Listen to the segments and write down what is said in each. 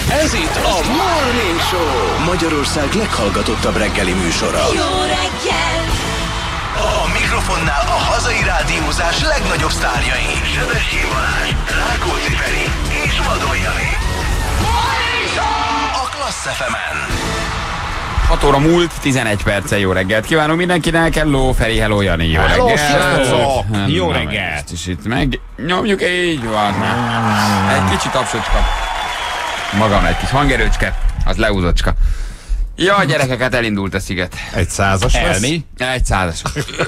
Ez itt a Morning Show, Magyarország leghallgatottabb reggeli műsora. Jó reggel! A mikrofonnál a hazai rádiózás legnagyobb sztárjai. Sebesség Balázs, Rákóczi Feri és Vadon Jani. A Klassz FM-en. 6 óra múlt, 11 perce, jó reggelt kívánunk mindenkinek, hello Feri, hello Jani, jó Hello, reggelt. sziasztok. Jó reggelt. És itt meg nyomjuk, így van. Egy kicsit tapsocska. Magam egy kis hangerőcske, az leúzocska. Ja, gyerekeket, elindult a sziget. Egy százas lesz? Elmi? Egy százas.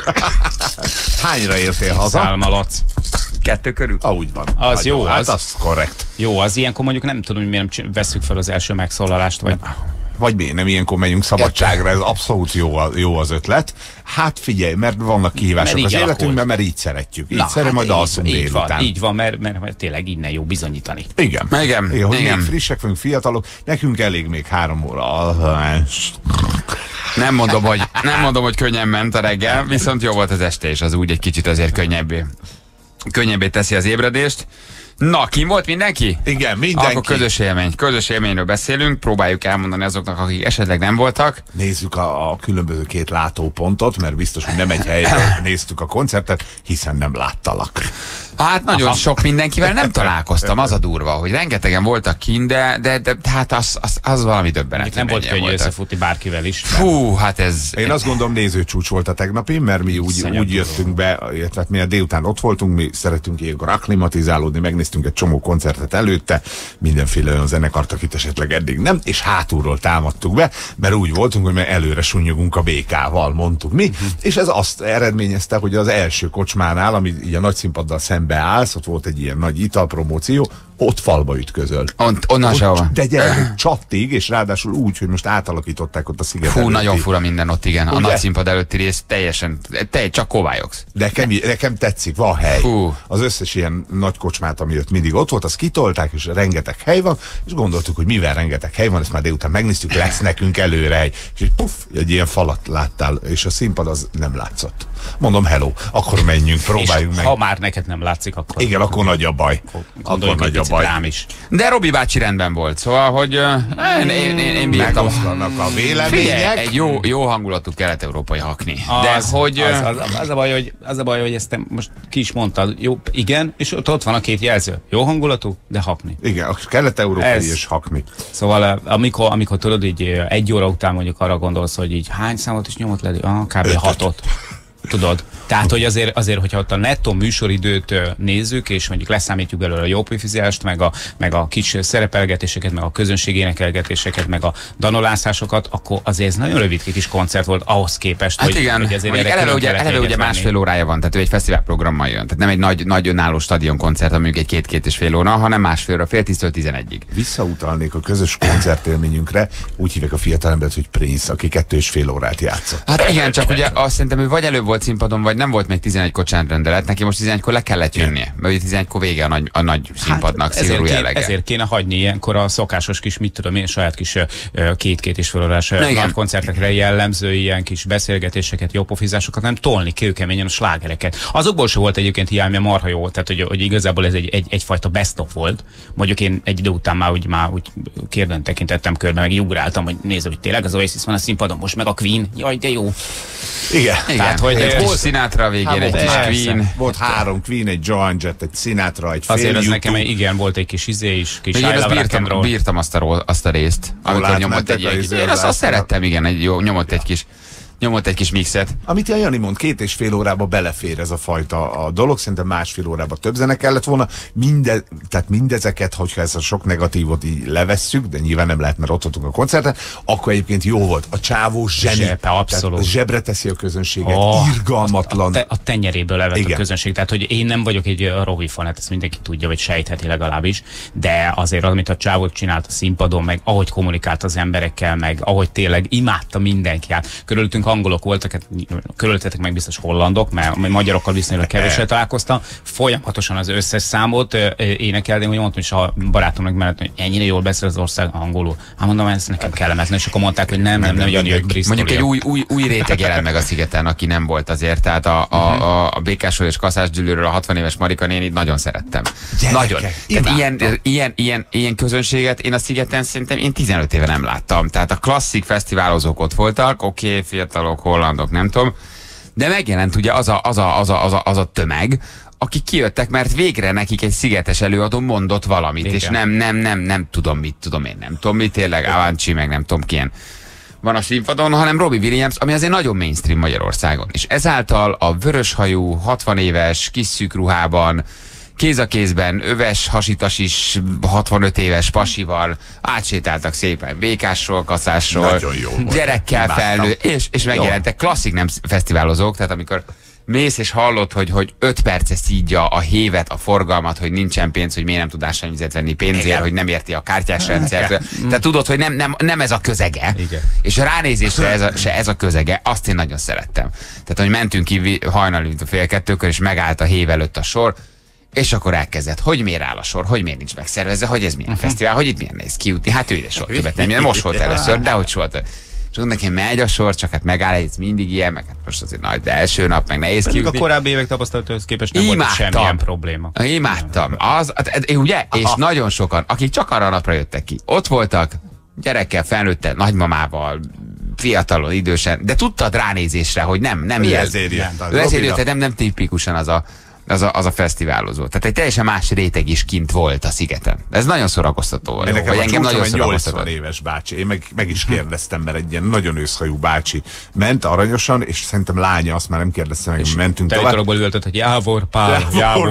Hányra értél haza? Szálmalac. 2 körül. Úgy van. Az Nagyon, jó, hát az. az korrekt. Jó, az ilyenkor mondjuk nem tudom, hogy miért nem vesszük fel az első megszólalást, vagy... Vagy miért nem ilyenkor menjünk szabadságra, ez abszolút jó az ötlet. Hát figyelj, mert vannak kihívások Mert az így életünkben, alakult. mert így szeretjük. Így Na, szeretem, majd alszunk így délután. van, így van, mert tényleg innen jó bizonyítani. Igen. Igen, Hogy igen. még frissek vagyunk, fiatalok, nekünk elég még 3 óra. Nem mondom, hogy könnyen ment a reggel, viszont jó volt az este, és az úgy egy kicsit azért könnyebbé teszi az ébredést. Na, kim volt mindenki? Igen, mindenki. Akkor közös élményről beszélünk, próbáljuk elmondani azoknak, akik esetleg nem voltak. Nézzük a különböző 2 látópontot, mert biztos, hogy nem egy helyre néztük a koncertet, hiszen nem láttalak. Hát nagyon sok mindenkivel nem találkoztam, az a durva, hogy rengetegen voltak kint, de hát az valami döbbenet. Nem volt könnyű összefutni bárkivel is. Fú, hát ez... Én azt gondolom, nézőcsúcs volt a tegnapi, mert mi úgy jöttünk be, illetve mi a délután ott voltunk, mi szeretünk ilyenkor akklimatizálódni, megnéztünk egy csomó koncertet előtte, mindenféle olyan zenekart, akit esetleg eddig nem, és hátulról támadtuk be, mert úgy voltunk, hogy előre sunnyogunk a BK-val, mondtuk mi, és ez azt eredményezte, hogy az első kocsmánál, ami így a nagy színpaddal szembe állsz, ott volt egy ilyen nagy italpromóció, ott falba ütközöl. Onnan sehova. De gyerekek csattig, és ráadásul úgy, hogy most átalakították ott a sziget Fú, előtti. nagyon fura minden ott, igen. A Ugye? nagy színpad előtti rész teljesen, csak kovályogsz. Nekem tetszik, van hely. Hú. Az összes ilyen nagy kocsmát, ami ott mindig ott volt, azt kitolták, és rengeteg hely van, és gondoltuk, hogy mivel rengeteg hely van, ezt már délután megnéztük, lesz nekünk előre hely. És így puff, egy ilyen falat láttál, és a színpad az nem látszott. Mondom, hello, akkor menjünk, próbáljunk És meg. ha már neked nem látszik, akkor... Igen, akkor nagy a baj. Akkor nagy a baj. Rám is. De Robi bácsi rendben volt, szóval, hogy én bírtam. Megoszlanak a Figyelj, vélemények. egy jó hangulatú kelet-európai hakni. De hogy... Az a baj, hogy ezt te most ki is mondtad. Jó, igen, és ott van a 2 jelző. Jó hangulatú, de hakni. Igen, a kelet-európai Ez- és hakni. Szóval amikor tudod, így 1 óra után mondjuk arra gondolsz, hogy így hány számot is nyomott le? Kb. 6-ot. Tudod? Tehát, hogy azért, hogyha ott a nettó műsoridőt nézzük, és mondjuk leszámítjuk belőle a jópofizást, meg a kis szerepelgetéseket, meg a közönség énekelgetéseket, meg a danolászásokat, akkor azért ez nagyon rövid kis koncert volt ahhoz képest, Hát hogy, igen, hogy azért mondjuk erre eleve külön kellett ugye jegyet venni. másfél órája van, tehát ő egy fesztiválprogrammal jön. Tehát nem egy nagy önálló stadionkoncert, ami mondjuk egy 2-2,5 óra, hanem másfél óra, fél 10-től 11-ig. Visszautalnék a közös koncertélményünkre, úgy hívják a fiatalembert, hogy Prince, aki 2,5 órát játszott. Hát igen, csak ugye azt szerintem, hogy vagy előbb volt színpadon, vagy nem volt még 11 kocsánrendelet, neki most 11-kor le kellett jönnie, mert ugye 11-kor vége a nagy színpadnak, szigorú jelleggel. Ezért kéne hagyni ilyenkor a szokásos kis, mit tudom én, saját kis 2-2,5 órás nagy koncertekre jellemző ilyen kis beszélgetéseket, jópofizásokat, nem tolni kőkeményen a slágereket. Azokból se volt egyébként hiány, mert marha jó, tehát hogy igazából ez egyfajta best of volt. Mondjuk én egy idő után már úgy kérdően tekintettem körbe, meg így ugráltam, hogy nézd, hogy tényleg az Oasis van a színpadon, most meg a Queen. Jaj, de jó. Igen. Tehát, hogy egy kis Sinatra végén, egy kis Queen. Volt 3 Queen, egy Joan Jett, egy Sinatra, egy fél Azért ez U2. nekem igen, volt egy kis is, kis Én I Love Rock and Roll. bírtam azt a részt, amikor nyomott egy én azt szerettem, igen, nyomott egy kis mixet. Amit a Jani mond, 2,5 órába belefér ez a fajta a dolog, szerintem másfél órába több zene kellett volna. Tehát mindezeket, hogyha ezt a sok negatívot így levesszük, de nyilván nem lehet, mert ott voltunk a koncerten, akkor egyébként jó volt. A csávó zseni. Abszolút. Tehát zsebre teszi a közönséget, irgalmatlan. A tenyeréből levett Igen. a közönség. Tehát, hogy én nem vagyok egy Rovi fan, hát ezt mindenki tudja, vagy sejtheti legalábbis, de azért amit a csávót csinált a színpadon, meg ahogy kommunikált az emberekkel, meg ahogy tényleg imádta mindenki. Hát körülöttünk angolok voltak, hát körülöttetek meg biztos hollandok, mert magyarokkal viszonylag kevéssel találkoztam, folyamatosan az összes számot énekelni, hogy mondtam is a barátomnak mellett, hogy ennyire jól beszél az ország angolul. Hát mondom, ez nekem kellemetlen, és akkor mondták, hogy nem, Jani, hogy Bristol. Mondjuk egy új réteg jelent meg a szigeten, aki nem volt azért, tehát a Békásról és Kaszásgyűlőről a 60 éves Marika nénit nagyon szerettem. Nagyon. Tehát ilyen közönséget én a szigeten szerintem én 15 éve nem láttam. Tehát a klasszik fesztiválozók ott voltak, oké, fiatalok, hollandok, nem tudom, de megjelent ugye az a tömeg, akik kijöttek, mert végre nekik egy szigetes előadó mondott valamit, igen. És nem tudom mit, tényleg Avancsi, meg nem tudom ki van a színpadon, hanem Robbie Williams, ami azért nagyon mainstream Magyarországon. És ezáltal a vöröshajú, 60 éves, kis szűk ruhában, kéz a kézben, öves, hasitasis, 65 éves pasival átsétáltak szépen Békásról, Kaszásról, gyerekkel felnő, és megjelentek klasszik nem fesztiválozók, tehát amikor mész és hallod, hogy 5 perce szídja a hévet, a forgalmat, hogy nincsen pénz, hogy miért nem tud ásványvizet venni pénzért, igen. Hogy nem érti a kártyás rendszert. Tehát tudod, hogy nem ez a közege. Igen. És a ránézésre ez a közege, azt én nagyon szerettem. Tehát, hogy mentünk ki hajnali 1:30 és megállt a hév előtt a sor, és akkor elkezdett, hogy miért áll a sor, hogy miért nincs megszervezve, hogy ez milyen fesztivál, hogy itt milyen néz ki jutni. Hát ő ide soha többet nem, most volt először, de hogy soha többet. És akkor nekem megy a sor, csak hát megáll, ez mindig ilyen, meg hát most azért nagy, de első nap meg nehéz kijutni. A korábbi évek tapasztalathoz képest nem volt semmilyen probléma. Imádtam. Ugye? És nagyon sokan, akik csak arra a napra jöttek ki, ott voltak, gyerekkel, felnőttel, nagymamával, fiatalon, idősen, de tudtad ránézésre, hogy nem ilyen. Ezért jött, nem tipikusan az a fesztiválozó. Tehát egy teljesen más réteg is kint volt a szigeten. Ez nagyon szórakoztató volt. Nekem engem nagyon 80 éves bácsi. Én meg is kérdeztem, mert egy ilyen nagyon őszhajú bácsi ment aranyosan, és szerintem lánya, azt már nem kérdeztem meg, mentünk tovább. Teletorokból ültött, hogy Jávor Pál.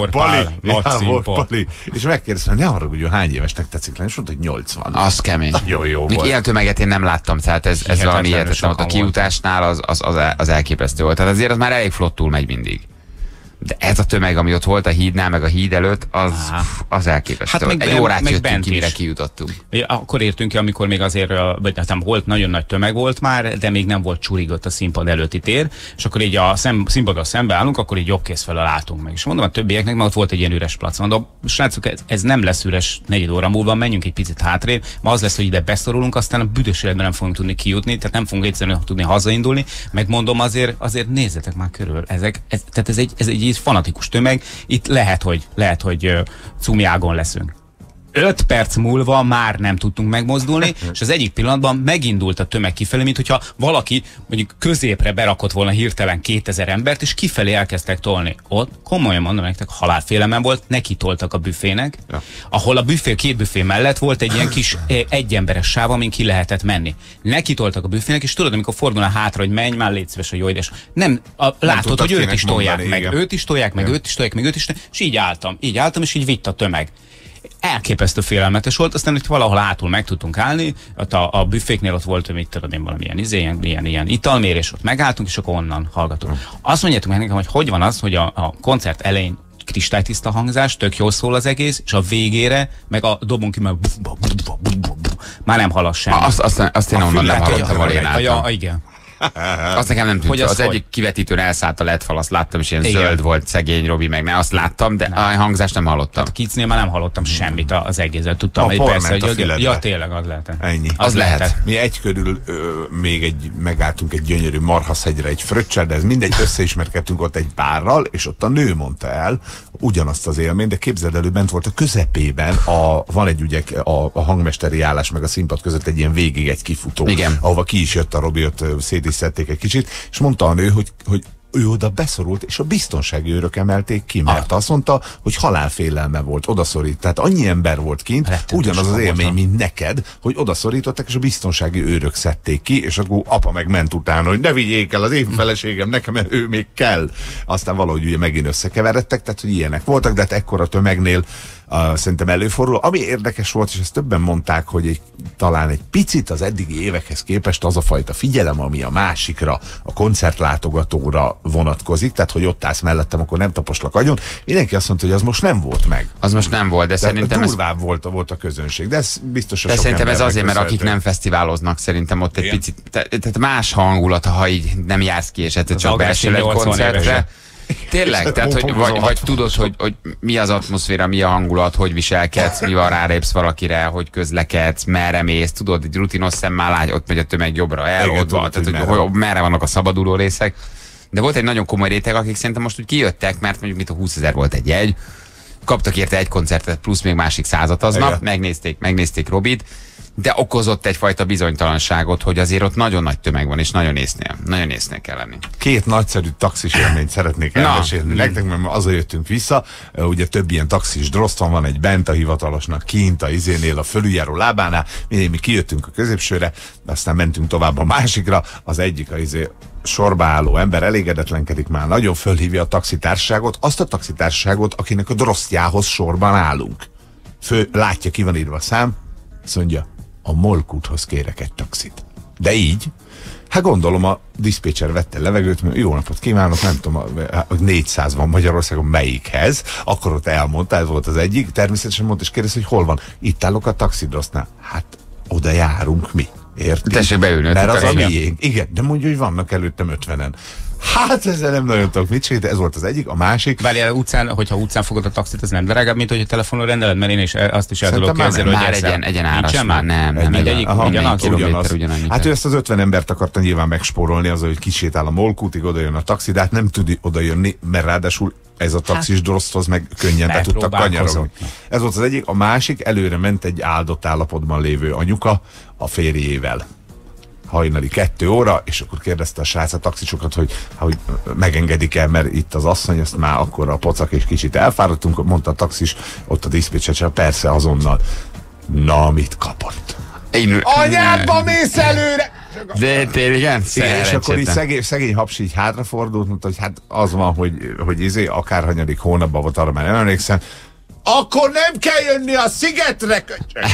És megkérdeztem, ne haragudjon, hány évesnek tetszik lenni, és mondta, hogy 80. Az kemény. Jó volt. Ilyen tömeget én nem láttam, tehát ez valami hihetetlen. Ott a kiutásnál az elképesztő volt. Tehát azért az már elég flottul megy mindig. De ez a tömeg, ami ott volt a hídnál, meg a híd előtt, az elképesztő. Hát egy órát jöttünk ki, mire kijutottunk. Akkor értünk ki, amikor még azért, volt nagyon nagy tömeg volt már, de még nem volt csurigott a színpad előtti tér, és akkor így a színpaddal szembe állunk, akkor így jobbkész felől látunk meg. És mondom a többieknek, mert ott volt egy ilyen üres plac. Mondom, srácok, ez nem lesz üres 4 óra múlva, menjünk egy picit hátrébb, ma az lesz, hogy ide beszorulunk, aztán a büdös életben nem fogunk tudni kijutni, tehát nem fogunk egyszerűen tudni hazaindulni, meg mondom azért nézzetek már körül. Tehát ez egy fanatikus tömeg, itt lehet, hogy cumiágon leszünk. 5 perc múlva már nem tudtunk megmozdulni, és az egyik pillanatban megindult a tömeg kifelé, mint hogyha valaki mondjuk középre berakott volna hirtelen 2000 embert, és kifelé elkezdtek tolni. Ott komolyan mondom nektek, halálfélelem volt, neki toltak a büfének, ahol a két büfé mellett volt egy ilyen kis egyemberes sáv, amin ki lehetett menni. Neki toltak a büfének, és tudod, amikor fordulna hátra, hogy menj, már légy szíves, hogy jó édes. Látod, hogy őt is tolják, meg őt is tolják, meg őt is tolják, meg őt is tolják, és így álltam, és így vitt a tömeg. Elképesztő félelmetes volt, aztán hogy valahol hátul meg tudtunk állni, ott a büféknél ott volt, mit tudom én, valamilyen ilyen italmérés, ott megálltunk, és akkor onnan hallgatunk. Azt mondjátok meg nekem, hogy van az, hogy a koncert elején kristálytiszta hangzás, tök jól szól az egész, és a végére, meg a dobunk ki, már nem hallasz semmi. Azt én onnan nem hallottam, ahol én álltam. Igen. Azt nekem nem tűnt. Az egyik kivetítőn elszállt a LED fal, azt láttam, és ilyen zöld volt, szegény Robi, meg ne, azt láttam, de a hangzást nem hallottam. A Kicnél már nem hallottam semmit az egészet. Tudtam, hogy persze, hogy tényleg az lehet. Ennyi. Az lehet. Mi egy körül megálltunk egy gyönyörű Marhaszhegyre, egy fröccsel, de ez mindegy, összeismerkedtünk ott egy párral, és ott a nő mondta el ugyanazt az élményt, de képzeld el, ő bent volt a közepében, van egy ugye a hangmesteri állás meg a színpad között egy ilyen végig egy kifutó, igen. Ahova ki is jött a Robi, ott szétszedték egy kicsit, és mondta a nő, hogy ő oda beszorult, és a biztonsági őrök emelték ki, mert azt mondta, hogy halálfélelme volt, odaszorít. Tehát annyi ember volt kint, ugyanaz az élmény, mint neked, hogy odaszorítottak, és a biztonsági őrök szedték ki, és akkor apa meg ment utána, hogy ne vigyék el az én feleségem nekem, mert ő még kell. Aztán valahogy ugye megint összekeveredtek, tehát hogy ilyenek voltak, de hát ekkora tömegnél Szerintem előfordul. Ami érdekes volt, és ezt többen mondták, hogy talán egy picit az eddigi évekhez képest az a fajta figyelem, ami a másikra, a koncertlátogatóra vonatkozik, tehát hogy ott állsz mellettem, akkor nem taposlak agyon. Mindenki azt mondta, hogy az most nem volt meg. Az most nem volt, de szerintem durvább volt a közönség, de ez biztos, hogy szerintem ez azért, mert akik nem fesztiváloznak, szerintem ott egy picit, tehát más hangulat, ha így nem jársz ki, és egyszer csak beesel egy koncertre. Tényleg, tehát, hogy vagy tudod, hogy mi az atmoszféra, mi a hangulat, hogy viselkedsz, mi van, rálépsz valakire, hogy közlekedsz, merre mész, tudod, egy rutinos szemmel látj, ott megy a tömeg jobbra el, ott van, tehát hogy merre vannak a szabaduló részek. De volt egy nagyon komoly réteg, akik szerintem most úgy kijöttek, mert mondjuk 20 000 volt egy jegy, kaptak érte egy koncertet, plusz még másik 100-at aznap, megnézték Robit, de okozott egyfajta bizonytalanságot, hogy azért ott nagyon nagy tömeg van, és nagyon észnél kell lenni. 2 nagyszerű taxis élményt szeretnék elmesélni nektek, mert azért jöttünk vissza. Ugye több ilyen taxis droszton van, egy bent a hivatalosnak, kint a izénél, a fölüljáró lábánál. Mi kijöttünk a középsőre, aztán mentünk tovább a másikra. Az egyik a sorba álló ember elégedetlenkedik, már nagyon fölhívja a taxitársaságot, azt a taxitársaságot, akinek a drosztjához sorban állunk. Látja, ki van írva a szám, azt mondja, a Molkúthoz kérek egy taxit. De így, hát gondolom a diszpécser vette levegőt, mert jó napot kívánok, nem tudom, 400 van Magyarországon, melyikhez, akkor ott elmondta, ez volt az egyik, természetesen mondta, és kérdezte, hogy hol van. Itt állok a taxidrosztnál. Hát oda járunk mi. Érti? Tessék beülni. Mert az a miénk. Igen, de mondja, hogy vannak előttem 50-en. Hát ezzel nem nagyon tudok mit segíteni, ez volt az egyik, a másik. Várjál, hogyha utcán fogod a taxit, az nem drágább, mint hogy a telefonon rendeled, mert én is azt is el tudok képzelni, hogy már egyen áras már nem. Ugyanaz. Hát ő ezt az 50 embert akarta nyilván megspórolni, az, hogy kisétál a Molkútig, oda jön a taxi, de hát nem tud oda jönni, mert ráadásul ez a taxis droszthoz meg könnyen be tudtak kanyarogni. Ez volt az egyik, a másik, előre ment egy áldott állapotban lévő anyuka a férjével. Hajnali 2 óra, és akkor kérdezte a srác a taxisokat, hogy megengedik el, mert itt az asszony, azt már akkor a pocak és kicsit elfáradtunk, mondta a taxis, ott a diszpécser, persze azonnal. Na, mit kapott? Anyádba mész előre! De tényleg, és akkor így szegény hapsi így hátrafordult, mondta, hogy hát az van, hogy akárhanyadik hónapban volt, arra már nem emlékszem, akkor nem kell jönni a szigetre,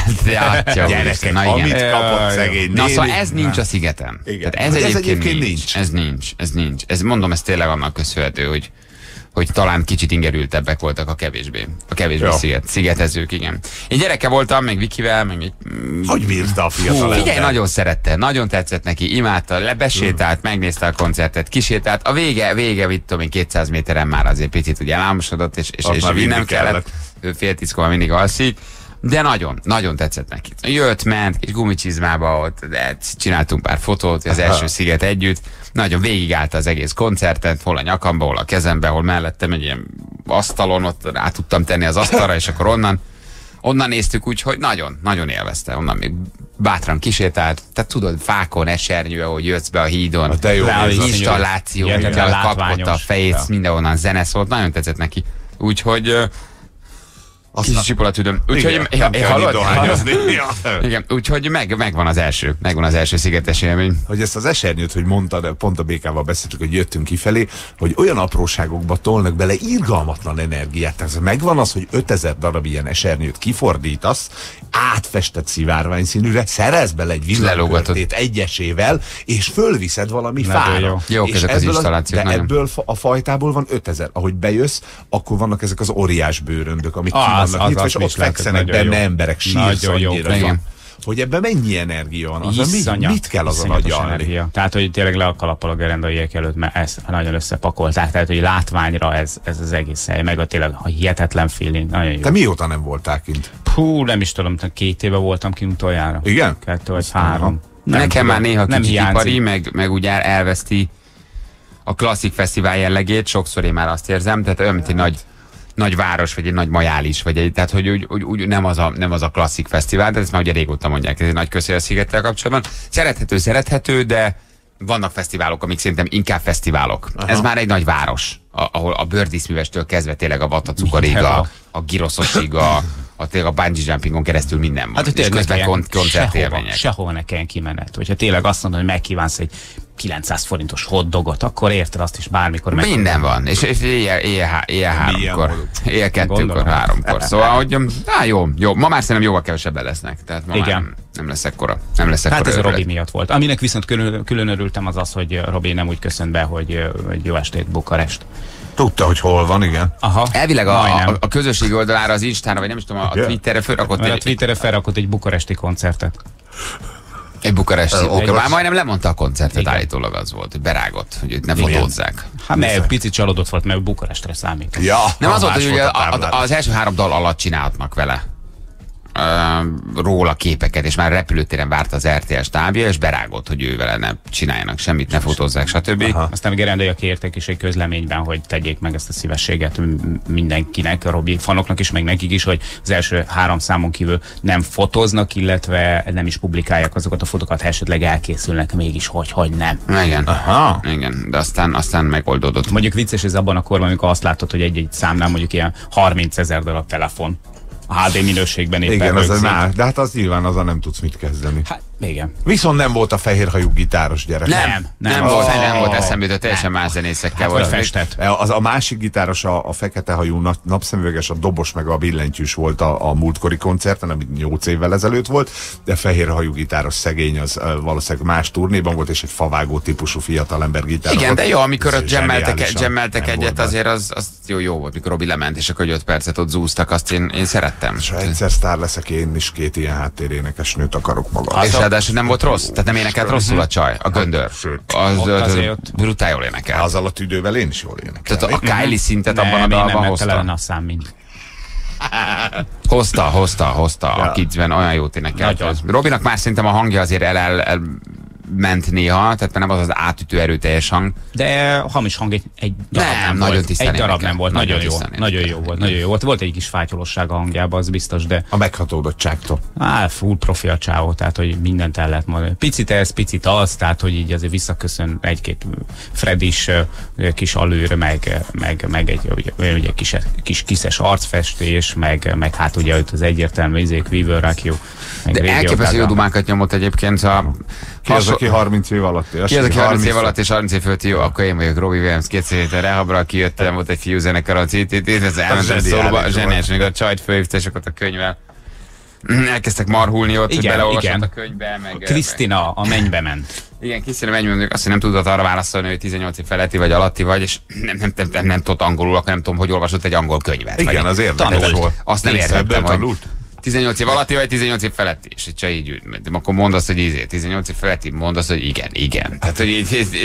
gyerekek, amit kapott szegény néni. Na szóval ez nincs a szigeten. Igen. Tehát ez egyébként nincs. Ez nincs. Ez mondom, ez tényleg annak köszönhető, hogy talán kicsit ingerültebbek voltak a kevésbé szigetezők, igen. Én gyereke voltam, meg Vikivel, meg hogy bírta a fiatal figyelj, nagyon szerette, nagyon tetszett neki, imádta, lebesétált, megnézte a koncertet, kisétált, a vége, mit tudom én, 200 méteren már azért picit ugye elálmosodott, és nem kellett. Ő 9:30 mindig alszik, de nagyon tetszett neki. Jött, ment, kis gumicsizmába, ott csináltunk pár fotót, az első sziget együtt, nagyon végigállta az egész koncertet, hol a nyakamba, hol a kezembe, hol mellettem egy ilyen asztalon, ott rá tudtam tenni az asztalra, és akkor onnan néztük úgy, hogy nagyon élvezte, onnan még bátran kisétált, tehát tudod, fákon, esernyő, ahogy jössz be a hídon, installáció, kapott a fejét, mindenhonnan zene szólt, nagyon tetszett neki. Úgyhogy kis csipolatüdöm. Úgyhogy igen, úgyhogy megvan az első szigetes élmény. Hogy ezt az esernyőt, hogy mondtad, pont a BK-val beszéltük, hogy jöttünk kifelé, hogy olyan apróságokba tolnak bele irgalmatlan energiát. Tehát megvan az, hogy 5000 darab ilyen esernyőt kifordítasz, átfestett szivárvány színűre, szerez bele egy villanykörtét egyesével, és fölviszed valami fára. Jók ezek az installációk. De ebből a fajtából van 5000. Ahogy bejössz, akkor vannak ezek az óriás bőröndök, amik vannak nyitva, és ott fekszenek benne emberek, sírsz annyira. Hogy ebben mennyi energia van? Mit kell azon agyalni? Tehát, hogy tényleg le a kalappal a gerendaiek előtt, mert ezt nagyon összepakolták. Tehát, hogy látványra ez az egész hely, meg tényleg a hihetetlen feeling. Nagyon jó. Te mióta nem voltál kint? Nem is tudom, 2 éve voltam kint utoljára. Igen? 2 vagy 3. Nekem már néha kicsit ipari, meg ugye elveszti a klasszik fesztivál jellegét. Sokszor én már azt érzem, tehát olyan, mint egy nagy város, vagy egy nagy majális, tehát hogy úgy nem az a klasszik fesztivál, de ezt már ugye régóta mondják, ez egy nagy közhely a szigettel kapcsolatban. Szerethető, de vannak fesztiválok, amik szerintem inkább fesztiválok. Aha. Ez már egy nagy város, ahol a bőrdíszművestől kezdve tényleg a vatacukorig, a giroszosig, a bungee jumpingon keresztül minden van. És közben koncertélmények. Sehova ne kelljen kimenet. Hogyha tényleg azt mondod, hogy megkívánsz egy 900 forintos hotdogot, akkor érted azt is bármikor meg. Minden van, és éjjel 3-kor, éjjel 2-kor, 3-kor. Szóval, hogy jó. Ma már szerintem jóval kevesebben lesznek. Tehát ma már nem lesz ekkora. Hát ez a Robi miatt volt. Aminek viszont külön örültem az, hogy Robi nem úgy köszönt be, hogy jó estét Bukarest. Tudta, hogy hol van, igen. Aha. Elvileg a közösségi oldalára, az Instára, vagy nem is tudom, a Twitterre felrakott egy bukaresti koncertet. Egy bukaresti. Már majdnem lemondta a koncertet, állítólag az volt, hogy berágott, hogy őt ne fotózzák. Hát mert picit csalódott volt, mert Bukarestre számít. Ja, nem az volt, hogy az első 3 dal alatt csinálhatnak vele róla képeket, és már repülőtéren várta az RTL stábja, és berágott, hogy ő vele ne csináljanak semmit, ne fotózzák, stb. Aztán Gerendaiak kértek is egy közleményben, hogy tegyék meg ezt a szívességet mindenkinek, a Robi fanoknak is, meg nekik is, hogy az első 3 számon kívül nem fotóznak, illetve nem is publikálják azokat a fotókat, ha esetleg elkészülnek mégis, hogy nem. Igen. Igen, de aztán megoldódott. Mondjuk vicces ez abban a korban, amikor azt látod, hogy egy számnál mondjuk ilyen 30 000 darab telefon a HD minőségben éppen. Igen, az más, de hát az nyilván azzal nem tudsz mit kezdeni. Hát, igen. Viszont nem volt a fehérhajú gitáros gyerek. Nem volt eszembe, de teljesen más zenészekkel volt. Festett. Az a másik gitáros, a fekete hajú napszemüveges, a dobos meg a billentyűs volt a múltkori koncerten, ami 8 évvel ezelőtt volt, de fehérhajú gitáros szegény az valószínűleg más turnéban volt, és egy favágó típusú fiatalember gitáros. Igen, de jó, amikor ott jammeltek egyet, azért az jó volt, mikor Robi lement, és akkor 5 percet ott zúztak, azt én szerettem. És ha egyszer sztár leszek, én is 2 ilyen háttérénekesnőt akarok magam. És ráadásul nem volt rossz, tehát nem énekelt rosszul a csaj, a göndör. Az brutál jól énekel. Azzal a tüdővel én is jól énekel. Tehát a Kylie szintet abban a dalban hozta. Nem, a szám mind. Hozta a Kidsben, olyan jót énekelt. Robinak már szerintem a hangja azért ment néha, tehát nem az átütő erőteljes hang. De hamis hang egy darab nem volt. Egy darab nem volt. Nagyon jó volt. Volt egy kis fátyolosság a hangjában, az biztos, de... A meghatódottságtól. Full profi a csávó, tehát hogy mindent el lehet mondani. Picit ez, picit az, tehát hogy így azért visszaköszön egy-két Fredis kis alőr, meg egy kis kiszes arcfestés, meg hát ugye az egyértelmű izék, We Will Rock You. De elképesztő jó dumákat nyomott egyébként Ki az, aki 30 év alatt él? Ki az, aki 30 év alatt és 30 év fölti, jó, akkor én vagyok Robbie Williams, 2 héten rehabra, kijöttem, volt egy fiú zenekar, ez elmentett szólóba, zseniás, még a csajt fölhívta, és akkor a könyvvel elkezdtek marhulni ott, hogy beleolvasott a könyvbe. Krisztina a mennybe ment. Igen, Krisztina mennybe ment, azt, hogy nem tudott arra válaszolni, hogy 18 év feletti vagy alatti vagy, és nem tudott angolul, akkor nem tudom, hogy olvasott egy angol könyvet. Igen, az érdekes volt. Azt nem értettem, hogy 18 év alatti vagy 18 év feletti, és csak így, akkor mondasz, hogy 18 év feletti, mondasz, hogy igen. Tehát, hogy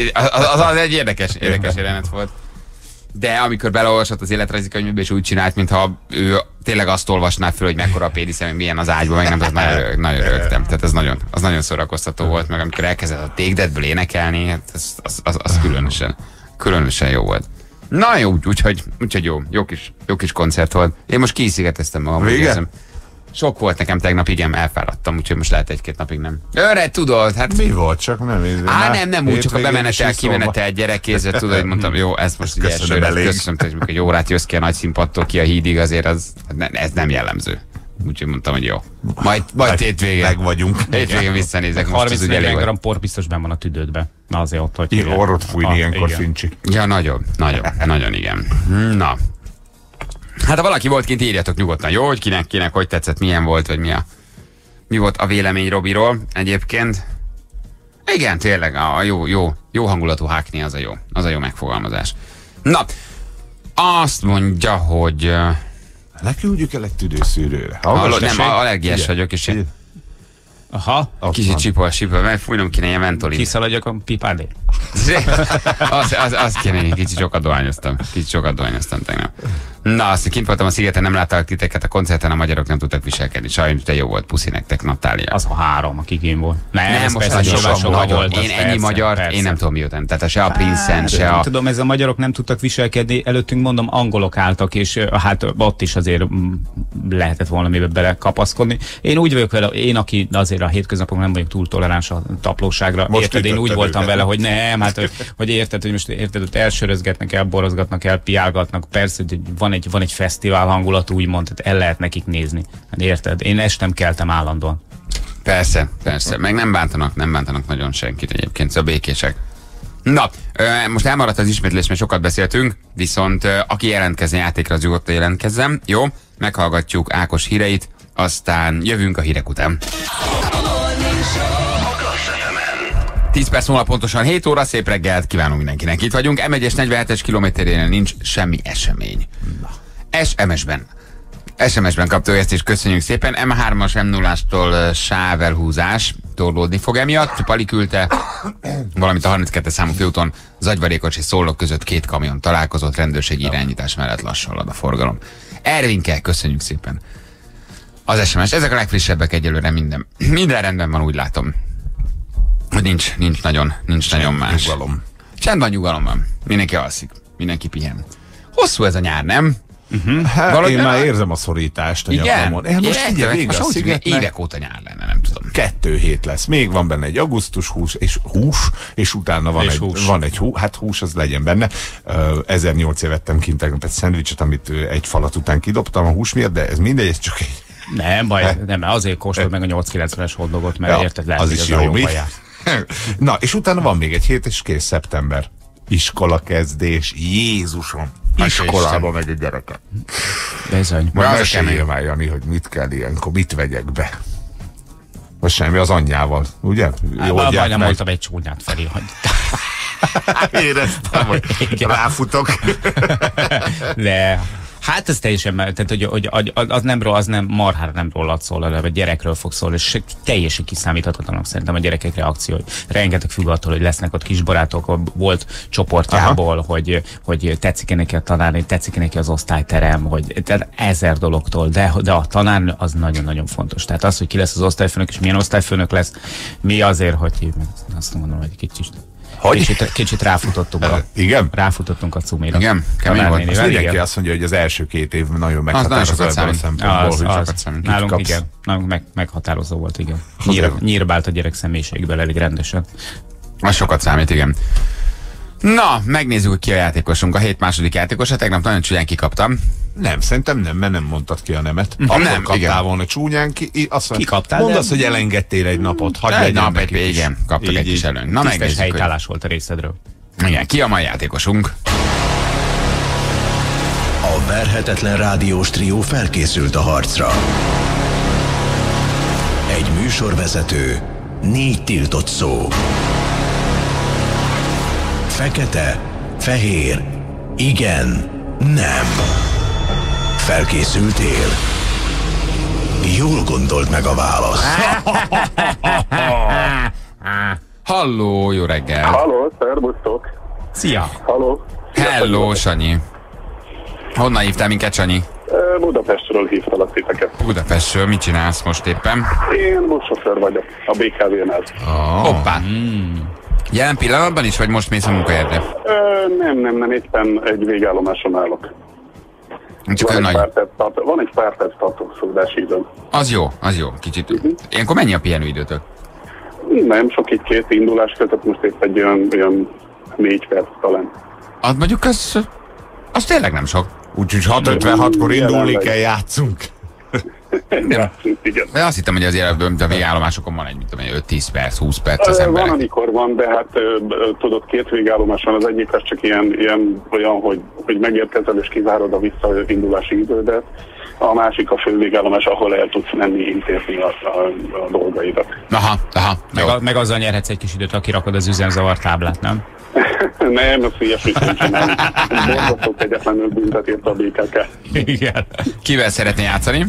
az egy érdekes jelenet volt. De amikor beleolvasott az életrajzi könyvbe, és úgy csinált, mintha ő tényleg azt olvasná föl, hogy mekkora a pénisze, meg milyen az ágyban, meg nem, az nagyon rögtem. Tehát az nagyon szórakoztató volt, meg amikor elkezdett a Take That-ből énekelni, hát az különösen jó volt. Na jó, úgyhogy jó kis koncert volt. Én most kiszigeteztem magam. Sok volt nekem tegnap, igen, elfáradtam, úgyhogy most lehet 1-2 napig nem. Öreg, tudod, hát... Mi volt, csak nem? Nem úgy, csak a bemenetel, kimenetel gyerekkézet, tudod, hogy mondtam, jó, ezt most ugye köszönöm, hogy egy órát jössz ki a nagy színpadtól ki a hídig, azért ez nem jellemző. Úgyhogy mondtam, hogy jó. Majd hétvégén. Meg vagyunk. Hétvégén visszanézek. 30-40 gram por biztos benn van a tüdődbe. Na azért ott, hogy... Orrot fújni ilyenkor, Fincsi. Ja, nagyon igen. Na. Hát ha valaki volt kint, írjatok nyugodtan, jó, hogy kinek hogy tetszett, milyen volt, vagy mi volt a vélemény Robiról egyébként. Igen, tényleg, a jó hangulatú hákni az a jó megfogalmazás. Na, azt mondja, hogy... Leküldjük el egy tüdőszűrőre. Nem, allergiás vagyok, és én... Aha. Kicsit csipol, mert fújnom kéne ilyen mentolin. Kiszaladjak a pipádé. Azt kéne, én kicsit sokat dohányoztam tegnap. Na, azt kint voltam a szigeten, nem láttak titeket a koncerten, a magyarok nem tudtak viselkedni. Sajnos, de jó volt, puszi nektek, Natália. Az a 3, aki kint volt. Nem, most nagyon. Én ennyi magyar, én nem tudom miután. Tehát se a Prince-en, se a... Tudom, ez a magyarok nem tudtak viselkedni, előttünk mondom, angolok álltak, és hát ott is azért lehetett valamibe belekapaszkodni. Én úgy vagyok vele, én aki azért a hétköznapok nem vagyok túl toleráns a taplóságra. Érted, én úgy voltam vele, hogy nem, hát hogy érted, hogy most érted, hogy elsörözgetnek, elborozgatnak, elpiálgatnak, persze, hogy van van egy fesztivál hangulatú, úgymond, el lehet nekik nézni. Hát érted? Én estem, keltem állandóan. Persze. Meg nem bántanak nagyon senkit egyébként, szóval békések. Na, most elmaradt az ismétlés, mert sokat beszéltünk, viszont aki jelentkezne játékra, az nyugodtan jelentkezzem. Jó, meghallgatjuk Ákos híreit, aztán jövünk a hírek után. 10 perc múlva pontosan 7 óra, szép reggelt kívánunk mindenkinek. Itt vagyunk, M1-es 47-es kilométerénél nincs semmi esemény. SMS-ben kapta ezt, és köszönjük szépen. M3-as M0-ástól sávelhúzás torlódni fog emiatt. Pali küldte, valamint a 32 számú főúton Zagyvarékos és Szolnok között 2 kamion találkozott, rendőrségi irányítás mellett lassan halad a forgalom. Ervinke, köszönjük szépen az SMS. Ezek a legfrissebbek egyelőre, minden rendben van, úgy látom. Nincs nagyon más. Csend van, nyugalom van. Mindenki alszik, mindenki pihen. Hosszú ez a nyár, nem? Hát, én már érzem a szorítást a nyakamon. Most évek óta nyár lenne, nem tudom. 2 hét lesz. Még van benne egy augusztus hús, és utána van egy hús, az legyen benne. 1008 vettem kint tegnap egy szendvicset, amit egy falat után kidobtam a hús miatt, de ez mindegy, ez csak egy... Nem baj, nem, azért kóstold meg a 890-es hotdogot, mert érted, lehet, az is jó, mi? Na, és utána van még egy hét, és kész szeptember. Iskola kezdés, Jézusom! Iskolába megy a gyereket. Bizony. Majd meséljél már, Jani, hogy mit kell ilyenkor, mit vegyek be. Most semmi az anyjával, ugye? Majdnem mondtam egy csúnyát, Feri, hogy... Éreztem, hogy ráfutok. De... Hát ez teljesen, tehát, hogy az nem marhára nem rólad szól, hanem a gyerekről fog szólni, és teljesen kiszámíthatatlanak szerintem a gyerekek reakció. Rengeteg függ attól, hogy lesznek ott kisbarátok, volt csoportjából, hogy tetszik neki a tanár, tetszik neki az osztályterem, tehát 1000 dologtól, de a tanár az nagyon-nagyon fontos. Tehát az, hogy ki lesz az osztályfőnök, és milyen osztályfőnök lesz, mi azért, hogy azt mondom, hogy kicsit ráfutottunk igen? Ráfutottunk a cumira. Igen? Kemény volt. Most mindenki azt mondja, hogy az első 2 év nagyon meghatározó ebből a szempontból. Nálunk igen. Nálunk meghatározó volt, igen. Nyírbált a gyerek személyiségben elég rendesen. Az sokat számít, igen. Na, megnézzük, hogy ki a játékosunk. A 7 második játékosa, tegnap nagyon csúnyán kikaptam. Nem, szerintem nem, mert nem mondtad ki a nemet. Nem, kaptál volna csúnyán ki. Kikaptál, mondd azt, hogy elengedtél egy napot. Egy nap, igen, kaptak egy kis előnyt. Na, megnézzük, helytállás volt a részedről. Igen, ki a mai játékosunk? A verhetetlen rádiós trió felkészült a harcra. Egy műsorvezető, 4 tiltott szó. Fekete, fehér, igen, nem. Felkészültél? Jól gondold meg a választ. Halló, jó reggel. Halló, szervusztok. Szia. Halló. Hello, Sanyi. Honnan hívtál minket, Sanyi? Budapestről hívtalak titeket. Budapestről, mit csinálsz most éppen? Én buszsofőr vagyok, a BKV-nál. Hoppá. Jelen pillanatban is, vagy most mész a munkahelyedre? Nem, éppen egy végállomáson állok. Van egy pár perc tartózkodási időm. Az jó, kicsit. Ilyenkor mennyi a pihenőidőtök? Nem, sok így 2 indulás között, most épp egy olyan 4 perc talán. Az mondjuk, az tényleg nem sok. Úgyhogy 6:56-kor indulni kell, játszunk. Igen. Azt hittem, hogy azért a végállomásokon van egy, 5-10 perc, 20 perc az emberek. Van, amikor van, de hát tudod, 2 végállomás van, az egyik az csak olyan, hogy megérkezel és kizárod a visszaindulási idődet, a másik a fő végállomás, ahol el tudsz menni intézni a dolgaidat. Aha. Meg azzal nyerhetsz egy kis időt, ha kirakod az üzemzavar táblát, nem? Nem, azt ilyesmit nem csinálni. Borzasztó kegyetlenül büntet érte a BKK. Igen. Kivel szeretné játszani?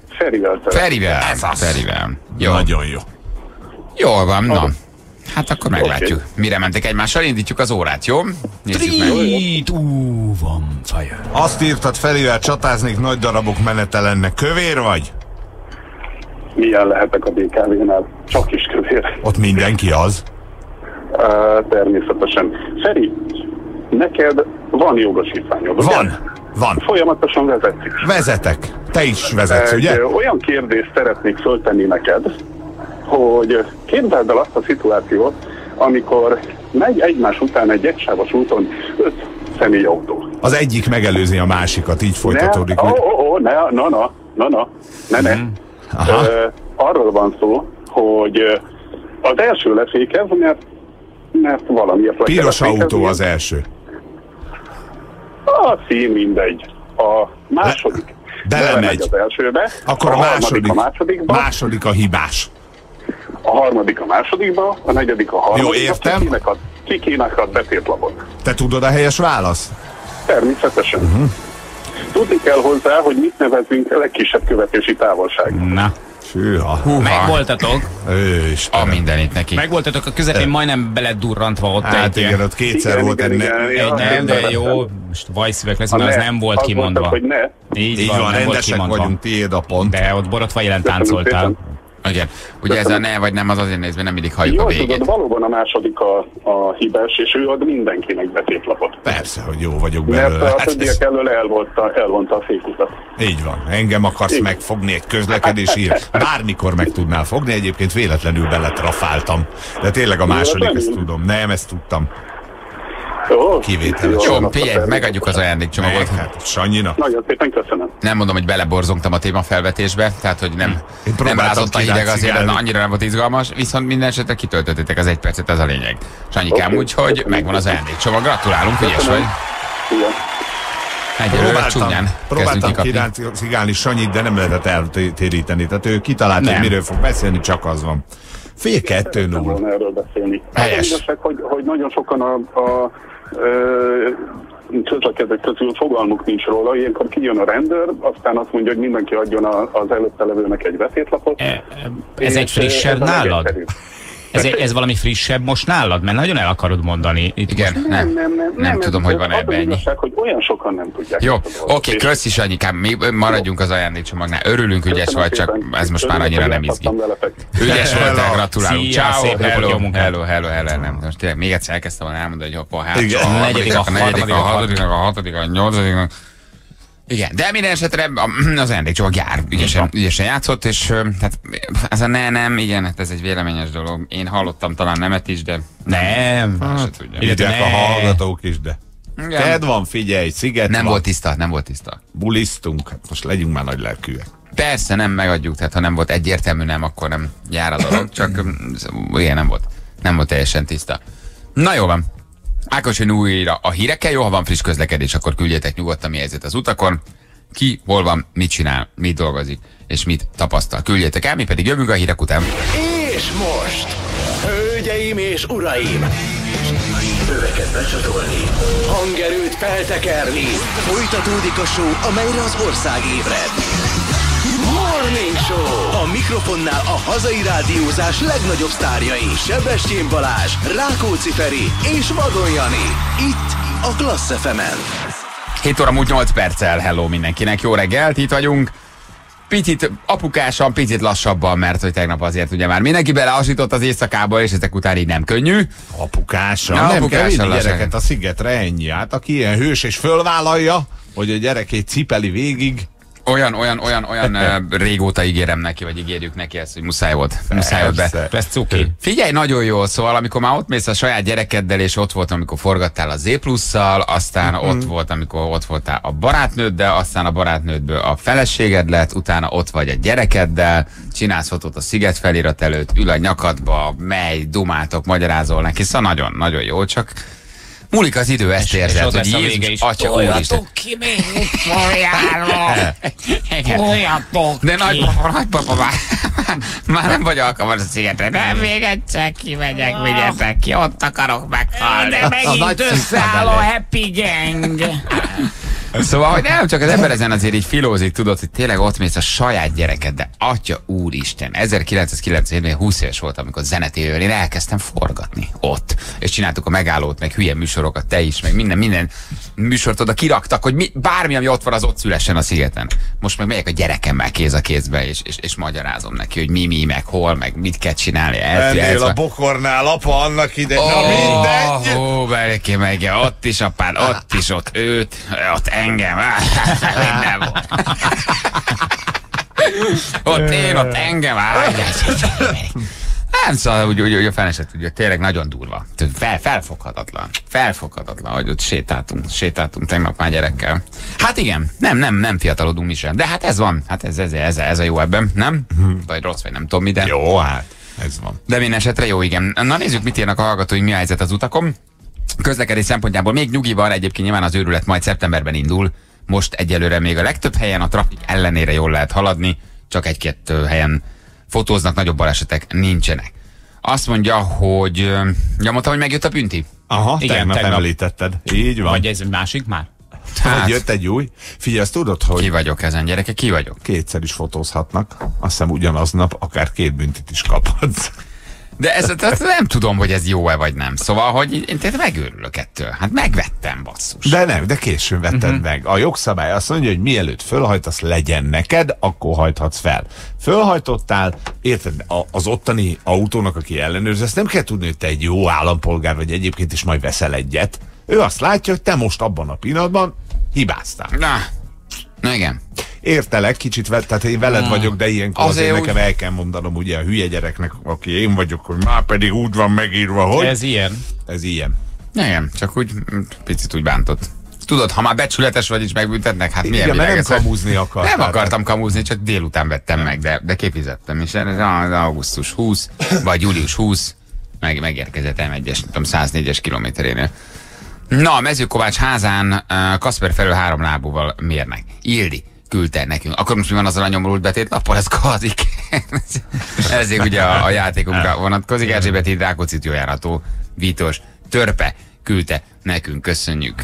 Ferivel. Jó. Nagyon jó. Jól van, na. Hát akkor meglátjuk. Mire mentek egymással, indítjuk az órát, jó? Nézzük meg. 3, 2, 1, fire. Azt írtad, Ferivel csatáznék, nagy darabok menete lenne. Kövér vagy? Milyen lehetek a BKV-nál? Csak is kövér. Ott mindenki az? Természetesen. Feri, neked van jogosítványod, ugye? Van. Folyamatosan vezetsz is. Vezetek. Te is vezetsz, ugye? Olyan kérdést szeretnék föltenni neked, hogy képzeld el azt a szituációt, amikor megy egymás után egy egysávos úton 5 személyautó. Az egyik megelőzi a másikat, így folytatódik. Arról van szó, hogy az első lefékez, mert valamiért... Piros autó az első. A szín mindegy. A második belemegy az elsőbe, akkor a másodikba, második a hibás. a harmadik a másodikba, a negyedik a harmadikba. Jó, értem. Kikinek ad betétlapot. Te tudod a helyes válasz? Természetesen. Tudni kell hozzá, hogy mit nevezünk a legkisebb követési távolság. Na. Hűha. Megvoltatok. A mindenit neki. Megvoltatok a közepén, majdnem beledurrantva ott hát egy... igen, ott kétszer volt egy nem, de jó, most vajszívek leszünk, mert az nem volt kimondva. Hogy ne. Így van, nem volt rendesek kimondva. vagyunk, tiéd a pont. De ott borotva jelen táncoltál. Igen. Ugye ez a ne vagy nem az azért néz, mert nem mindig halljuk a Jól végét. tudod, valóban a második a hibás, és ő ad mindenkinek betétlapot. Persze, hogy jó vagyok Mert belőle. a többiek elől elvonta a fékutat. Így van. Engem akarsz megfogni egy közlekedésért. Bármikor meg tudnál fogni, egyébként véletlenül beletrafáltam. De tényleg a második, ezt tudom. Nem, ezt tudtam. Kivételes. Jó, figyelj, megadjuk az ajándékcsomagot. Hát, Sanyinak. Nagyon szépen köszönöm. Nem mondom, hogy beleborzongtam a témafelvetésbe, tehát hogy nem rázott a hideg azért, annyira nem volt izgalmas, viszont minden esetre kitöltöttétek az 1 percet, ez a lényeg. Sanyikám, úgyhogy megvan az ajándékcsomag. Gratulálunk, ügyes vagy. Egyelőre csúnyán Próbáltam kiráncigálni Sanyit, de nem lehetett eltéríteni. Tehát ő kitalálta, hogy miről fog beszélni, csak az van. Fél 2-0. Erről beszélni. Helyes. Az igazság, hogy nagyon sokan a közlekedők közül fogalmuk nincs róla, ilyenkor kijön a rendőr, aztán azt mondja, hogy mindenki adjon az előtte levőnek egy betétlapot. Ez egy frissebb nálad? Ez valami frissebb most nálad? Mert nagyon el akarod mondani. Igen, nem tudom, hogy van ebben ennyi. Igazság, hogy olyan sokan nem tudják. Jó, oké, köszi Sanyikám, mi maradjunk az ajándékcsomagnál. Örülünk, ügyes vagy, csak ez most már annyira nem izgi. Ügyes voltál, gratulálunk. Ciao, hello. Nem, most tényleg még egyszer elkezdtem volna elmondani, hogy hoppá, hát a negyedik, a harmadik, a hatodik, a nyolcadik. Igen, de minden esetre az ajándékcsomag jár, ügyesen játszott, és hát ez a nem, igen, hát ez egy véleményes dolog. Én hallottam talán nemet is, de nem. Írják a hallgatók is, de kedv van, figyelj, sziget nem van. volt tiszta. Bulisztunk, hát most legyünk már nagy lelkűek. Persze, nem megadjuk, tehát ha nem volt egyértelmű nem, akkor nem jár a dolog, csak igen, nem volt teljesen tiszta. Na jó van. Ákos, hogy újra a hírekkel, jó, ha van friss közlekedés, akkor küldjetek nyugodtan, mi helyzet az utakon. Ki, hol van, mit csinál, mit dolgozik, és mit tapasztal. Küldjetek el, mi pedig jövünk a hírek után. És most, hölgyeim és uraim, öveket becsatolni, hangerőt feltekerni, folytatódik a show, amelyre az ország ébred. Morning Show! A mikrofonnál a hazai rádiózás legnagyobb sztárjai, Sebestyén Balázs, Rákóczi Feri és Vadon Jani. Itt a Klassz FM-en. 7 óra múlt 8 perccel, hello mindenkinek, jó reggelt, itt vagyunk. Picit apukásan, picit lassabban, mert hogy tegnap azért ugye már mindenki beleasított az éjszakába, és ezek után így nem könnyű. Apukásan? Ja, nem kell vinni lassan. gyereket a szigetre, ennyi. Hát aki ilyen hős és fölvállalja, hogy a gyerekét cipeli végig. Olyan régóta ígérem neki, vagy ígérjük neki ezt, hogy muszáj volt be. Ez cuki. Figyelj, nagyon jó, szóval amikor már ott mész a saját gyerekeddel, és ott volt, amikor forgattál a Z+-szal, aztán ott volt, amikor ott voltál a barátnőddel, aztán a barátnődből a feleséged lett, utána ott vagy a gyerekeddel, csinálsz fotót a sziget felirat előtt, ül a nyakadba, mely, dumáltok, magyarázol neki, szóval nagyon, nagyon jó, csak múlik az idő, ezt érzed, hogy Jézus, Atya Úristen. Ki még utoljára! De nagypapa már nem vagy alkalmas a szigetre. De még egyszer kimegyek, vigyetek ki, ott akarok meghalni. De megint összeáll a Happy Gang! Szóval, hogy nem csak az ember ezen azért így filózik, tudod, hogy tényleg ott mész a saját gyereked, de Atya Úristen, 1990-ben 20 éves voltam, amikor zenetévővel én elkezdtem forgatni ott. És csináltuk a megállót, meg hülye műsorokat, te is, meg minden műsort oda kiraktak, hogy bármi, ami ott van, az ott szülessen a szigeten. Most meg megyek a gyerekemmel kéz a kézbe, és magyarázom neki, hogy mi, meg hol, meg mit kell csinálni. Ennél a bokornál, apa, annak idején, mindegy. Meg, ott is apád, ott is, ott őt, ott engem. Minden volt. Ott én, ott engem. Szóval úgy a fene se tudja, tényleg nagyon durva. Felfoghatatlan, hogy ott sétáltunk tegnap már gyerekkel. Hát igen, nem fiatalodunk mi sem. De hát ez van, hát ez a jó ebben, nem? Vagy rossz, vagy nem tudom mi, de... Jó, hát ez van. De minden esetre jó, igen. Na nézzük, mit írnak a hallgatóink, mi a helyzet az utakon. Közlekedés szempontjából még nyugi van, egyébként nyilván az őrület majd szeptemberben indul. Most egyelőre még a legtöbb helyen a trafik ellenére jól lehet haladni, csak egy-két helyen fotóznak, nagyobb balesetek nincsenek. Azt mondja, hogy... Ja, mondtam, hogy megjött a bünti? Aha, igen, tegnap említetted. Így van. Vagy ez másik már? Hát, jött egy új. Figyelj, azt tudod, hogy... Ki vagyok ezen, gyerekek, ki vagyok? Kétszer is fotózhatnak. Azt hiszem ugyanaznap akár 2 büntit is kaphatsz. De ez nem tudom, hogy ez jó-e vagy nem. Szóval, hogy én tényleg megőrülök ettől. Hát megvettem, basszus. De későn vetted meg. A jogszabály azt mondja, hogy mielőtt fölhajtasz, legyen neked, akkor hajthatsz fel. Fölhajtottál, érted, az ottani autónak, aki ellenőrz, ezt nem kell tudni, hogy te egy jó állampolgár vagy, egyébként is majd veszel egyet. Ő azt látja, hogy te most abban a pillanatban hibáztál. Na igen. Értelek, kicsit tehát én veled vagyok, de ilyenkor azért nekem el kell mondanom ugye a hülye gyereknek, aki én vagyok, hogy már pedig úgy van megírva, hogy... Ez ilyen. Ez ilyen. Igen, csak úgy picit úgy bántott. Tudod, ha már becsületes vagy is megbüntetnek, hát milyen igen, nem kamúzni akar. Nem akartam kamúzni, csak délután vettem meg, de kifizettem. És ez augusztus 20, vagy július 20, megérkezett M1-es, nem tudom, 104-es kilométerénél. Na, a Mezőkovács házán Kasper felől 3 lábúval mérnek. Ildi küldte nekünk. Akkor most mi van azzal a nyomorult betét nappal? Ez kazik. Ezért ugye a játékunkra vonatkozik. Erzsébet Rákóczi járató Vítos Törpe küldte nekünk. Köszönjük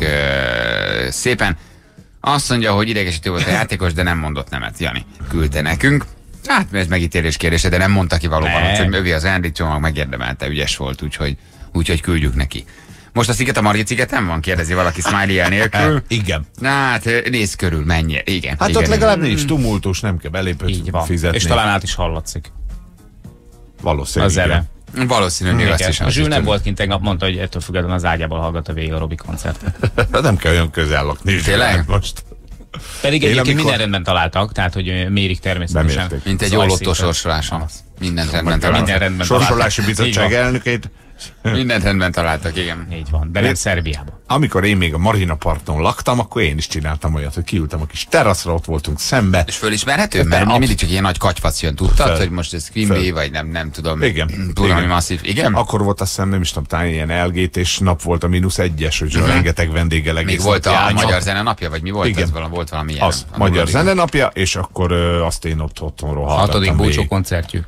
szépen. Azt mondja, hogy idegesítő volt a játékos, de nem mondott nemet. Jani küldte nekünk. Hát ez megítélés kérdése, de nem mondta ki valóban, hogy övi az ajándékcsomag, megérdemelte, ügyes volt, úgyhogy küldjük neki. Most a Sziget a Margit szigeten van? Kérdezi valaki smiley-el nélkül. Igen. Na hát nézz körül, menj. Igen. Hát igen, ott legalább nincs tumultus, nem kell belépőt fizetni. És talán át is hallatszik. Valószínűleg. A zene. Valószínűleg még azt is. A Zsül nem volt kint tegnap, mondta, hogy ettől függetlenül az ágyából hallgatta végig a Robi koncertet. Nem kell olyan közel lakni. Tényleg? Most. Pedig egyébként minden rendben találtak, tehát hogy mérik természetesen. Bemérték. Mint egy jó lottósorsoláson. Mindent rendben találtak. Sorsolási bizottság elnökét. Mindent rendben találtak, igen. Így van, de nem Szerbiában. Amikor én még a Marina parton laktam, akkor én is csináltam olyat, hogy kiültem a kis teraszra, ott voltunk szembe. És fölismerhető? Mert mindig csak ilyen nagy katyvac jön, tudtad, hogy most ez Quimby, vagy nem tudom. Igen. Tudom, masszív. Igen? Akkor volt azt hiszem, nem is tudom, talán ilyen LG-t, és nap volt a -1-es, hogy rengeteg vendéggel egész. Még volt a Magyar Zene napja, vagy mi volt? Igen. Ez volt valami ilyen. Az Magyar Zene napja, és akkor azt én otthonról hallgattam. 6. búcsú koncertjük.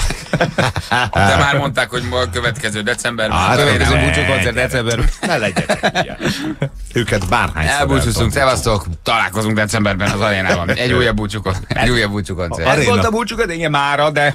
De már mondták, hogy a következő decemberben. Következő búcsú koncert decemberben. Ne legyenek ilyen. Őket bárhányszor elbúcsúzunk, szevasztok, találkozunk decemberben az arénában. Egy újabb búcsú koncert. Ez volt a búcsúkat, igen mára, de...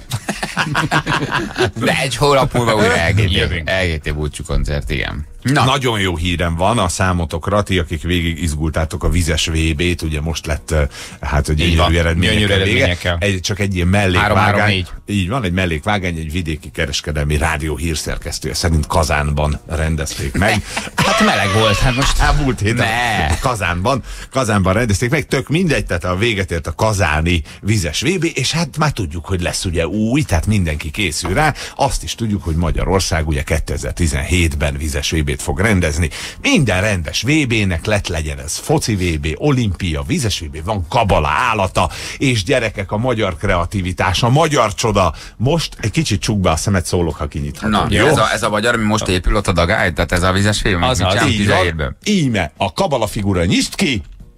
De egy hónap múlva újra LGT búcsú koncert, igen. Na. Nagyon jó hírem van a számotokra, ti, akik végig izgultátok a vizes VB-t, ugye most lett hát egy gyönyörű eredményekkel. Csak egy ilyen mellékvágány. Így van, egy mellékvágány, egy vidéki kereskedelmi rádió hírszerkesztője szerint Kazánban rendezték meg. Hát meleg volt, hát most... múlt héten Kazánban rendezték meg, tök mindegy, tehát a véget ért a kazáni vizes VB, és hát már tudjuk, hogy lesz ugye új, tehát mindenki készül rá. Azt is tudjuk, hogy Magyarország ugye 2017-ben vizes VB fog rendezni. Minden rendes VB-nek legyen ez foci VB, olimpia, vizes VB, van kabala állata, és gyerekek, a magyar kreativitás, a magyar csoda. Most egy kicsit csukd be a szemet, szólok, ha kinyithatom. Na, jó? Ez a magyar, ami most épül ott a dagály, tehát ez a vizes VB, az így van. Íme, a kabala figura nyisd ki.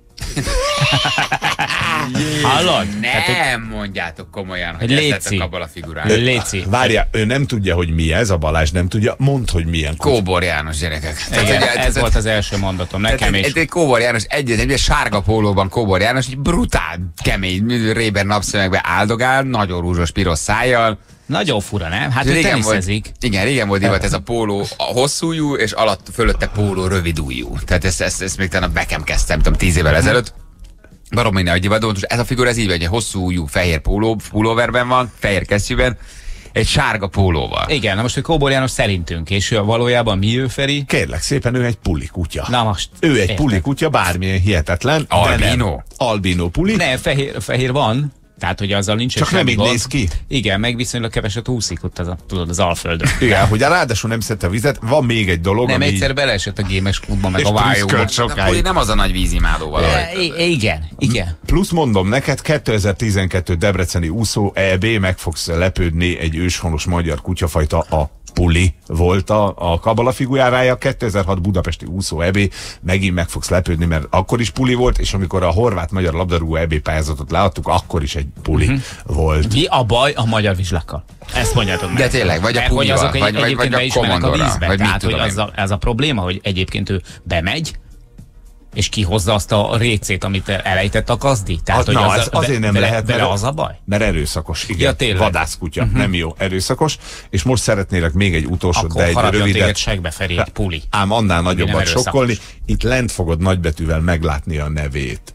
Hallod? Nem mondjátok komolyan, hogy ez lett a kabala figurája. Léci. Várjál, ő nem tudja, hogy mi ez, a Balázs nem tudja, mondd, hogy milyen. Kóbor János, gyerekek. Igen, ez volt az első mondatom, nekem is. Egy Kóbor János, egy sárga pólóban Kóbor János, egy brutál, kemény, réber napszemekbe áldogál, nagyon rúzsos, piros szájjal. Nagyon fura, nem? Hát ő teniszezik. Igen, régen volt divat ez a póló a hosszújú, és fölötte póló rövidújú. Tehát ezt még talán Beckham kezdtem, 10 évvel ezelőtt. Baromi nagy divat volt. Ez a figura ez így, hogy egy hosszújú fehér pulóverben van, fehér kesztyűben, egy sárga pólóval. Igen, na most, hogy Kóbor János szerintünk, és valójában mi ő, Feri? Kérlek szépen, ő egy puli kutya. Na most. Ő egy puli kutya, bármilyen hihetetlen. Albino. Albino puli. Ne, fehér van. Tehát, hogy azzal nincs csak nem így néz ki. Igen, meg viszonylag keveset úszik ott az Alföldön. Igen, hogy ráadásul nem szedte a vizet. Van még egy dolog, nem, egyszer beleesett a gémes klubba, meg a vájóba. Nem az a nagy vízimádó valahogy. Igen. Plusz mondom neked, 2012 debreceni úszó EB, meg fogsz lepődni, egy őshonos magyar kutyafajta, a Puli volt a Kabala figurája, 2006 budapesti úszó EB, megint meg fogsz lepődni, mert akkor is Puli volt, és amikor a horvát-magyar labdarúgó EB pályázatot leadtuk, akkor is egy Puli volt. Mi a baj a magyar vizslakkal? Ezt mondjátok meg. De tényleg, vagy a Pulival, azok vagy a Komondorral, vagy tehát, hogy ez a probléma, hogy egyébként ő bemegy, és kihozza azt a récét, amit elejtett a gazdi. Tehát, na, hogy azért nem lehet, mert az a baj. Mert erőszakos, igen. Ja, vadászkutya, nem jó, erőszakos. És most szeretnélek még egy utolsót, de egy rövidet. Segbe Feri, egy Puli. Ám annál nagyobbat sokkolni. Itt lent fogod nagybetűvel meglátni a nevét.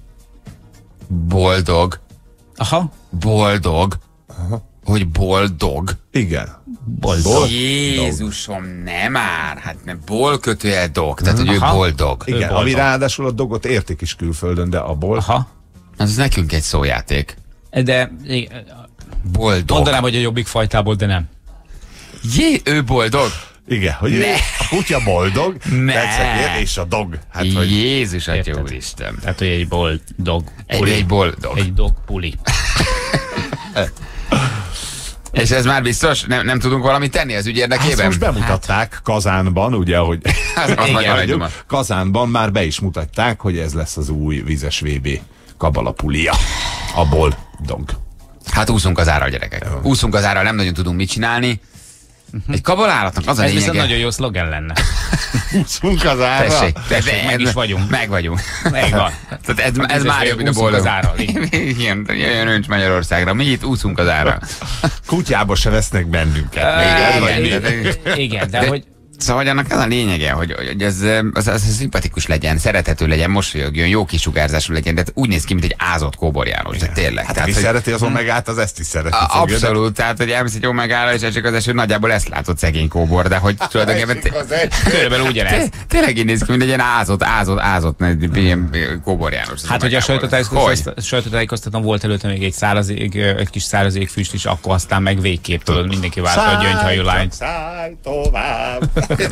Boldog. Aha. Boldog. Aha. Hogy boldog. Igen. Boldog. Jézusom, nem már. Hát nem, bol kötőjel dog. Tehát, hogy ő boldog. Igen, ő boldog. Ami ráadásul a dogot értik is külföldön, de a bol... Aha. Az nekünk egy szójáték. De... Boldog. Mondanám, hogy a jobbik fajtából, de nem. Ő boldog? Igen, hogy a kutya boldog, és a dog. Hát, hogy Jézus Atya Úristen. Tehát, hogy egy boldog. Egy boldog. Egy dog Puli. És ez már biztos? Nem tudunk valamit tenni az ügy érdekében? Azt most bemutatták Kazánban, ugye, hogy Kazánban már be is mutatták, hogy ez lesz az új vizes VB Kabala Pulia. A boldog. Hát úszunk az árral, gyerekek. Úszunk az árral, nem nagyon tudunk mit csinálni. Egy kabalálatnak az a lényege... Ez viszont nagyon jó szlogen lenne. Úszunk az árral. Tessék, meg is vagyunk. Meg vagyunk. Megvan. Ez már jobb, mint a boldog. Az árral. Igen, jöjjön öncs Magyarországra. Mi itt úszunk az árral. Kutyába se vesznek bennünket. Igen, de hogy... Szóval hogy annak az a lényege, hogy ez szimpatikus legyen, szerethető legyen, mosolyogjon, jó kisugárzású legyen, de úgy néz ki, mint egy ázott Kóbor János, de tényleg. Hát, aki szereti az Omegát, az ezt is szereti. Abszolút, tehát, hogy elmész egy Omegára, és esik az eső, nagyjából ezt látod szegény Kóbor, de hogy tulajdonképpen körülbelül ugyanez. Tényleg így néz ki, mint egy ilyen ázott ilyen Kóbor János. Hát, hogy a sajtótájékoztatón volt előtte még egy kis száraz égfüst is, akkor aztán meg végképp tudod, mindenki vált a gyöngyhajú lányt. Szállj tovább!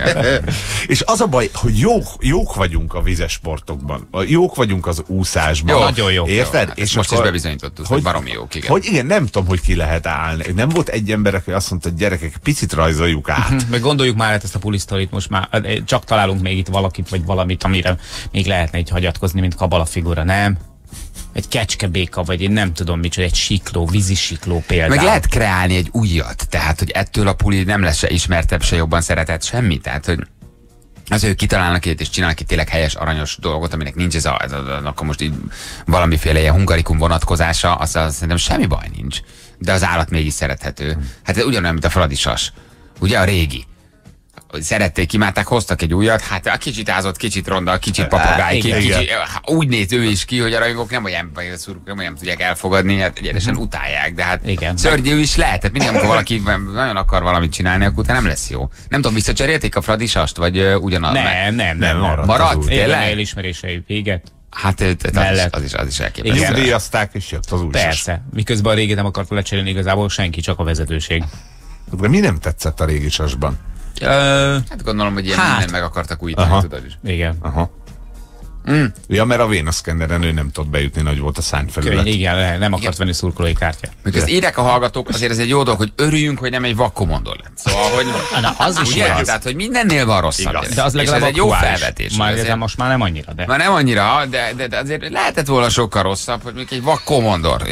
És az a baj, hogy jók vagyunk a vizes sportokban. Jók vagyunk az úszásban. Jó, nagyon jók. Érted? Jó. És most is bebizonyítottuk, hogy baromi jók, igen. Hogy igen, nem tudom, hogy ki lehet állni. Nem volt egy ember, aki azt mondta, hogy gyerekek, picit rajzoljuk át. Meg gondoljuk már ezt a pulisztorit, most már csak találunk még itt valakit, vagy valamit, amire még lehetne így hagyatkozni, mint Kabala figura, nem? Egy kecskebéka, vagy én nem tudom micsoda, egy sikló, vízisikló például. Meg lehet kreálni egy újat, tehát, hogy ettől a puli nem lesz se ismertebb, se jobban szeretett, semmi. Tehát, hogy az ő kitalálnak ilyet, és csinálnak itt tényleg helyes, aranyos dolgot, aminek nincs akkor most így valamiféle ilyen hungarikum vonatkozása, azt szerintem semmi baj nincs. De az állat mégis szerethető. Hát ez ugyanolyan, mint a fradisas. Ugye a régi. Szerették, imádták, hoztak egy újat, hát a kicsit ázott, kicsit ronda, kicsit papagáj, úgy néz ő is ki, hogy a rajongók nem olyan tudják elfogadni, hát egyenesen utálják, de hát szörnyű is lehet, tehát mindig, amikor valaki nagyon akar valamit csinálni, akkor utána nem lesz jó. Nem tudom, visszacserélték a fradisast, vagy ugyanaz? Nem. Maradt? Tényleg? Elismerései véget. Hát az is elképesztő. Nyugdíjazták, és jött az új. Persze, miközben a régi nem akarta lecserélni igazából senki, csak a vezetőség. De mi nem tetszett a régi sasban? Hát gondolom, hogy ilyen minden meg akartak újítani, tudod is. Igen. Aha. Ja, mert a vénaszkenneren ő nem tudott bejutni, nagy volt a szárnyfelület. Igen, nem akart venni szurkolói kártyát. Mikor ezt írják a hallgatók, azért ez egy jó dolog, hogy örüljünk, hogy nem egy vakkomondor lett. Szóval, hogy az is igaz. Tehát, hogy mindennél van rosszabb. De az legalább egy jó felvetés. Most már nem annyira. Már nem annyira, de azért lehetett volna sokkal rosszabb, hogy mondjuk egy vakkomondor.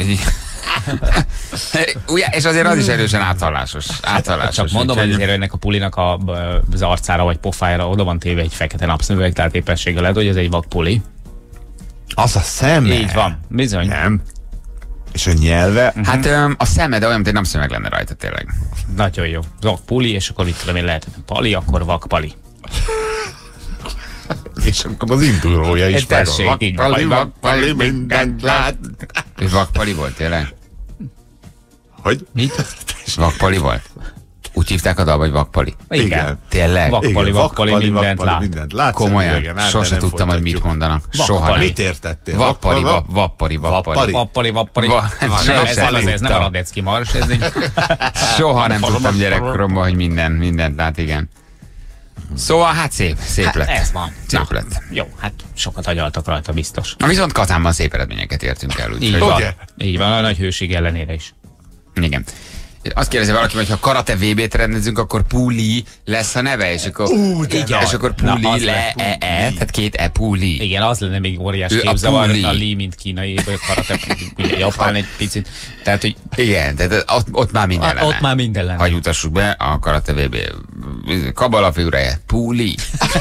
Ugye, és azért az is erősen áthallásos. Csak mondom, hogy azért ennek a pulinak az arcára vagy pofájára oda van téve egy fekete napszemüveg, tehát éppenséggel lehet, hogy ez egy vakpuli. Az a szeme? Így van, bizony. Nem. És a nyelve? Hát a szeme, de olyan, mint egy napszemüveg lenne rajta tényleg. Nagyon jó. Vakpuli, és akkor itt tudom én lehet pali, akkor vakpali. És akkor az indulója is megvan. Vakpali, mindent lát. És vakpali volt tényleg? Hogy? Mit? Vakpali volt? Úgy hívták a dal, vagy Vakpali? Igen. Tényleg? Vakpali, mindent lát. Komolyan, sose tudtam, hogy mit mondanak. Soha nem. Mit értettél? Vappari. Ez nem a Radecki mars, ez egy... Soha nem tudtam gyerekkoromban, hogy mindent lát, igen. Szóval hát szép lett. Ez van. Szép lett. Jó, hát sokat agyaltak rajta, biztos. Viszont Kazánban szép eredményeket értünk el, úgyhogy... Így van, a nagy hőség ellenére is. Igen. Azt kérdezi valaki, hogy ha karate VB-t rendezünk, akkor Puli lesz a neve, és akkor, és akkor Puli tehát két Puli. Igen, az lenne még óriás képzavar, a Lee, mint kínai karate, japán egy picit. Tehát, hogy... Igen, tehát ott már minden lenne. Ott már minden lenne. Hagy utassuk be a karate VB kabala figuráját. Puli.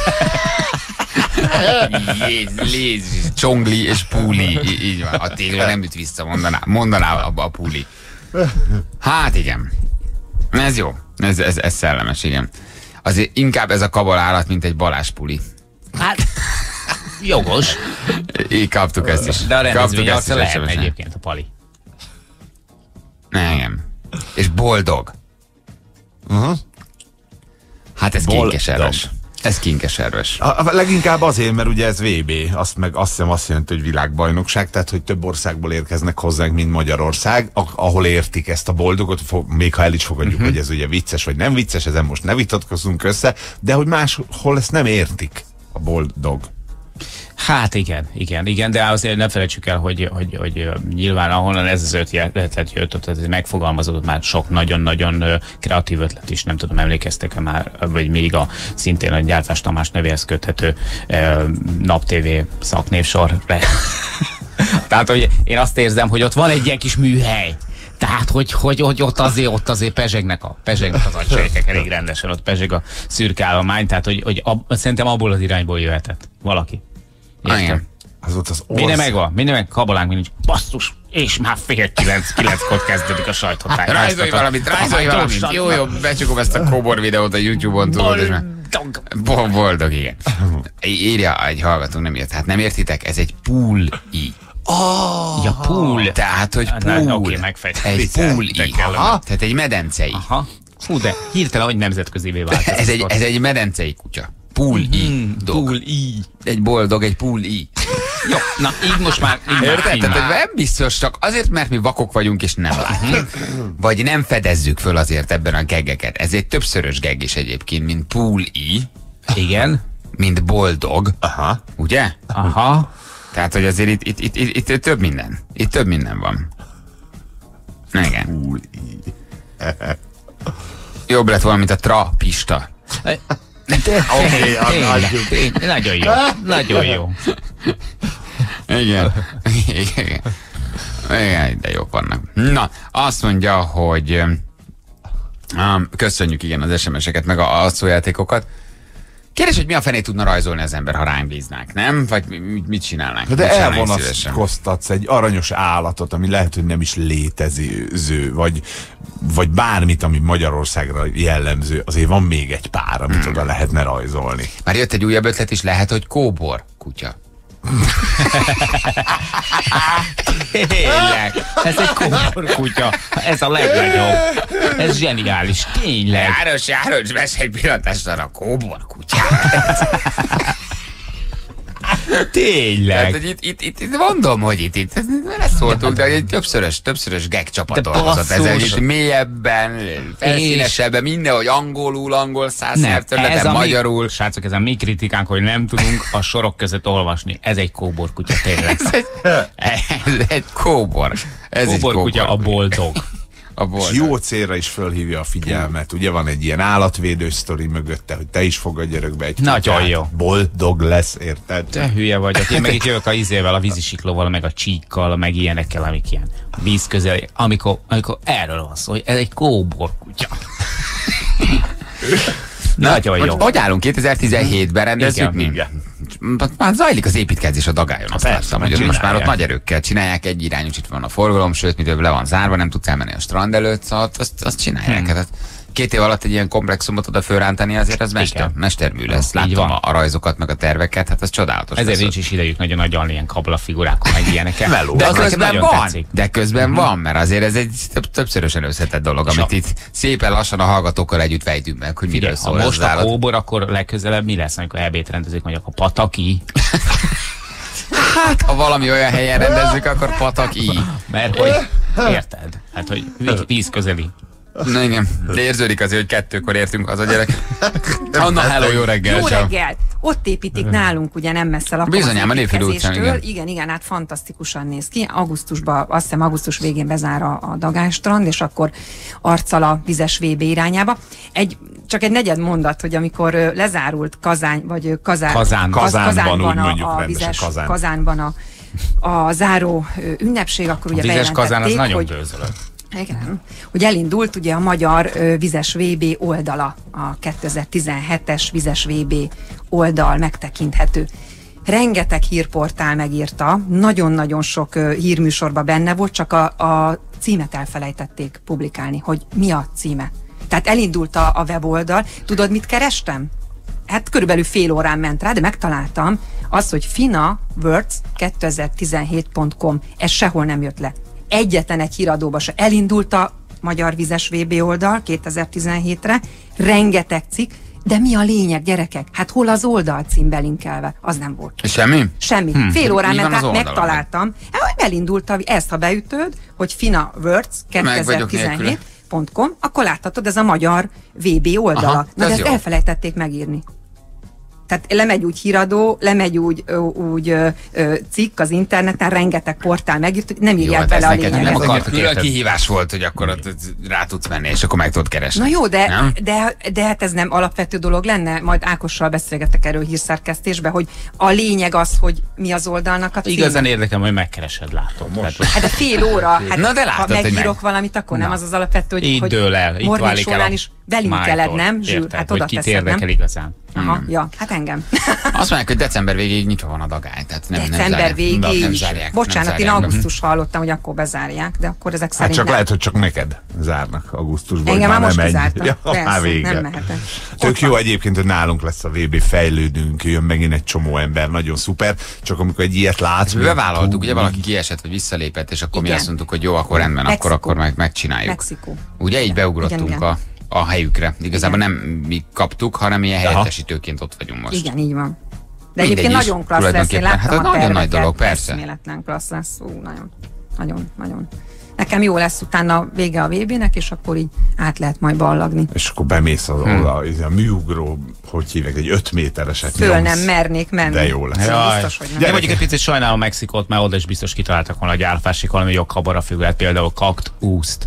Csongli és Puli. Így van. A tégla nem üt vissza, mondaná a Puli. Hát igen. Ez jó. Ez szellemes, igen. Azért inkább ez a kabalállat, mint egy Balázs Puli. Hát, jogos. Így kaptuk ezt is. De a rendezvény arca lehet egyébként a Pali. Nem. És boldog. Hát ez kinkeserves. Ez kinkeserves. Leginkább azért, mert ugye ez VB, azt hiszem azt jelenti, hogy világbajnokság, tehát hogy több országból érkeznek hozzánk, mint Magyarország, ahol értik ezt a boldogot, még ha el is fogadjuk, hogy ez ugye vicces vagy nem vicces, ezen most ne vitatkozzunk össze, de hogy máshol ezt nem értik a boldog. Hát igen, de azért ne felejtsük el, hogy nyilván ahonnan ez az ötlet jött, ott ez megfogalmazódott már sok nagyon-nagyon kreatív ötlet is, nem tudom, emlékeztek-e már, vagy még szintén a Gyártás Tamás nevéhez köthető Nap TV szaknévsor. Tehát, hogy én azt érzem, hogy ott van egy ilyen kis műhely. Tehát, hogy ott azért pezsegnek az agysejtek elég rendesen, ott pezseg a szürke állomány, tehát, hogy szerintem abból az irányból jöhetett valaki. Igen. Az ott az Minden meg, kabalánk mindig, basszus, és már 8:30-9-kor kezdődik a sajthatály. Rajzolj valamit. Jó, becsukom ezt a kóbor videót a YouTube-on, tudod. Boldog, igen. Írja egy hallgatónk, nem ért. Hát nem értitek, ez egy pool-i. Ja, pool. Tehát, hogy pool. Oké, megfejtem. Egy pool-i. Tehát egy medencei. Fú, de hirtelen, hogy nemzetközivé vált. Ez egy medencei kutya. Pool-i. Pool-i. Egy boldog, egy pool-i. Jó, na így most már. Érted? Tehát nem biztos, csak azért, mert mi vakok vagyunk és nem látjuk. Vagy nem fedezzük föl azért ebben a geggeket. Ez egy többszörös gegg is egyébként, mint pool-i. Igen. Mint boldog. Aha. Ugye? Aha. Tehát, hogy azért itt több minden. Itt több minden van. Igen. Jobb lett volna, mint a trapista. Nagyon jó. Nagyon jó. Igen. Igen, de jók vannak. Na, azt mondja, hogy köszönjük igen az SMS-eket, meg a szójátékokat. Kérdés, hogy mi a fenét tudna rajzolni az ember, ha ránk bíznák, nem? Vagy mit csinálnánk? De elvonatkoztatsz egy aranyos állatot, ami lehet, hogy nem is létező, vagy bármit, ami Magyarországra jellemző, azért van még egy pár, amit oda lehetne rajzolni. Már jött egy újabb ötlet is, lehet, hogy kóbor kutya. Tényleg, ez egy kóbor kutya. Ez a legnagyobb. Ez zseniális, tényleg. János, vesz egy pillantásra a kóbor kutyát. Tényleg. Tehát, itt mondom, hogy itt leszóltunk, de egy többszörös gag csapatot hozott. Ez egy mélyebben, felszínesebben, mindenhogy angol száz területen, magyarul. Srácok, ez a mi kritikánk, hogy nem tudunk a sorok között olvasni. Ez egy kóbor kutya, tényleg. Ez egy kóbor. Kóbor kutya a boldog. És jó célra is fölhívja a figyelmet. Ugye van egy ilyen állatvédő sztori mögötte, hogy te is fogadj örökbe egy nagyon jó. Boldog lesz, érted? Te hülye vagy. Én meg itt jövök a izével, a vízisiklóval, meg a csíkkal, meg ilyenekkel, amik ilyen víz közel. Amikor erről van szó, hogy ez egy kóbor kutya. Nagyon jó. Hogy állunk 2017-ben, rendezzük mi? Már zajlik az építkezés a Dagályon, azt láttam, hogy most már ott nagy erőkkel csinálják, egy irányos itt van a forgalom, sőt, mitől le van zárva, nem tudsz elmenni a strand előtt, szóval azt csinálják. Hát 2 év alatt egy ilyen komplexumot oda fölrántani, azért az mestermű lesz. Látom a rajzokat, meg a terveket, hát az csodálatos. Ezért nincs is idejük nagyon agyalni ilyen kablafigurákon, meg ilyeneken. De közben van, mert azért ez egy többszörösen összetett dolog, amit itt szépen lassan a hallgatókkal együtt fejtünk meg, hogy miről szól. Ha most a kóbor, akkor legközelebb mi lesz, amikor ebéd rendezik, mondjuk a Pataki? Hát, ha valami olyan helyen rendezzük, akkor Pataki. Mert hogy, érted? Hát, hogy víz közeli. Na igen, de érződik azért, hogy 2-kor értünk haza, gyerek. Anna, hello, jó reggel. Jó reggel. Ott építik nálunk, ugye nem messze lakom. Bizonyám, a Névfülű utcán, igen, hát fantasztikusan néz ki. Augusztusban, azt hiszem augusztus végén bezár a Dagásstrand, és akkor arccal a vizes VB irányába. Csak egy negyed mondat, hogy amikor lezárult Kazánban a vizes Kazánban a záró ünnepség, akkor ugye bejelentették, Kazán az nagyon bőzölött. Igen, hogy elindult ugye a magyar vizes VB oldala, a 2017-es vizes VB oldal megtekinthető. Rengeteg hírportál megírta, nagyon-nagyon sok hírműsorban benne volt, csak a címet elfelejtették publikálni, hogy mi a címe. Tehát elindult a weboldal. Tudod, mit kerestem? Hát körülbelül fél órán ment rá, de megtaláltam azt, hogy finawords2017.com. Ez sehol nem jött le. Egyetlen egy híradóba se. Elindult a Magyar Vizes VB oldal 2017-re, rengeteg cikk, de mi a lényeg, gyerekek? Hát hol az oldalcím belinkelve? Az nem volt. Semmi? Semmi. Fél órán ment át, megtaláltam. Elindult, ezt ha beütöd, hogy finawords2017.com, akkor láthatod, ez a Magyar VB oldala. Aha, na de ezt elfelejtették megírni. Tehát lemegy úgy híradó, lemegy úgy cikk az interneten, rengeteg portál megírt, hogy nem írják bele a lényeget. Nem akartak, külön kihívás volt, hogy akkor rá tudsz menni, és akkor meg tudod keresni. Na jó, de hát ez nem alapvető dolog lenne, majd Ákossal beszélgetek erről hírszerkesztésbe, hogy a lényeg az, hogy mi az oldalnak a cím. Igazán érdekel, hogy megkeresed, látom. Most. Hát a fél óra, hát na de látod, ha megírok valamit, akkor nem az az alapvető, hogy így dől el, itt válik el is belinkeled, nem? Zsűr, hát oda teszed, nem? Érdekel igazán. Aha, ja, hát engem. Azt mondják, hogy december végéig nyitva van a Dagály. Tehát december végéig. Nem zárják. Bocsánat, én augusztus hallottam, hogy akkor bezárják, de akkor ezek szerint csak lehet, hogy csak neked zárnak augusztusban. Engem már most nem kizártak. Ja, persze, nem mehetek. Tök jó egyébként, hogy nálunk lesz a VB, fejlődünk, jön megint egy csomó ember, nagyon szuper. Csak amikor egy ilyet látsz... Bevállaltuk, ugye valaki kiesett, vagy visszalépett, és akkor mi azt mondtuk, hogy jó, akkor rendben, akkor megcsináljuk. Mexikó. Ugye így beugrottunk a helyükre. Igazából nem mi kaptuk, hanem ilyen helyettesítőként ott vagyunk most. Igen, így van. De egyébként nagyon klassz lesz, én láttam hát a nagyon nagy dolog, persze. Eszméletlen klassz lesz, nagyon. Nekem jó lesz utána vége a VB-nek, és akkor így át lehet majd ballagni. És akkor bemész a műugró, hogy hívják, egy 5 métereset föl nem mernék menni. De jó lesz. Biztos, hogy nem. De mondjuk egy picit sajnálom Mexikót, mert oda is biztos kitaláltak volna a gyárfásik valami joghabara figurát, például kaktuszt.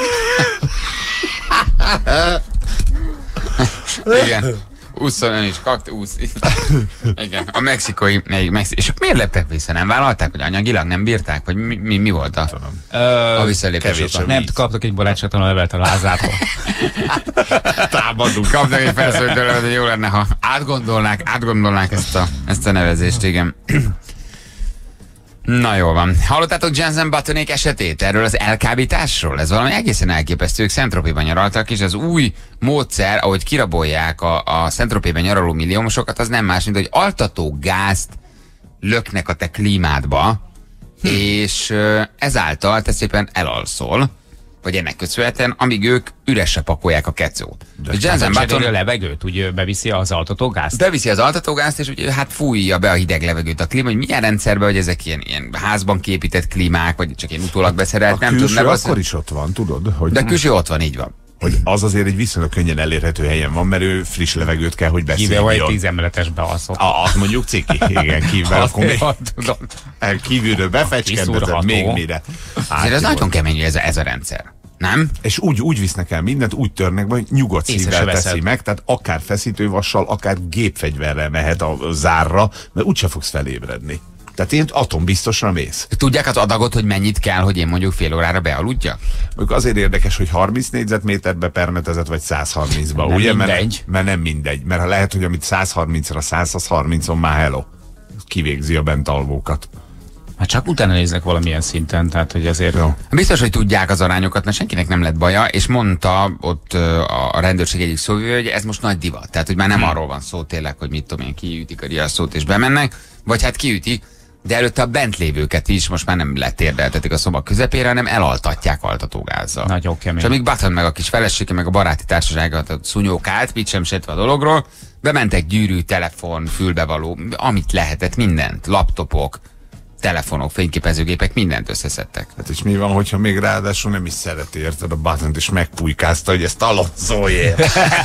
Igen. Úszon ön is, kaktusz. Igen, a mexikói... És miért leptek vissza? Nem vállalták, hogy anyagilag nem bírták? Vagy mi volt a visszalépés? Nem, kaptak egy barátságtalan levelet a Lázától. Támadunk. Kaptak egy felszólító levelet, hogy jó lenne, ha átgondolnák ezt a nevezést, igen. Na jól van. Hallottátok Jensen Buttonék esetét? Erről az elkábításról? Ez valami egészen elképesztő. Ők Saint-Tropez-ban nyaraltak, és az új módszer, ahogy kirabolják a Saint-Tropez-ben nyaraló milliómosokat, az nem más, mint hogy altató gázt löknek a te klímádba, és ezáltal te szépen elalszol, vagy ennek köszönhetően, amíg ők üresre pakolják a kecót. Jensen Button a levegőt, úgy beviszi az altatógázt? Beviszi az altatógázt, és ugye hát fújja be a hideg levegőt a klíma, hogy milyen rendszerben, hogy ezek ilyen házban képített klímák, vagy csak ilyen utólag beszerelt, nem tudom. A külső akkor is ott van, tudod? Hogy de a külső ott van, így van. Hogy az azért egy viszonylag könnyen elérhető helyen van, mert ő friss levegőt kell, hogy beszéljen. Kivéve vagy 10 emeletes bealszott. Az mondjuk ciki, igen, kívülről befecskendezett, még mire. Azért ez nagyon kemény, ez a rendszer. Nem? És úgy visznek el mindent, úgy törnek be, hogy nyugodt szívvel teszi meg, tehát akár feszítővassal, akár gépfegyverrel mehet a zárra, mert úgyse fogsz felébredni. Tehát én atombiztosra mész. Tudják az adagot, hogy mennyit kell, hogy én mondjuk fél órára bealudjak? Mondjuk azért érdekes, hogy 30 négyzetméterbe permetezett, vagy 130-ba, ugye? Mindegy. Mert nem mindegy. Mert ha lehet, hogy amit 130-ra 100, az 30-on már hello. Kivégzi a bent alvókat. Hát csak utána néznek valamilyen szinten, tehát hogy azért... Jó. Biztos, hogy tudják az arányokat, mert senkinek nem lett baja, és mondta ott a rendőrség egyik szóvivője, hogy ez most nagy divat. Tehát, hogy már nem arról van szó tényleg, hogy mit tudom én, kiütik a riasztót és bemennek, vagy hát kiütik, de előtte a bent lévőket is most már nem letérdeltetik a szoba közepére, hanem elaltatják altatógázzal. Nagyon kemény. És amíg Button meg a kis felesége, meg a baráti társaságot a szunyókált, mit sem sejtve a dologról, bementek gyűrű, telefon, fülbevaló, amit lehetett, mindent, laptopok, telefonok, fényképezőgépek, mindent összeszedtek. Hát és mi van, hogyha még ráadásul nem is szereti, érted, a Buttont, és megpújkázta, hogy ezt Alonsoért.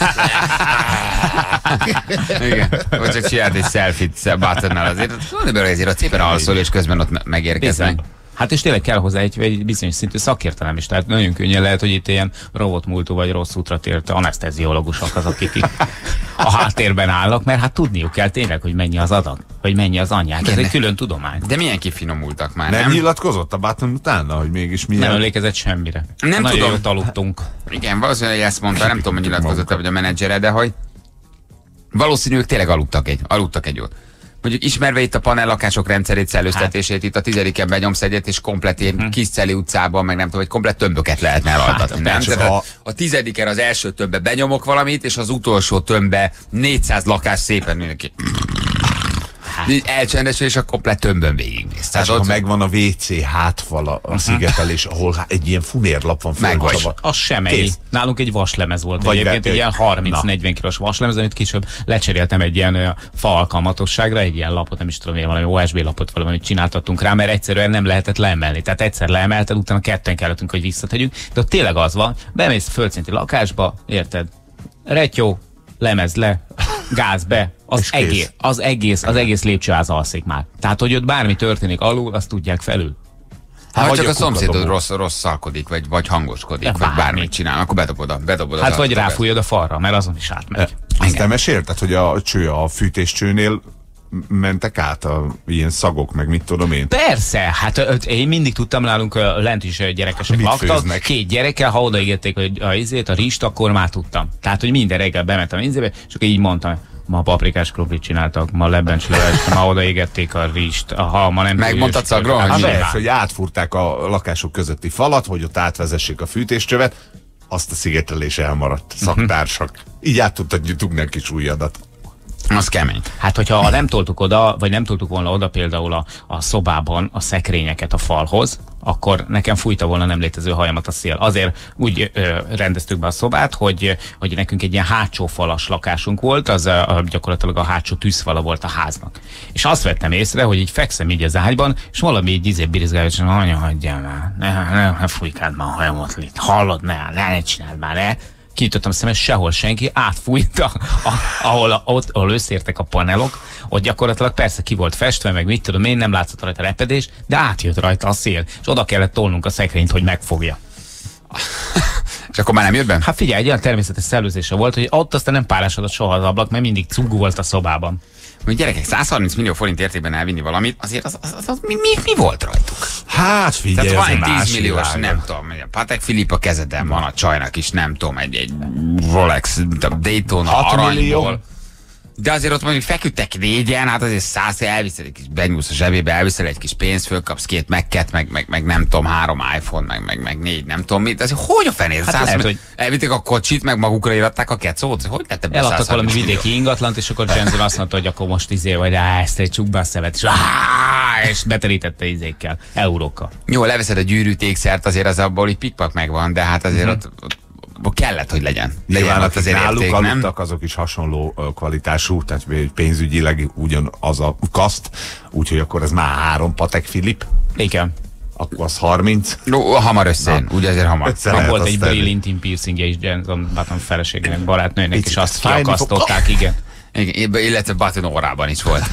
Igen, vagy csak csinált egy selfie-t Buttonnal azért ott szépen alszol, és közben ott megérkeznek. Hát és tényleg kell hozzá egy bizonyos szintű szakértelem is, tehát nagyon könnyen lehet, hogy itt ilyen robotmúltú vagy rossz útra tért aneszteziológusok az, akik a háttérben állnak, mert hát tudniuk kell tényleg, hogy mennyi az adag, hogy mennyi az anyák. Ez egy külön tudomány. De milyen kifinomultak már, nem nyilatkozott a Button utána, hogy mégis milyen? Nem emlékezett semmire. Nem nagyon tudom. jót aludtunk. Igen, valószínűleg ezt mondta, nem tudom, hogy nyilatkozott vagy a menedzsere, de hogy valószínűleg tényleg aludtak egy jót. Mondjuk ismerve itt a panellakások rendszerét, szellőztetését, itt a 10-en benyomsz egyet, és komplet ilyen Kisceli utcában, meg nem tudom, hogy komplet tömböket lehetne elaltatni. Nem? A 10-en az első tömbbe benyomok valamit, és az utolsó tömbbe 400 lakás szépen mindenki. Elcsendesül, és a komplet tömbön végignéz. Tehát ha megvan a WC hátfala a szigetelés, ahol egy ilyen funérlap van felcsava. Az sem egy. Nálunk egy vaslemez volt vagy egyébként, egy ilyen 30-40 kilós vaslemez, amit később lecseréltem egy ilyen fa alkalmatosságra, egy ilyen lapot, nem is tudom, én valami OSB lapot valamit csináltattunk rá, mert egyszerűen nem lehetett leemelni. Tehát egyszer leemelted, utána ketten kellettünk, hogy visszategyünk. De ott tényleg az van, bemész földszinti lakásba, érted? Retyó, lemez le, gáz be, az egész lépcsőház alszik már. Tehát, hogy ott bármi történik alul, azt tudják felül. Hát csak a szomszédod rosszalkodik, vagy hangoskodik, vagy bármit csinál, akkor bedobod hát vagy ráfújod a falra, mert azon is átmegy. Azt nem mesélted, hogy a fűtéscsőnél mentek át ilyen szagok, meg mit tudom én? Persze, hát én mindig tudtam, nálunk lent is gyerekesek laktak, 2 gyerekkel, ha odaígették a rizst, akkor már tudtam. Tehát, hogy minden reggel bementem az ízébe, és akkor így mondtam, ma paprikás kruplit csináltak, ma lebbencsleves, ma odaégették a rizst, ma nem... Megmondtad szagról? Hogy átfúrták a lakások közötti falat, hogy ott átvezessék a fűtéscsövet, azt a szigetelés elmaradt, szaktársak. Így át tudtad dugni a kis ujjadat. Az kemény. Hát, hogyha nem toltuk oda, vagy nem toltuk volna oda például a szobában a szekrényeket a falhoz, akkor nekem fújta volna nem létező hajamat a szél. Azért úgy rendeztük be a szobát, hogy nekünk egy ilyen hátsó falas lakásunk volt, az gyakorlatilag a hátsó tűzfala volt a háznak. És azt vettem észre, hogy így fekszem így az ágyban, és valami így birizgálja, hogy anya, hagyjál már, ne fújkáld már a hajamat, hallod, ne csináld már, ne. Kinyitottam a szemet, sehol senki, átfújta, ahol összértek a panelok, ott gyakorlatilag persze ki volt festve, meg mit tudom én, nem látszott rajta repedés, de átjött rajta a szél, és oda kellett tolnunk a szekrényt, hogy megfogja. És akkor már nem jött be? Hát figyelj, egy olyan természetes szellőzése volt, hogy ott aztán nem párásodott soha az ablak, mert mindig cugú volt a szobában. Hogy gyerekek, 130 millió forint értékben elvinni valamit, azért az mi volt rajtuk? Hát figyelj, tehát van egy 10 milliós, nem tudom, Patek Philippe a kezeden van, a csajnak is, nem tudom, egy Rolex, Daytona aranyból. De azért ott mondjuk feküdtek 4-en, hát azért 100, elviszed egy kis, benyúlsz a zsebébe, elviszel egy kis pénzt, fölkapsz 2 Mac-et, meg nem tudom, 3 iPhone, meg 4, nem tudom mit. Azért hogy a fenéz? Hát lehet, hogy elvitték a kocsit, meg magukra iratták a kecót, hogy lett ebből 130 eladtak valami vidéki ingatlant, és akkor Jensen azt mondta, hogy akkor most vagy ezt egy csukba a szemet, és beterítette izékkel, eurókkal. Jó, leveszed a gyűrűt, ékszert, azért az abból így pikpak megvan, de hát azért ott kellett, hogy legyen. Nyilván azért náluk aludtak, azok is hasonló kvalitású, tehát pénzügyileg ugyanaz a kaszt, úgyhogy akkor ez már 3 Patek Philippe. Igen. Akkor az 30. Hamar összejön, ugye azért hamar. Volt egy brilliantin piercingje is Jensen Button feleségének, barátnőnek, és azt kiakasztották, igen. Igen, illetve Button órában is volt,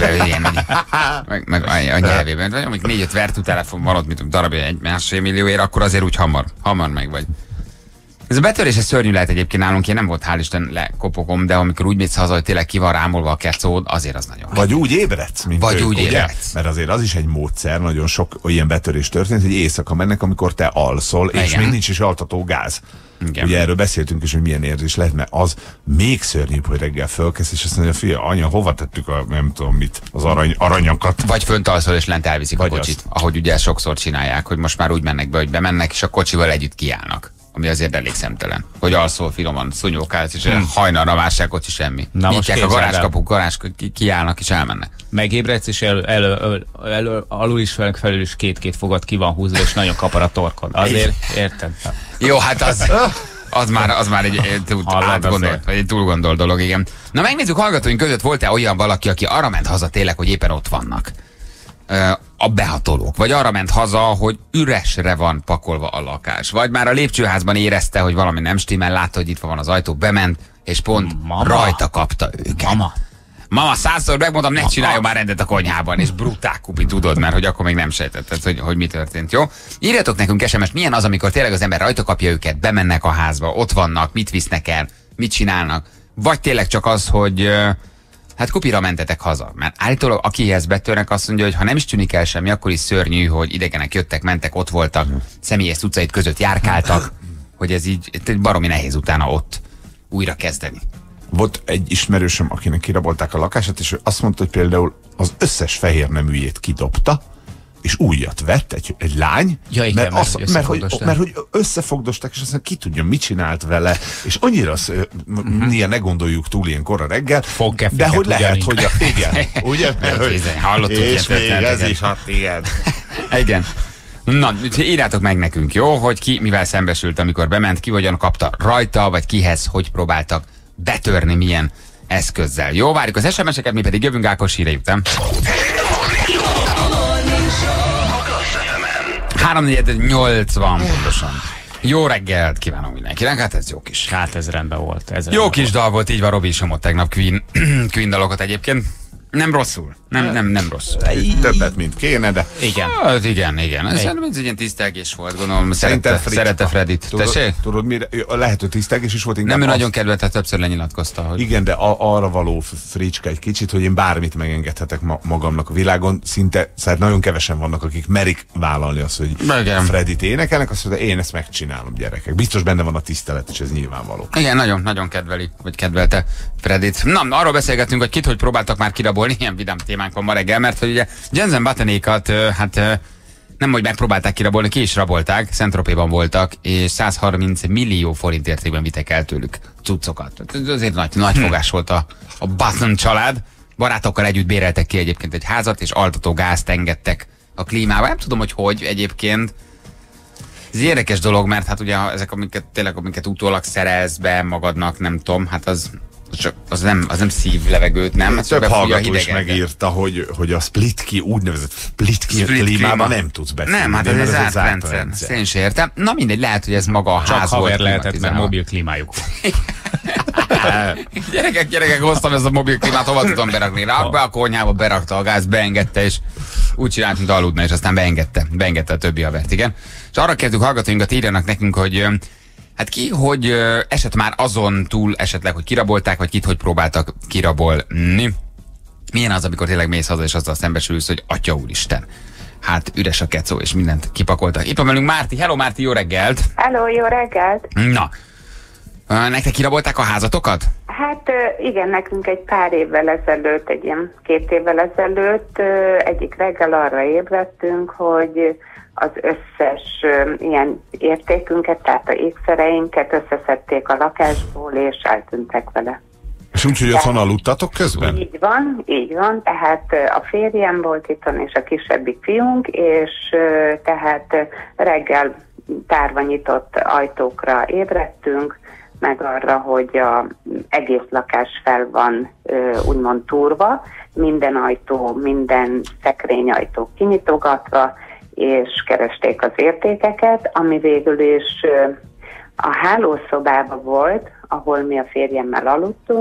meg a nyelvében. Vagy amíg 4-5 vertú telefon van ott, mint darabja 1,5 millióért, akkor azért úgy hamar meg vagy. Ez a betörés szörnyű lehet egyébként nálunk, én nem volt hál' Isten lekopogom, de amikor úgy mész haza, hogy tényleg ki van rámolva a kecód, azért az nagyon. Vagy úgy ébredsz, mint vagy ők, úgy ugye? ébredsz. Mert azért az is egy módszer, nagyon sok ilyen betörés történt, hogy éjszaka mennek, amikor te alszol, és még nincs is altató gáz. Igen. Ugye erről beszéltünk is, hogy milyen érzés lehet, mert az még szörnyűbb, hogy reggel fölkezd, és azt mondja, fia, anya, hova tettük a nem tudom mit, az aranyakat. Vagy fönt alszol, és lent elviszik vagy a kocsit, azt. Ahogy ugye sokszor csinálják, hogy most már úgy mennek be, hogy bemennek, és a kocsival együtt kiállnak. Ami azért elég szemtelen. Hogy alszol finoman, szúnyókálsz, és hajnalra várság kocsi semmi. Nyitják a garázskapuk, kiállnak és elmennek. Megébredsz, és alul is felül is két fogat ki van húzva, és nagyon kapar a torkod. Azért érted? Jó, hát az már egy átgondolt, vagy egy túlgondolt dolog, igen. Na megnézzük, hallgatóink között volt-e olyan valaki, aki arra ment haza tényleg, hogy éppen ott vannak a behatolók, vagy arra ment haza, hogy üresre van pakolva a lakás, vagy már a lépcsőházban érezte, hogy valami nem stimmel, látta, hogy itt van az ajtó, bement, és pont rajta kapta őket. Mama, 100-szor megmondom, ne csináljon már rendet a konyhában, és brutál kupi, tudod, mert hogy akkor még nem sejtetted, hogy mi történt, jó? Írjatok nekünk SMS-t, milyen az, amikor tényleg az ember rajta kapja őket, bemennek a házba, ott vannak, mit visznek el, mit csinálnak, vagy tényleg csak az, hogy hát kupira mentetek haza. Mert állítólag akihez betörnek, azt mondja, hogy ha nem is tűnik el semmi, akkor is szörnyű, hogy idegenek jöttek, mentek, ott voltak, személyes utcait között járkáltak, hogy ez így baromi nehéz utána ott újra kezdeni. Volt egy ismerősöm, akinek kirabolták a lakását, és ő azt mondta, hogy például az összes fehér neműjét kidobta, és újat vett egy lány, ja, igen, mert hogy összefogdosták, és aztán ki tudja, mit csinált vele, és annyira ilyen ne gondoljuk túl ilyen korra reggel, de hogy lehet, hogy igen, ugye? Hallottuk és még ez is hat ilyen. Igen. Na, írjátok meg nekünk, jó, hogy ki mivel szembesült, amikor bement, ki hogyan kapta rajta, vagy kihez, hogy próbáltak betörni, milyen eszközzel. Jó, várjuk az SMS-eket, mi pedig jövünk Ákos hírei után. 3-4-80 pontosan. Jó reggelt kívánok mindenkinek, hát ez jó kis. Hát ez rendben volt. Jó kis dal volt, így van, Robi is nyomott tegnap Queen dalokat egyébként. Nem rosszul. Nem rosszul. Többet, mint kéne, de... Igen. Hát igen. Ez egy ilyen tisztelgés volt, gondolom. Szerette Fredit. Tudod, mire? Lehet, hogy tisztelgés is volt. Nem, ő nagyon kedvelte, többször lenyilatkozta, hogy... Igen, de arra való fricska egy kicsit, hogy én bármit megengedhetek magamnak a világon. Szinte nagyon kevesen vannak, akik merik vállalni azt, hogy Fredit énekelnek, azt mondja, én ezt megcsinálom, gyerekek. Biztos benne van a tisztelet, és ez nyilvánvaló. Igen, nagyon kedveli, vagy kedvelte Fredit. Na, arról beszélgetünk, hogy hogy próbáltak már kirabolni, ilyen vidám témánk van ma reggel, mert hogy ugye Jensen Buttonékat nem hogy megpróbálták kirabolni, ki is rabolták, Saint-Tropéban voltak, és 130 millió forint értékben vittek el tőlük cuccokat. Ez azért nagy fogás volt a Button család. Barátokkal együtt béreltek ki egyébként egy házat, és altató gázt engedtek a klímába. Nem tudom, hogy egyébként. Ez érdekes dolog, mert hát ugye ezek, amiket utólag szerelsz be magadnak, nem tudom, hát az nem szív levegőt, nem? Több hallgató is megírta, hogy a úgynevezett split klímában nem tudsz beszélni. Nem, hát ez zárt rendszer. Én sem értem. Na mindegy, lehet, hogy ez maga a ház volt. Csak haver lehetett, mert mobil klímájuk. Gyerekek, hoztam ezt a mobil klímát, hova tudom berakni? Rak be a konyhába, berakta a gáz, beengedte, és úgy csinált, mint aludna, és aztán beengedte a többi havert, igen. És arra kérdük hallgatóinkat, írjanak nekünk, hogy hát hogy esett már azon túl esetleg, hogy kirabolták, vagy kit hogy próbáltak kirabolni. Milyen az, amikor tényleg mész haza, és azzal szembesülsz, hogy Atya úristen, hát üres a kecó, és mindent kipakoltak. Itt van velünk Márti. Hello Márti, jó reggelt! Hello, jó reggelt! Na, nektek kirabolták a házatokat? Hát igen, nekünk egy pár évvel ezelőtt, egy ilyen 2 évvel ezelőtt egyik reggel arra ébredtünk, hogy az összes ilyen értékünket, tehát a ékszereinket összeszedték a lakásból, és eltűntek vele. És úgy, hogy otthon aludtatok közben? Így van, tehát a férjem volt itthon, és a kisebbik fiunk, és tehát reggel tárva nyitott ajtókra ébredtünk, meg arra, hogy az egész lakás fel van úgymond túrva, minden ajtó, minden szekrényajtó kinyitogatva, és keresték az értékeket, ami végül is a hálószobában volt, ahol mi a férjemmel aludtunk,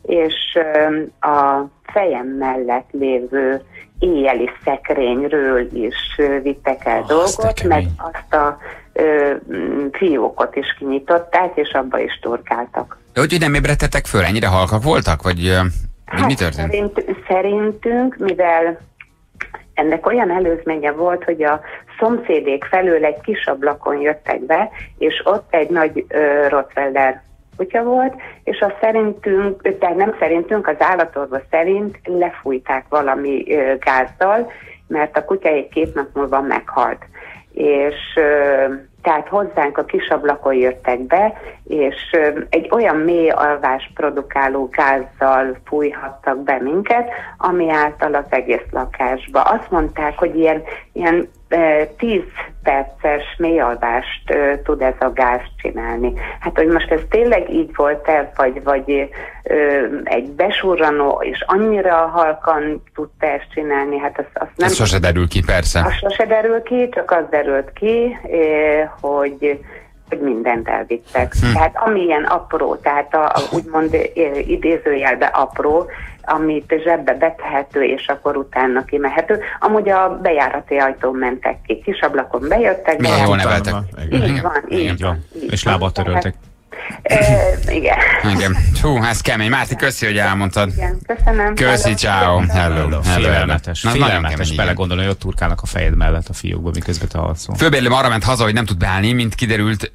és a fejem mellett lévő éjjeli szekrényről is vittek el dolgot, meg azt a fiókot is kinyitották, és abba is turkáltak. Hogy nem ébredtetek föl? Ennyire halkak voltak? Vagy mi történt? Szerintünk, mivel ennek olyan előzménye volt, hogy a szomszédék felől egy kis ablakon jöttek be, és ott egy nagy Rottweiler kutya volt, és azt szerintünk, tehát nem szerintünk, az állatorvos szerint lefújták valami gázzal, mert a kutya egy 2 nap múlva meghalt. És tehát hozzánk a kis ablakon jöttek be, és egy olyan mély alvás produkáló gázzal fújhattak be minket, ami által az egész lakásba. Azt mondták, hogy ilyen 10 perces mélyalvást tud ez a gáz csinálni. Hát, hogy most ez tényleg így volt-e, vagy egy besurranó, és annyira halkan tudta ezt csinálni, hát azt nem... Ez sose derül ki, persze. Az sose derül ki, csak az derült ki, hogy mindent elvittek. Tehát ami ilyen apró, tehát úgymond idézőjelbe apró, amit zsebbe betehető, és akkor utána kimehető. Amúgy a bejárati ajtón mentek ki, kis ablakon bejöttek. Milyen jól neveltek. Így van. És lábat töröltek. Igen. Igen. Hú, ez kemény. Márti, köszi, hogy elmondtad. Igen, köszönöm. Köszi, ciao. Hello. Félelmetes belegondolni, hogy ott turkálnak a fejed mellett a fiókba, miközben te alszol. Főbérlőm arra ment haza, hogy nem tud beállni, mint kiderült,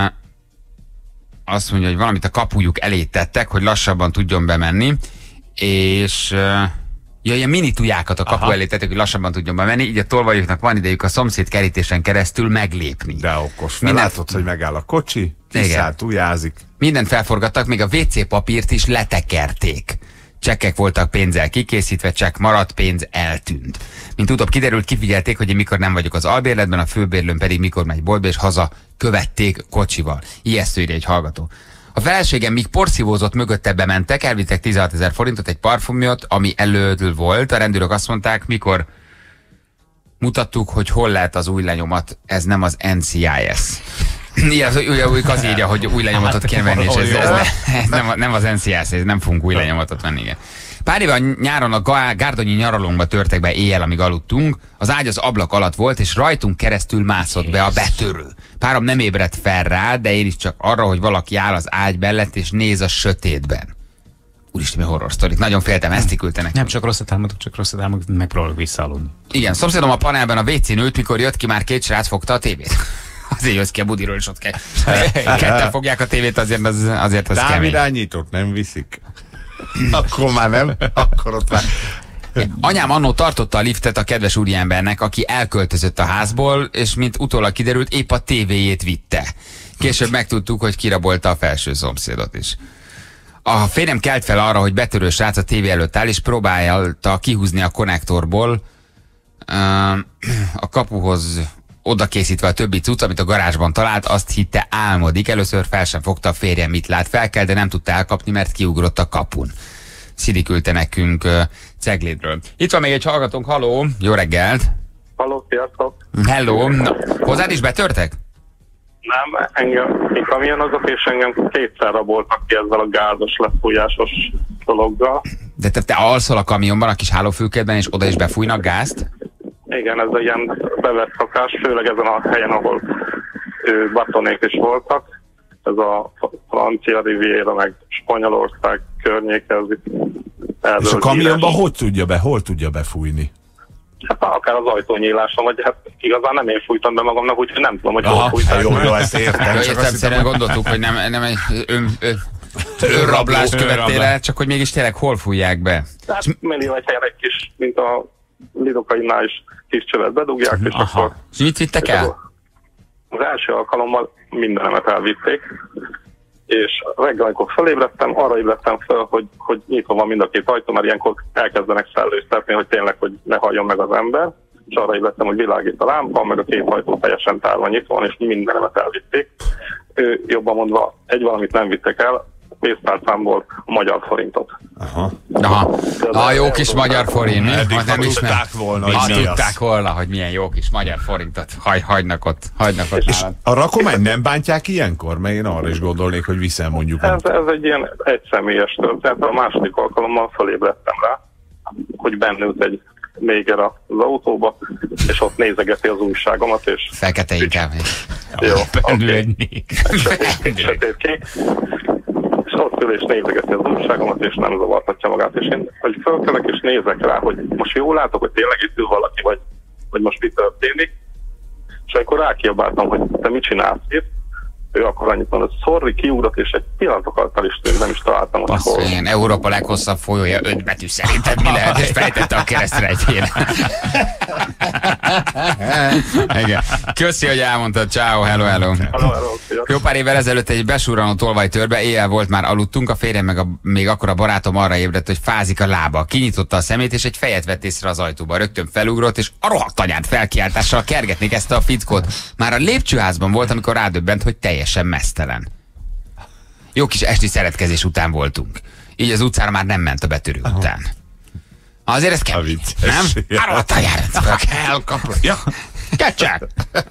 azt mondja, hogy valamit a kapujuk elé tettek, hogy lassabban tudjon bemenni, és ilyen mini tujákat a kapu elé tettek, hogy lassabban tudjon bemenni, így a tolvajoknak van idejük a szomszéd kerítésen keresztül meglépni. De okos. Látod, hogy megáll a kocsi, kiszáll, tujázik. Mindent felforgattak, még a WC papírt is letekerték. Csekkek voltak pénzzel kikészítve, csekk maradt, pénz eltűnt. Mint utóbb kiderült, kifigyelték, hogy én mikor nem vagyok az albérletben, a főbérlőm pedig mikor megy boltba, és haza követték kocsival. Ijesztő, írja egy hallgató. A feleségem míg porszívózott mögötte bementek, elvittek 16 000 forintot, egy parfumot, ami elől volt. A rendőrök azt mondták, mikor mutattuk, hogy hol lehet az új lenyomat, ez nem az NCIS. Új Kazi írja, hogy új lenyomatot kéne venni, és ez nem az NCIS, ez nem fogunk új lenyomatot venni, igen. Pár éve nyáron a gárdonyi nyaralónkba törtek be éjjel, amíg aludtunk. Az ágy az ablak alatt volt, és rajtunk keresztül mászott be a betörő. Párom nem ébredt fel rá, de én is csak arra, hogy valaki áll az ágy mellett, és néz a sötétben. Úristen, mi horror sztorik. Nagyon féltem, ezt küldtenek. Nem csak rosszat álmodok, megpróbálok visszaaludni. Igen, szomszédom a panelben a WC-n ült, mikor jött ki, már 2 srác fogta a tévét. Azért jössz ki a budiról, és ott ketten fogják a tévét, azért az kemény. Távirányítót nem viszik. Akkor már nem, akkor ott már... Anyám annó tartotta a liftet a kedves úriembernek, aki elköltözött a házból, és mint utólag kiderült, épp a tévéjét vitte. Később megtudtuk, hogy kirabolta a felső szomszédot is. A férjem kelt fel arra, hogy betörő srác a tévé előtt áll, és próbálta kihúzni a konnektorból a kapuhoz oda készítve a többi cucc, amit a garázsban talált, azt hitte álmodik. Először fel sem fogta a férjem, mit lát, felkel, de nem tudta elkapni, mert kiugrott a kapun. Szidi küldte nekünk Ceglédről. Itt van még egy hallgatónk, haló, jó reggelt! Halló, sziasztok! Hello, hozzád is betörtek? Nem, engem kamionozok, és engem 2-szer raboltak ki ezzel a gázos, lefújásos dologgal. De te alszol a kamionban, a kis hálófülkédben, és oda is befújnak gázt? Igen, ez egy ilyen bevett szokás, főleg ezen a helyen, ahol batonék is voltak. Ez a Francia Riviera, meg Spanyolország környéke. És a kamionban hol tudja befújni? Hát akár az ajtónyíláson, vagy hát igazán nem én fújtam be magamnak, úgyhogy nem tudom, hogy hol fújtam. Jó, ezt értem. Értem, gondoltuk, hogy nem egy önrablást követtél el, csak hogy mégis tényleg hol fújják be. Tehát millió egy helyen egy kis, mint a Lidokainál is kis csövet bedugják, és akkor... És mit vittek el? Az első alkalommal mindenemet elvitték, és reggel, amikor felébredtem, arra ébredtem fel, hogy nyitva van mind a 2 ajtó, mert ilyenkor elkezdenek szellőztetni, hogy tényleg, hogy ne halljon meg az ember, és arra ébredtem, hogy világít a lámpa, meg a 2 ajtó teljesen tárva nyitva van, és mindenemet elvitték. Jobban mondva, egy valamit nem vittek el, pénztárcámból magyar forintot. A jó kis magyar forint, mi? Eddig Nem tudták volna, ha hogy mi tudták az. volna, hogy milyen jó kis magyar forintot hagynak ott És nálad. a rakomány nem bántják ilyenkor? Mert én arra is gondolnék, hogy viszel mondjuk. Ez egy ilyen egyszemélyes történet. A második alkalommal felébredtem rá, hogy bennült egy néger az autóba, és ott nézegeti az újságomat, és... Fekete inkább. Jó, Oké. sötét kék. És ott ül és nézegeti az újságomat, és nem zavartatja magát. És én, hogy fölkelek és nézek rá, hogy most jól látok, hogy tényleg itt ül valaki, vagy most mi történik. És akkor rákiabáltam, hogy te mit csinálsz itt? Ő akkor annyit mondott, hogy sorry, kiugrott, és egy pillanatok alatt el is tűnt, nem is találtam, hogy hol. Igen, Európa leghosszabb folyója 5 betű szerinted mi lehet, és fejtette a keresztrejtjén. Igen. Köszi, hogy elmondtad. Ciao, hello. Hello, Jó pár évvel ezelőtt egy besurranó tolvajtörbe, éjjel volt, már aludtunk, a férjem meg még akkor a barátom arra ébredt, hogy fázik a lába. Kinyitotta a szemét, és egy fejet vett észre az ajtóba. Rögtön felugrott, és a rohadt anyát felkiáltással kergetni kezdte a fickót. Már a lépcsőházban volt, amikor rádöbbent, hogy teljesen meztelen. Jó kis esti szeretkezés után voltunk. Így az utcára már nem ment a betörő után. Azért ez kemény, nem? Rohadt anyát elkapod. Ja, kecsek!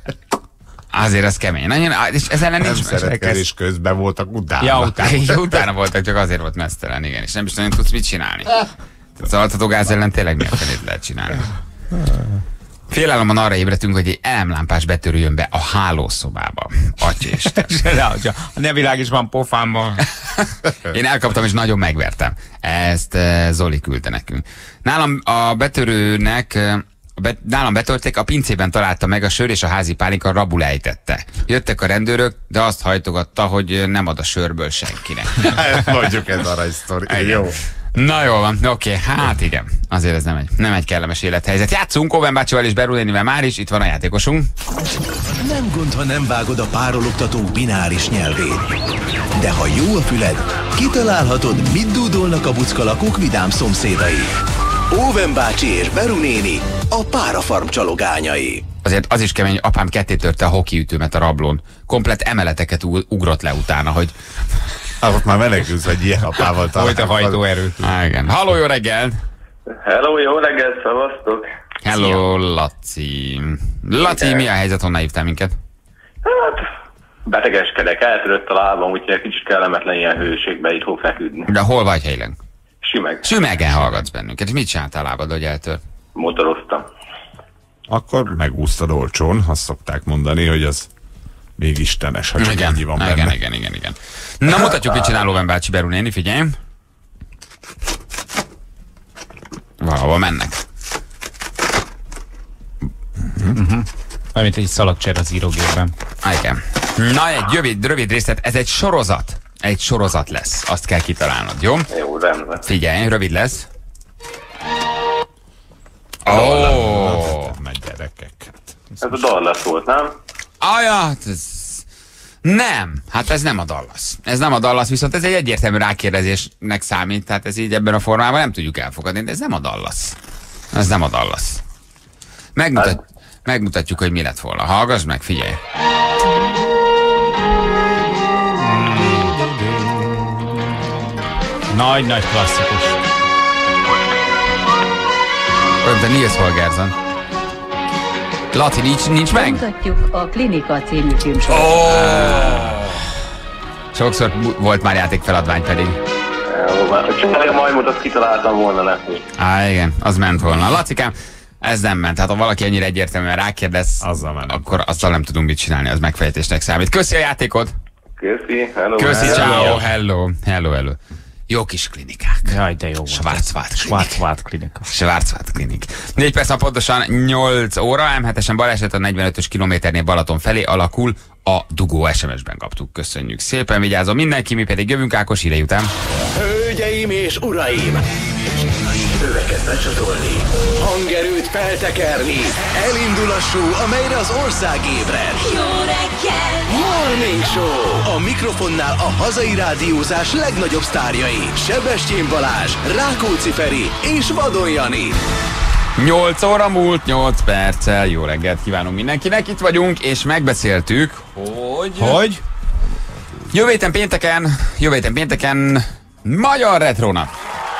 Azért ez kemény. Nagyon, és ez ellen Nem nincs szeretkezés közben voltak utána. Ja, utána voltak, csak azért volt meztelen, igen. És nem is nagyon tudsz mit csinálni. Az altatógáz ellen tényleg mi a felét lehet csinálni. Félálomban arra ébredtünk, hogy egy elemlámpás betörő jön be a hálószobába. Atyaisten. Ne világíts van pofámban. Én elkaptam és nagyon megvertem. Ezt Zoli küldte nekünk. Nálam a betörőnek... Nálam betörték, a pincében találta meg a sör és a házi pálinka rabul ejtette. Jöttek a rendőrök, de azt hajtogatta, hogy nem ad a sörből senkinek. Mondjuk ez aranysztori. Jó. Na jól van, oké, hát igen. Azért ez nem egy kellemes élethelyzet. Játszunk Owen bácsival és Berunénivel már is, itt van a játékosunk. Nem gond, ha nem vágod a párologtatók bináris nyelvét. De ha jó a füled, kitalálhatod, mit dúdolnak a buckalakók vidám szomszédai. Owen bácsi és Beru néni, a párafarm csalogányai. Azért az is kemény, apám ketté törte a hokiütőmet a rablón. Komplett emeleteket ugrott le utána, hogy... Ott már menekülsz, hogy ilyen apával Folyt a hajtóerőt. Igen. Halló, jó reggel! Hello, jó reggelt, szevasztok! Hello, Laci. Laci, mi a helyzet, honnan hívtál minket? Hát, betegeskedek, eltörött a lábam, úgyhogy egy kicsit kellemetlen ilyen hőségbe itthon feküdni. De hol vagy helyileg? Sümeg. Sümegen hallgatsz bennünket. És mit csináltál lábad, hogy eltört? Motoroztam. Akkor megúsztad olcsón, azt szokták mondani, hogy az még istenes, ha csak ennyi van benne. Igen. Na, mutatjuk, mit csinál Owen bácsi, Beru néni, figyelj. Valahol mennek. Valamint egy szalagcser az írógépben. Igen. Na, egy rövid részlet, ez egy sorozat. Egy sorozat lesz, azt kell kitalálnod, jó? Jó, rendben. Figyelj, rövid lesz. Nagy gyerekek. Ez a Dallas volt, nem? Nem, hát ez nem a Dallas. Ez nem a Dallas, viszont ez egy egyértelmű rákérdezésnek számít, tehát ez így ebben a formában nem tudjuk elfogadni, de ez nem a Dallas. Ez nem a Dallas. Megmutatjuk, hogy mi lett volna. Hallgass meg, figyelj. Nagy klasszikus. Olyan, de Nils Holgersson. Laci, nincs meg? Mutatjuk a Klinika című filmsorozatot. Sokszor volt már játékfeladvány pedig. Ha csinálja a majmot, azt kitaláltam volna neki. Igen, az ment volna. Lacikám, ez nem ment. Hát ha valaki ennyire egyértelműen rákérdez, akkor azzal nem tudunk mit csinálni, az megfejtésnek számít. Köszi a játékot! Köszi, hello. Köszi, ciao, hello. Jó kis klinikák. Jaj, de jó. Schwarzwald klinik. 4 perc, pontosan 8 óra, M7-esen baleset a 45-ös kilométernél Balaton felé alakul. A dugó SMS-ben kaptuk. Köszönjük szépen, vigyázom mindenki, mi pedig jövünk Ákos hírei után. Hölgyeim és uraim! Öveket becsatolni, hangerőt feltekerni, elindul a show, amelyre az ország ébred. Jó reggel! Morning Show! A mikrofonnál a hazai rádiózás legnagyobb sztárjai. Sebestyén Balázs, Rákóczi Feri és Vadon Jani. 8 óra múlt 8 perccel. Jó reggelt kívánunk mindenkinek. Itt vagyunk, és megbeszéltük, hogy... Jövő héten pénteken Magyar Retro nap.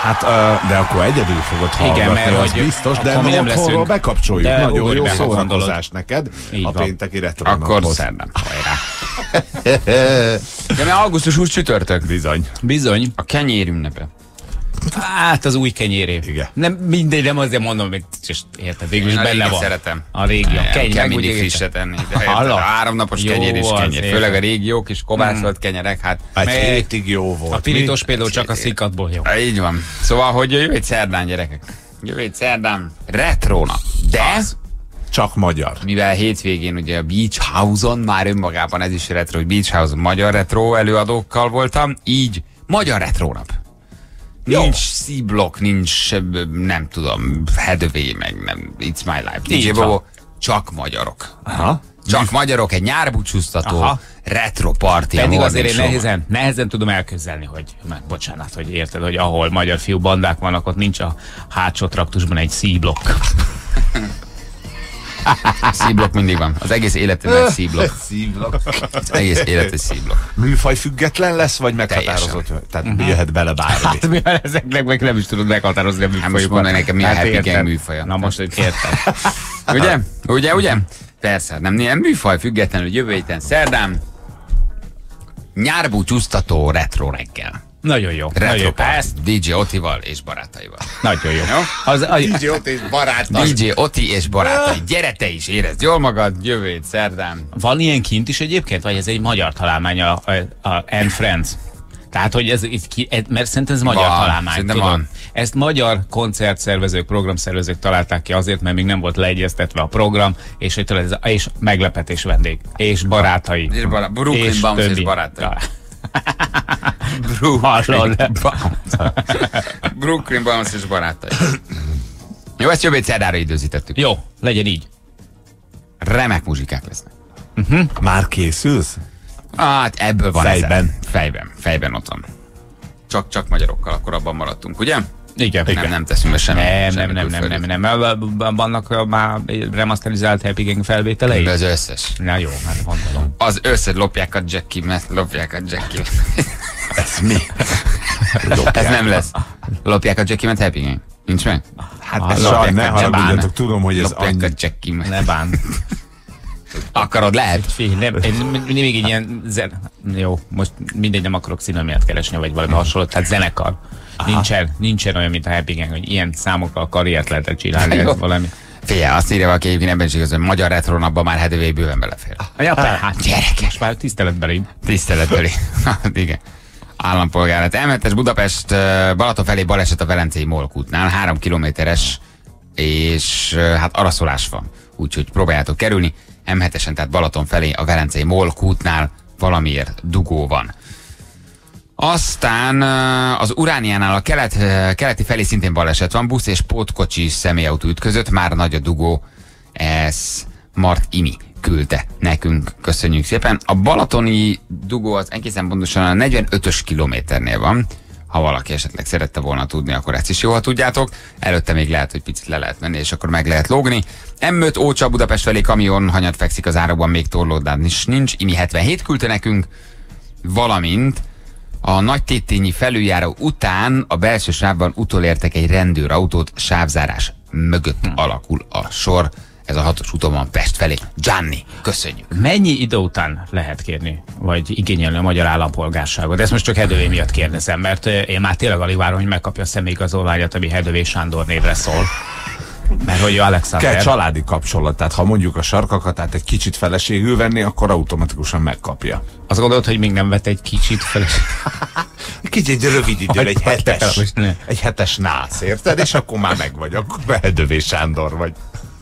Hát, de akkor egyedül fogod hallgatni, igen, mert az biztos, de nem otthonról bekapcsoljuk. De nagyon jó szórakozás neked a pénteki retronaphoz. Akkor szerdán. Hajrá. De mert augusztus 20 csütörtök. Bizony. A kenyér ünnepe. Hát az új kenyéré. Igen. Nem mindegy, nem azért mondom, hogy érted, végül is benne van. Szeretem. A régi, a kenyér. Kell mindig frisset enni. A 3 napos kenyér és kenyér. Főleg a régiók és kovácsolt kenyerek. Hát egy hétig jó volt. A pirítos például csak a szikatból jó. Így van. Szóval, hogy jövő egy szerdán, gyerekek. Jövő egy szerdán retrónap. De... Csak magyar. Mivel hétvégén ugye a Beach House-on, már önmagában ez is retro, hogy Beach House-on magyar retro előadókkal voltam, így magyar retrónap. Nincs C-block, nincs, nem tudom, Headway, meg nem, It's My Life. DJ Bobo, csak magyarok. Aha. Csak magyarok, egy nyárbúcsúztató retro party. Pedig azért én nehezen tudom elképzelni, hogy, bocsánat, hogy érted, hogy ahol magyar fiú bandák vannak, ott nincs a hátsó traktusban egy C-block. C-block mindig van. Az egész életben egy C-block. Az egész élet egy C-block. Műfaj független lesz, vagy meghatározott? Tehát jöhet bele bármi. Hát mivel ezeknek meg nem is tudod meghatározni a műfajokat. Most mondani nekem, mi a Happy Gang műfaja. Na most értem. Ugye? Persze, nem műfaj függetlenül jövő héten szerdán. Nyárbúcsúztató retro reggel. Nagyon jó. Retro Ezt DJ Otival és barátaival. Nagyon jó. DJ Oti és barátai. DJ Oti és barátai. Gyere te is, érezd jól magad, jövő hét szerdán. Van ilyen kint is egyébként? Vagy ez egy magyar találmány a And Friends? Tehát, hogy mert szerintem ez magyar találmány, tudom. Ezt magyar koncertszervezők, programszervezők találták ki azért, mert még nem volt leegyeztetve a program, és meglepetés vendég. És barátai. Brooklyn Bounce és barátai. Brooklyn Bounce és barátai. Jó, ezt jövő szerdára időzítettük. Jó, legyen így. Remek muzsikák lesznek. Már készülsz? Hát ebből van Fejben. Fejben ott van. Csak magyarokkal, akkor abban maradtunk, ugye? Igen. Nem teszünk be semmit. Nem. Vannak már remasterizált Happy Gang felvételei? Az összes. Na jó, hát gondolom. Az összes lopják a Jackie. Ez mi? Ez nem lesz. Lopják a Jackie Happy Gang. Nincs meg? Hát ne haragudjatok, tudom, hogy ez annyi. A Jackie ne bán. Akarod, lehet? Még egy ilyen jó, most mindegy, nem akarok szinoniát keresni, vagy valami hasonló, tehát zenekar. Nincsen olyan, mint a Happy Gang, hogy ilyen számokkal karriert lehetett csinálni, valami. Figyelj, azt írja valaki egyébként ebben is igaz, hogy magyar retronapban már Headway bőven belefér. Hát gyerekes, már tiszteletbeli. Igen. Állampolgárat. M7-es Budapest Balaton felé baleset a Velencei Molkútnál, 3 kilométeres, és hát araszolás van. Úgyhogy próbáljátok kerülni. M7-esen, tehát Balaton felé a Velencei Molkútnál valamiért dugó van. Aztán az Urániánál a keleti felé szintén baleset van, busz és pótkocsi személyautó ütközött, már nagy a dugó, ez Mart Imi küldte nekünk, köszönjük szépen. A balatoni dugó az egészen pontosan a 45-ös kilométernél van, ha valaki esetleg szerette volna tudni, akkor ezt is jó, ha tudjátok. Előtte még lehet, hogy picit le lehet menni, és akkor meg lehet lógni. M5 Ócsa Budapest felé kamion hanyat fekszik az árokban, még torlódás nincs. Imi 77 küldte nekünk, valamint a Nagytétényi felüljáró után a belső sávban utolértek egy rendőrautót, sávzárás mögött alakul a sor. Ez a 6-os úton van Pest felé. Gianni, köszönjük. Mennyi idő után lehet kérni, vagy igényelni a magyar állampolgárságot? Ezt most csak Headway miatt kérdezem, mert én már tényleg alig várom, hogy megkapja a személyigazolványát, ami Headway Sándor névre szól. Mert hogy Alexander... Kell családi kapcsolat, tehát ha mondjuk a sarkakatát egy kicsit feleségül venni, akkor automatikusan megkapja. Azt gondolod, hogy még nem vett egy kicsit feleségül? Kicsit rövid idő, egy hetes nász, érted? És akkor már meg vagy, akkor Headway Sándor vagy.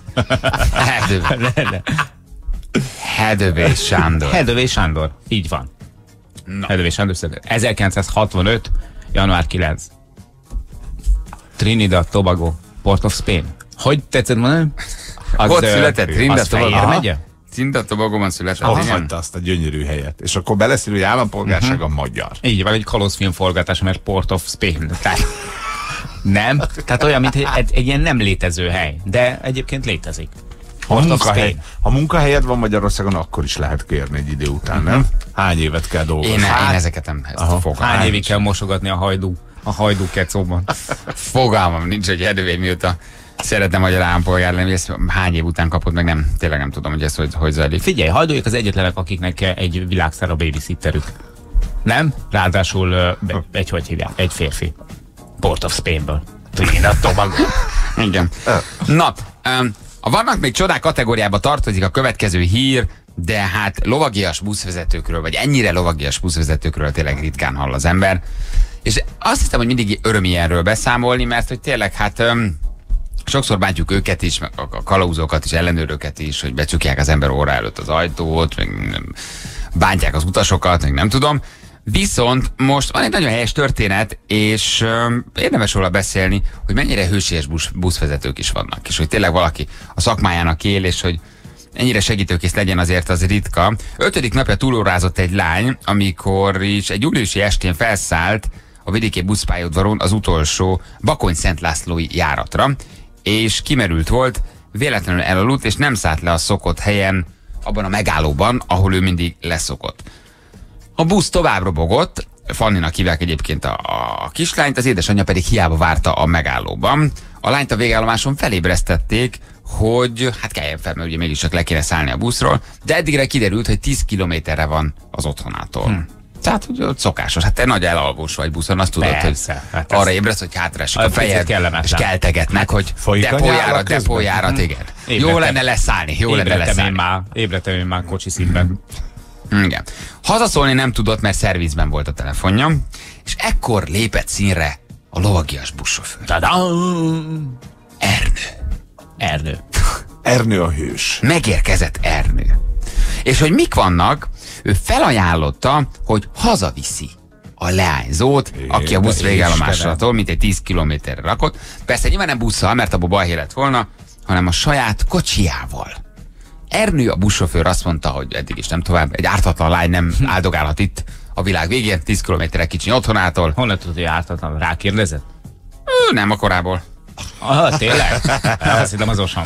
Headway Sándor. Headway Sándor, így van. No. Headway Sándor 1965. január 9. Trinidad Tobago, Port of Spain. Hogy tetszett mondani? Ott született, Trinidad Tobago megye? Trinidad Tobagoban született. Ott hagyta azt a gyönyörű helyet. És akkor beleszél, hogy állampolgárság a magyar. Így van, egy kalózfilm forgatás, mert Port of Spain. Nem? Tehát olyan, mint egy ilyen nem létező hely. De egyébként létezik. Ha munkahelyed van Magyarországon, akkor is lehet kérni egy idő után, nem? Hány évet kell dolgozni? Én ezeket nem fogom. Hány évig kell mosogatni a hajdú a Hajdú-Kecóban. Fogalmam nincs, hogy Erdővény mióta szeretne magyar állampolgár lenni, ezt hány év után kapott, meg nem, tényleg nem tudom, hogy ez hogy zajlik. Figyelj, Hajdúék az egyetlenek, akiknek egy világszára babysitterük. Nem? Ráadásul hogy hívják? Egy férfi. Port of Spainből. Trinidad Tobago. Igen. Na, vannak még csodák kategóriába tartozik a következő hír, de hát lovagias buszvezetőkről, vagy ennyire lovagias buszvezetőkről tényleg ritkán hall az ember. És azt hiszem, hogy mindig öröm ilyenről beszámolni, mert hogy tényleg hát sokszor bántjuk őket is, a kalauzókat is, ellenőröket is, hogy becsukják az ember óra előtt az ajtót, meg bántják az utasokat, meg nem tudom. Viszont most van egy nagyon helyes történet, és érdemes róla beszélni, hogy mennyire hősies buszvezetők is vannak, és hogy tényleg valaki a szakmájának él, és hogy ennyire segítőkész legyen, azért az ritka. 5. napja túlórázott egy lány, amikor is egy júliusi estén felszállt a vidéki buszpályaudvaron az utolsó Bakony-Szent Lászlói járatra, és kimerült volt, véletlenül elaludt, és nem szállt le a szokott helyen, abban a megállóban, ahol ő mindig leszokott. A busz tovább robogott, Fanninak hívják egyébként a kislányt, az édesanyja pedig hiába várta a megállóban. A lányt a végállomáson felébresztették, hogy hát keljen fel, mert ugye mégis csak le kéne szállni a buszról, de eddigre kiderült, hogy 10 kilométerre van az otthonától. Tehát, hogy ott szokásos. Hát te nagy elalvós vagy buszon, azt tudod, persze, hogy hát arra ébresz, hogy hátraesik a fejed, és keltegetnek, hogy depójárat, igen. Jó lenne leszállni, Ébredtem én már kocsi színben. Igen. Hazaszólni nem tudott, mert szervizben volt a telefonja, és ekkor lépett színre a lovagias buszsofőr. Ernő a hős. Megérkezett Ernő. És hogy mik vannak, ő felajánlotta, hogy hazaviszi a leányzót, aki a busz végállomásától mintegy 10 kilométerre rakott. Persze nyilván nem busszal, mert abba balhé lett volna, hanem a saját kocsijával. Ernő, a buszsofőr azt mondta, hogy eddig is nem tovább, egy ártatlan lány nem áldogálhat itt a világ végén, 10 kilométerre kicsi otthonától. Honnan tudod, hogy ártatlan? Rákérdezett? Nem, a korából. Tényleg? Azt hittem az osam.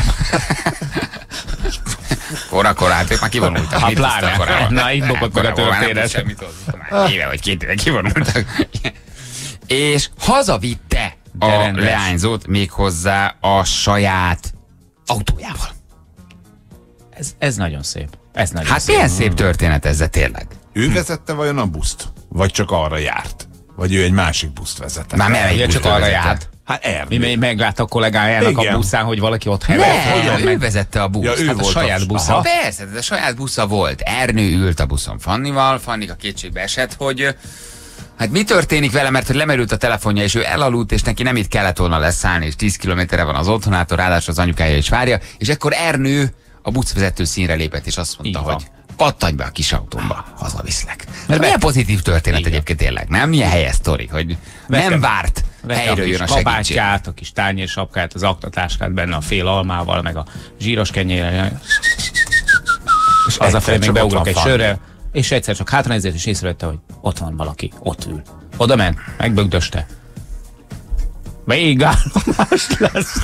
Korakorát, ők már kivonultak. Ha pláne. Na, így bokott meg a történet. Semmit hozzá. Éve vagy 2 éve kivonultak. És hazavitte a leányzót méghozzá a saját autójával. Ez nagyon szép. Hát milyen szép történet ez, tényleg. Ő vezette vajon a buszt? Vagy csak arra járt? Vagy ő egy másik buszt vezetett? Már melyik csak arra járt? Hát Ernő. Mi meglátta a kollégájának a buszán, hogy valaki ott hever. Ő vezette a buszt. Ja, hát a saját busza. Persze, ez a saját busza volt. Ernő ült a buszon Fannival, Fannika kétségbe esett, hogy hát mi történik vele, mert hogy lemerült a telefonja, és ő elaludt, és neki nem itt kellett volna leszállni, és 10 kilométerre van az otthonától, ráadásul az anyukája is várja, és ekkor Ernő a buszvezető színre lépett, és azt mondta, hogy pattanj be a kis autómba, hazaviszlek. Milyen pozitív történet egyébként tényleg, nem? Milyen helyes sztori, hogy nem várt, helyről jön a segítség. Kabátját, a kis tányérsapkát, az aktatáskát benne a fél almával, meg a zsíros kenyérrel. És az a fel még beugrok egy sörrel, és egyszer csak hátranézett, és észrevette, hogy ott van valaki, ott ül. Oda ment, megbögdöste. Végállomás lesz.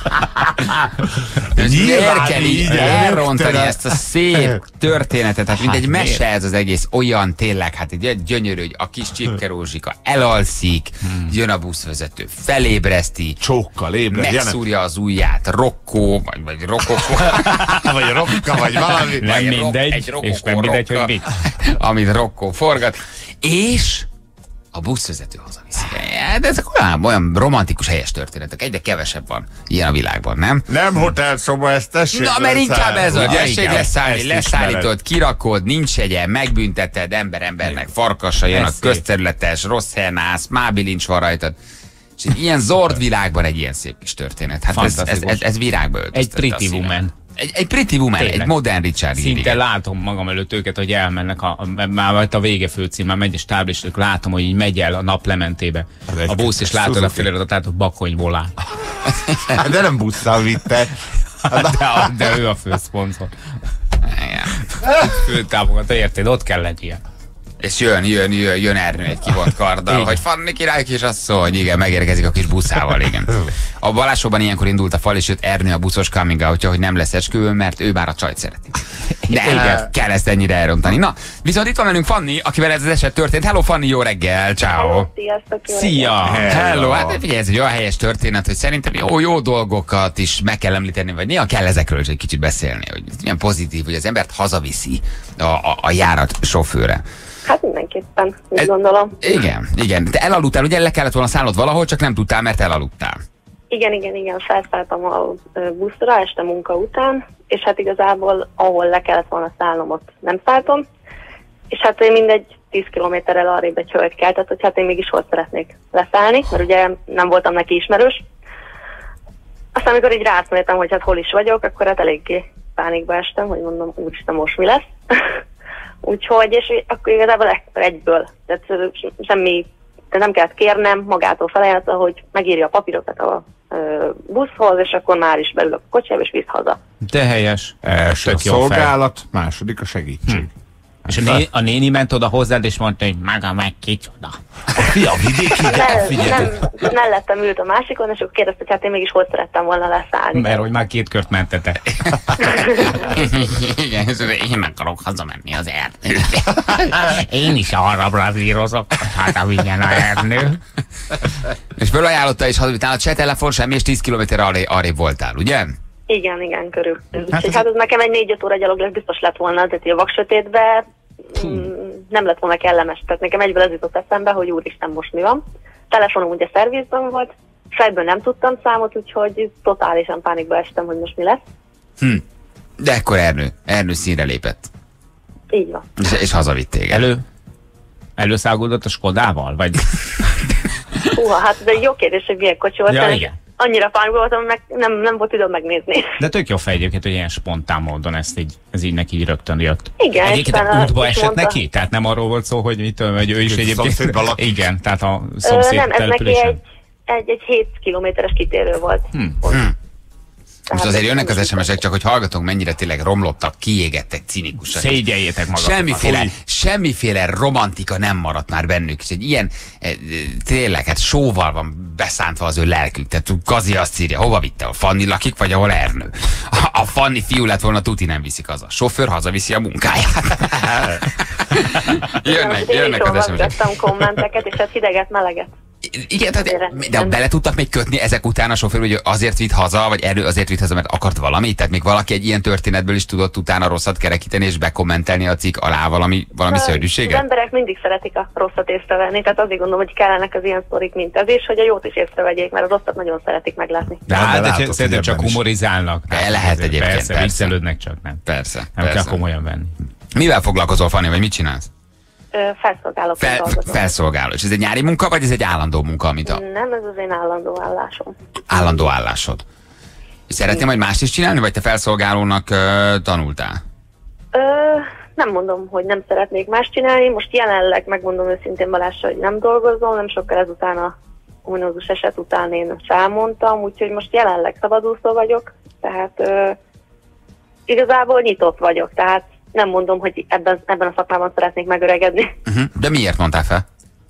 Miért kell így elrontani ezt a szép történetet? Hát mint egy mese ez az egész, olyan tényleg, hát egy gyönyörű, hogy a kis Csipke Rózsika elalszik, jön a buszvezető, felébreszti, csókkal ébred, megszúrja az ujját, Rokkó, vagy Rokokó, vagy Rokka, vagy valami. Nem mindegy, és nem mindegy, hogy mit. Amit Rokkó forgat, és a buszvezető hazaviszi. De ezek olyan romantikus, helyes történetek. Egyre kevesebb van ilyen a világban, nem? Nem hotelszoba, ezt tessék. Na, mert inkább ez a tessék leszállni, leszállítod, kirakod, nincs egye, megbünteted, embernek farkasa jön, a közterületes, rossz helyen állsz, mábilincs van rajtad. És ilyen zord világban egy ilyen szép kis történet. Hát ez virágba öltöztette. Egy pretty woman. Egy pretty woman, tényleg. Egy modern Richard Gere. Szinte látom magam előtt őket, hogy elmennek, már a vége főcím, már megy és táblistők, látom, hogy így megy el a naplementébe. A busz, és látod a feliratot, hogy Bakony volá. De nem busszal vitte. De ő a főszponzor. Főtámogató, érted? Ott kell legyél. És jön Ernő egy kivont karddal, hogy Fanni király kisasszony, igen, megérkezik a kis buszával, igen. A Balázsóban ilyenkor indult a fal, és jött Ernő a buszos coming out-ja, hogy nem lesz esküvő, mert ő már a csajt szereti. De igen, kell ezt ennyire elrontani. Na, viszont itt van velünk Fanni, akivel ez az eset történt. Hello Fanni, jó reggel, ciao. Sziasztok, jó Szia! Hello, hát figyelj, ez egy olyan helyes történet, hogy szerintem jó dolgokat is meg kell említeni, vagy néha kell ezekről is egy kicsit beszélni, hogy milyen pozitív, hogy az embert hazaviszi a járat sofőre. Hát mindenképpen, úgy gondolom. Igen. Te elaludtál, ugye le kellett volna szállnod valahol, csak nem tudtál, mert elaludtál. Igen, felszálltam a buszra este munka után, és hát igazából ahol le kellett volna szállnom, ott nem szálltam, és hát én mindegy 10 kilométerrel arrébb egy hölgy keltett, hogy hát én mégis hol szeretnék leszállni, mert ugye nem voltam neki ismerős. Aztán amikor így rászméltem, hogy hát hol is vagyok, akkor hát eléggé pánikba estem, hogy mondom, úristen, most mi lesz. Úgyhogy, és akkor igazából egyből, tehát semmi, tehát nem kellett kérnem, magától felajánlott, hogy megírja a papírokat a buszhoz, és akkor már is belül a kocsiába, és visz haza. De helyes. Első a szolgálat, második a segítség. És a néni ment oda hozzád, és mondta, hogy maga meg kicsoda. Fia, vidéki, Mellettem ült a másikon, és akkor kérdezte, hogy hát én mégis hol szerettem volna leszállni. Mert hogy már 2 kört mentetek. Igen, én akarok hazamenni az Ernőbe. Én is arra brazírozok, hát vigyen a Ernő. És fölajánlotta, és hazavitálod, se telefon, semmi, és 10 kilométerre arrébb voltál, ugye? Igen, körülbelül. Hát ez nekem egy 4-5 óra gyalog biztos lett volna, tehát a vaksötétbe nem lett volna kellemes. Tehát nekem egyből ez jutott eszembe, hogy úristen, most mi van. Telefonom ugye szervizben volt, fejből nem számot, úgyhogy totálisan pánikba estem, hogy most mi lesz. De ekkor Ernő színre lépett. Így van. És hazavitt téged. Előszágódott a Skodával? Vagy... Hát ez egy jó kérdés, hogy milyen kocsi volt. Ja, igen. Annyira pánikba voltam, meg nem volt időm megnézni. De tök jó fej egyébként, hogy ilyen spontán módon ez így neki rögtön jött. Igen. Egyébként útba esett mondta neki? Tehát nem arról volt szó, hogy ő is egyébként... Igen, tehát a szomszéd településen. Nem, ez neki egy 7 kilométeres kitérő volt. Most azért jönnek az SMS-ek, csak hogy hallgatunk, mennyire tényleg romlottak, kiégettek, cinikusak. Szégyeljétek magatok. Semmiféle romantika nem maradt már bennük. És egy ilyen, tényleg, hát sóval van beszántva az ő lelkük. Tehát Kazi azt írja, hova vitte? A Fanni lakik, vagy ahol Ernő? A Fanni fiú lett volna, tuti nem viszik haza. Sofőr hazaviszi a munkáját. jönnek az SMS-ek. Kommenteket, és hát hideget, meleget. Igen, de bele tudtak még kötni ezek után a sofőr, hogy azért vitt haza, vagy Ernő azért vitt haza, mert akart valamit? Tehát még valaki egy ilyen történetből is tudott utána rosszat kerekíteni, és bekommentelni a cikk alá valami szörnyűséget? Az emberek mindig szeretik a rosszat észrevenni, tehát azért gondolom, hogy kellenek az ilyen sztorik, mint ez is, hogy a jót is észrevegyék, mert az rosszat nagyon szeretik meglátni. De szerintem csak humorizálnak. De lehet egyébként. Persze, viccelődnek csak, nem. Persze. Nem kell komolyan venni. Mivel foglalkozol, Fanni, vagy mit csinálsz? Felszolgáló. Felszolgáló. És ez egy nyári munka, vagy ez egy állandó munka, amit Nem, ez az én állandó állásom. Állandó állásod. És szeretnél majd mást is csinálni, vagy te felszolgálónak tanultál? Nem mondom, hogy nem szeretnék más csinálni. Most jelenleg megmondom őszintén Balázsra, hogy nem dolgozom, nem sokkal ezután a ominózus eset után én felmondtam, úgyhogy most jelenleg szabadúszó vagyok, tehát igazából nyitott vagyok, tehát nem mondom, hogy ebben a szakmában szeretnék megöregedni. De miért mondtál fel?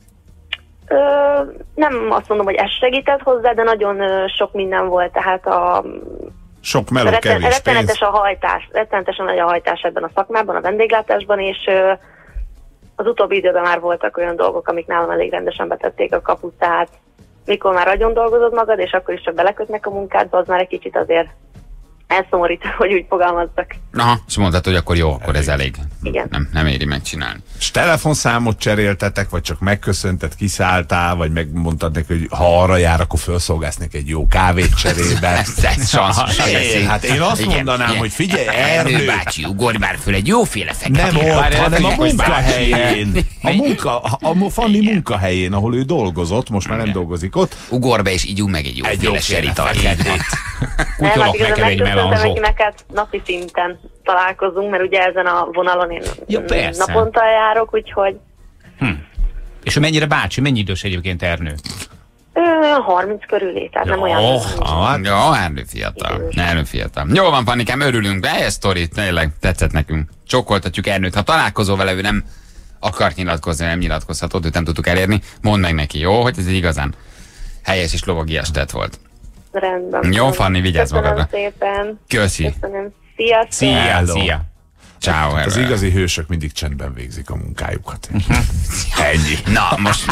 Nem azt mondom, hogy ez segített hozzá, de nagyon sok minden volt, tehát sok meló, kevés rettenetes a hajtás, rettenetesen nagy a hajtás ebben a szakmában, a vendéglátásban, és az utóbbi időben már voltak olyan dolgok, amik nálam elég rendesen betették a kaput, tehát mikor már agyon dolgozod magad, és akkor is csak belekötnek a munkádba, az már egy kicsit azért elszomorít, hogy úgy fogalmazzak. Aha, és mondtad, hogy akkor jó, akkor ez elég. Igen. Nem éri megcsinálni. És telefonszámot cseréltetek, vagy csak megköszönted, kiszálltál, vagy megmondtad neki, hogy ha arra jár, akkor felszolgálsz neki egy jó kávét cserébe. Ez sanszos. Hát én azt mondanám, hogy figyelj, Ernő bácsi, ugorj már föl egy jóféle fekete. Nem ott, hanem a munkahelyén. A Fanni munkahelyén, ahol ő dolgozott, most már nem dolgozik ott. Ugorj be, és ígyunk meg egy jóféle seritahét. Kutyolok nekem egy melanzsót. Napi szinten találkozunk, mert ugye ezen a vonalon én naponta járok, úgyhogy... És mennyire bácsi, mennyi idős egyébként Ernő? 30 körülé, tehát nem olyan... Jó, Ernő fiatal. Jó van, Fannikám, örülünk, de ez sztori, tényleg tetszett nekünk. Csókoltatjuk Ernőt. Ha találkozol vele, ő nem akart nyilatkozni, nem nyilatkozhatott, őt nem tudtuk elérni. Mondd meg neki, jó, hogy ez egy igazán helyes és lovagias tett volt. Rendben. Jó, Fanni, vigyázz magadra. Szépen. Köszi. Köszönöm. Sziasztok. Szia. Ciao. Az igazi hősök mindig csendben végzik a munkájukat. Ennyi. Na, most...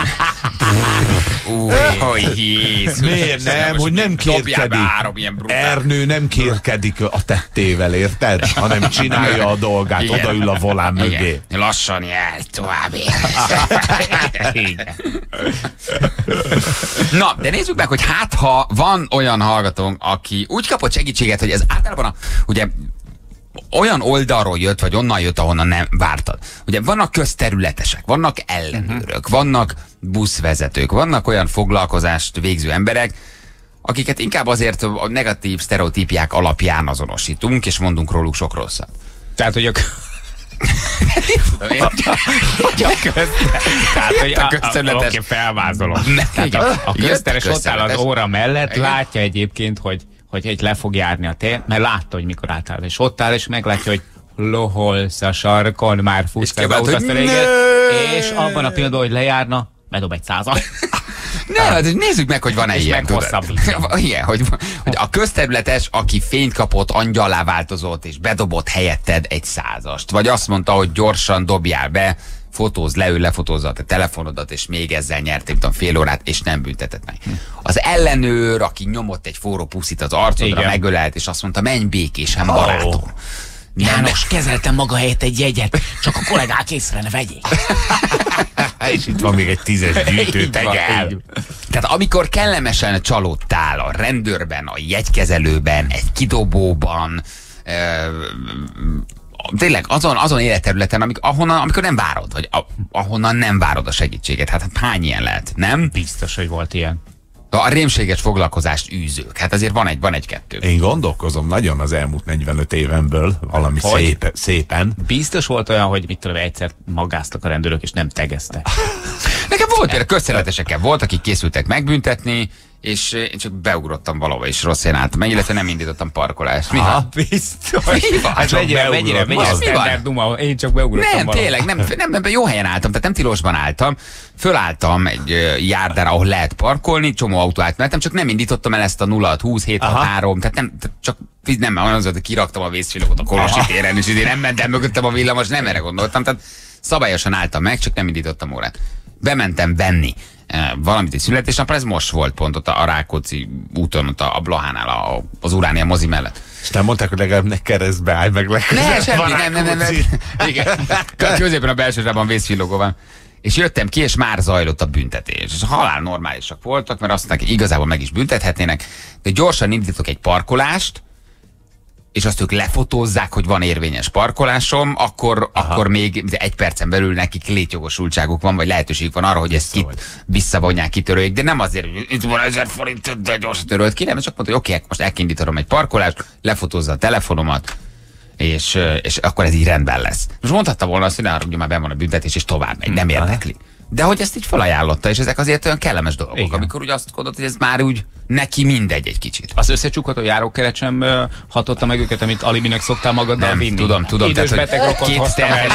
Jézus. Miért nem? Hogy nem kérkedik. Ernő nem kérkedik a tettével, érted? Hanem csinálja a dolgát, igen. odaül a volán mögé. Igen. Lassan jár, tovább Na, de nézzük meg, hogy hát ha van olyan hallgatónk, aki úgy kapott segítséget, hogy ez általában ugye olyan oldalról jött, vagy onnan jött, ahonnan nem vártad. Ugye vannak közterületesek, vannak ellenőrök, vannak buszvezetők, vannak olyan foglalkozást végző emberek, akiket inkább azért a negatív sztereotípiák alapján azonosítunk, és mondunk róluk sok rosszat. Tehát, hogy a közterületes... Oké, felvázolom. A közteres ott áll az óra mellett, látja egyébként, hogy egy le fog járni a tér, mert látta, hogy mikor átáll, és ott áll, és meglátja, hogy loholsz a sarkon, már futsz fel, beutazta réget, és abban a pillanatban, hogy lejárna, bedob egy 100-at. Ne, nézzük meg, hogy van-e ilyen. Igen, hogy a közterületes, aki fényt kapott, angyallá változott, és bedobott helyetted egy 100-ast. Vagy azt mondta, hogy gyorsan dobjál be, fotózd le, ő lefotózza a te telefonodat, és még ezzel nyertél, tudom, fél órát, és nem büntetett meg. Az ellenőr, aki nyomott egy forró puszit az arcodra, megölelt, és azt mondta, menj békésen, barátom. János, kezeltem maga helyett egy jegyet, csak a kollégák észre ne vegyék. És itt van még egy 10-es gyűjtő, tegye el. Tehát amikor kellemesen csalódtál a rendőrben, a jegykezelőben, egy kidobóban, tényleg azon életterületen, amikor nem várod, vagy ahonnan nem várod a segítséget. Hát hány ilyen lehet, nem? Biztos, hogy volt ilyen. A rémséges foglalkozást űzők. Hát azért van egy-kettő. Én gondolkozom nagyon az elmúlt 45 évemből valami szépen. Biztos volt olyan, hogy mit tudom, egyszer magáztak a rendőrök, és nem tegeztek. Nekem volt például közszeretesekkel volt, akik készültek megbüntetni, és én csak beugrottam valahova, és rossz helyen álltam meg, illetve nem indítottam parkolást. Mi van? Biztos. Mi van? Hát mennyire standard duma, én csak beugrottam nem, valahova. tényleg, nem, jó helyen álltam, tehát nem tilosban álltam. Fölálltam egy járdára, ahol lehet parkolni, csomó autó átmentem, csak nem indítottam el ezt a 0-20, 7-6-3, tehát csak nem, az volt, hogy kiraktam a vészcsillagot a Kolosi téren, és én nem mentem mögöttem a villamos, nem erre gondoltam, tehát szabályosan álltam meg, csak nem indítottam órát. Bementem venni valamit egy születésnapra, ez most volt pont ott a Rákóczi úton, ott a Blahánál, az Uránia mozi mellett. És nem mondták, hogy legalább ne keresztbe állj meg nem. Igen, középen a belső zsebben vészvillogó van. És jöttem ki, és már zajlott a büntetés. És halál normálisak voltak, mert azt mondták, igazából meg is büntethetnének, de gyorsan indítok egy parkolást, és azt ők lefotózzák, hogy van érvényes parkolásom, akkor még egy percen belül nekik létjogosultságuk van, vagy lehetőségük van arra, hogy ezt visszavonják, kitöröljék, de nem azért, hogy itt van 1000 forint, de gyorsan törölt ki, nem, csak mondta, hogy oké, most elindítom egy parkolást, lefotózza a telefonomat, és akkor ez így rendben lesz. Most mondhatta volna azt, hogy ne haragudjon, már benn van a büntetés, és tovább megy, nem érdekli. De hogy ezt így felajánlotta, és ezek azért olyan kellemes dolgok, igen. Amikor úgy azt gondolod, hogy ez már úgy neki mindegy egy kicsit. Az összecsukható járókeret sem hatotta meg őket, amit alibinek szoktál magaddal vinni? Tudom. Idős beteg rokont hoztam el.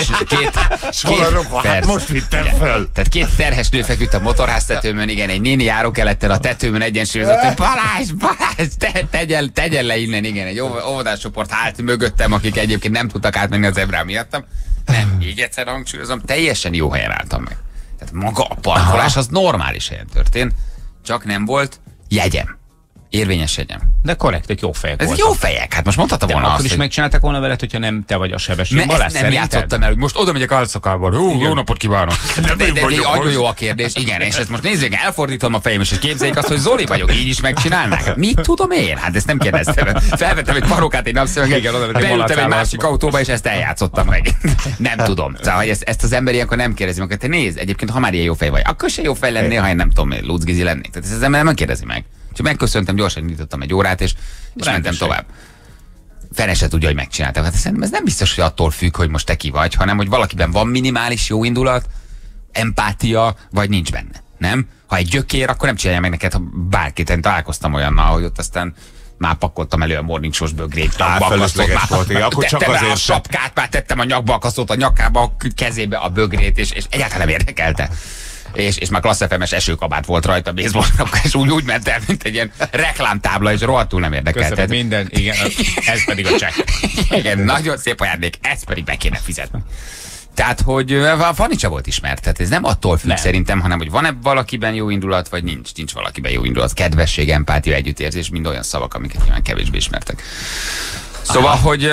Most vittem föl. Tehát két terhes nő feküdt a motorháztetőmön, igen, egy néni járókelettel a tetőmön egyensúlyozott, hogy Balázs, tegyen le innen, igen, egy óvodáscsoport állt mögöttem, akik egyébként nem tudtak átmenni az zebrán miattam. Nem, így egyszer hangsúlyozom, teljesen jó helyen álltam meg. Tehát maga a parkolás az normális helyen történt, csak nem volt jegyem. Érvényes jegyem. De korrektek, jó fejek voltak. Ez jó fejek, hát most mondhatta volna akkor is megcsinálták volna veled, hogyha nem te vagy a sebesség. Balázs, nem játszottam el, hogy most oda megyek álszakálban. Jó napot kívánok. De nagyon jó a kérdés, igen, és ezt most nézzük, elfordítom a fejem, és képzeljék azt, hogy Zoli vagyok, így is megcsinálnák. Mit tudom én? Hát ezt nem kérdeztem. Felvettem egy parókát, egy napszöveget, beültem egy másik autóba, és ezt eljátszottam meg. Nem tudom. Szóval, hogy ezt az ember ilyenkor nem kérdezi meg. Te nézd, egyébként ha már ilyen jó fej vagy, akkor se jó fej lennél, ha én nem tudom, Lucgizi lennék. Tehát ezt az ember nem kérdezi meg. Csak megköszöntem, gyorsan nyitottam egy órát, és mentem tovább. Fene se tudja, hogy megcsináltam. Hát szerintem ez nem biztos, hogy attól függ, hogy most te ki vagy, hanem hogy valakiben van minimális jó indulat, empátia, vagy nincs benne. Nem? Ha egy gyökér, akkor nem csinálja meg neked, ha bárkit. Én találkoztam olyannal, hogy ott aztán Már pakoltam elő a morning shows bögrét. Fölösleges volt, akkor csak azért a sapkát, már tettem a nyakba akasztót, a nyakába, a kezébe a bögrét, és egyáltalán nem érdekelte. És már Klassz FM-es esőkabát volt rajta baseballnak, és úgy ment el, mint egy ilyen reklámtábla, és rohadtul nem érdekelte. Köszönöm minden, igen, ez pedig a csekk. Igen, nagyon szép ajándék, ezt pedig be kéne fizetni. Tehát, hogy a Fanni sem volt ismert. Tehát ez nem attól függ szerintem, hanem hogy van-e valakiben jó indulat, vagy nincs valakiben jó indulat. Kedvesség, empátia, együttérzés, mind olyan szavak, amiket nyilván kevésbé ismertek. Szóval, hogy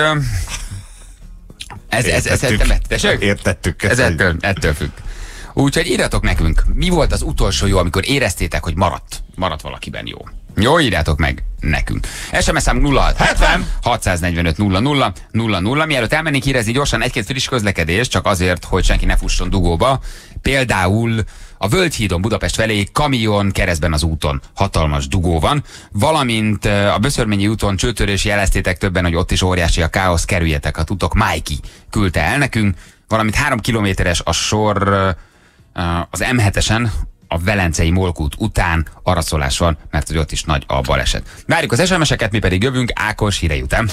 értettük. Ez ettől függ. Úgyhogy írjatok nekünk, mi volt az utolsó jó, amikor éreztétek, hogy maradt valakiben jó. Jó, írjátok meg nekünk. SMS szám 0670 645 00 00. Mielőtt elmennénk érezni gyorsan egy-két friss közlekedés, csak azért, hogy senki ne fusson dugóba. Például a Völgyhídon Budapest felé kamion keresztben az úton hatalmas dugó van, valamint a Böszörményi úton csőtörés, jeleztétek többen, hogy ott is óriási a káosz, kerüljetek, ha tudtok. Májki küldte el nekünk, valamint 3 kilométeres a sor az M7-esen, a Velencei Molkút után araszolás van, mert hogy ott is nagy a baleset. Várjuk az SMS-eket, mi pedig jövünk Ákos hírei után.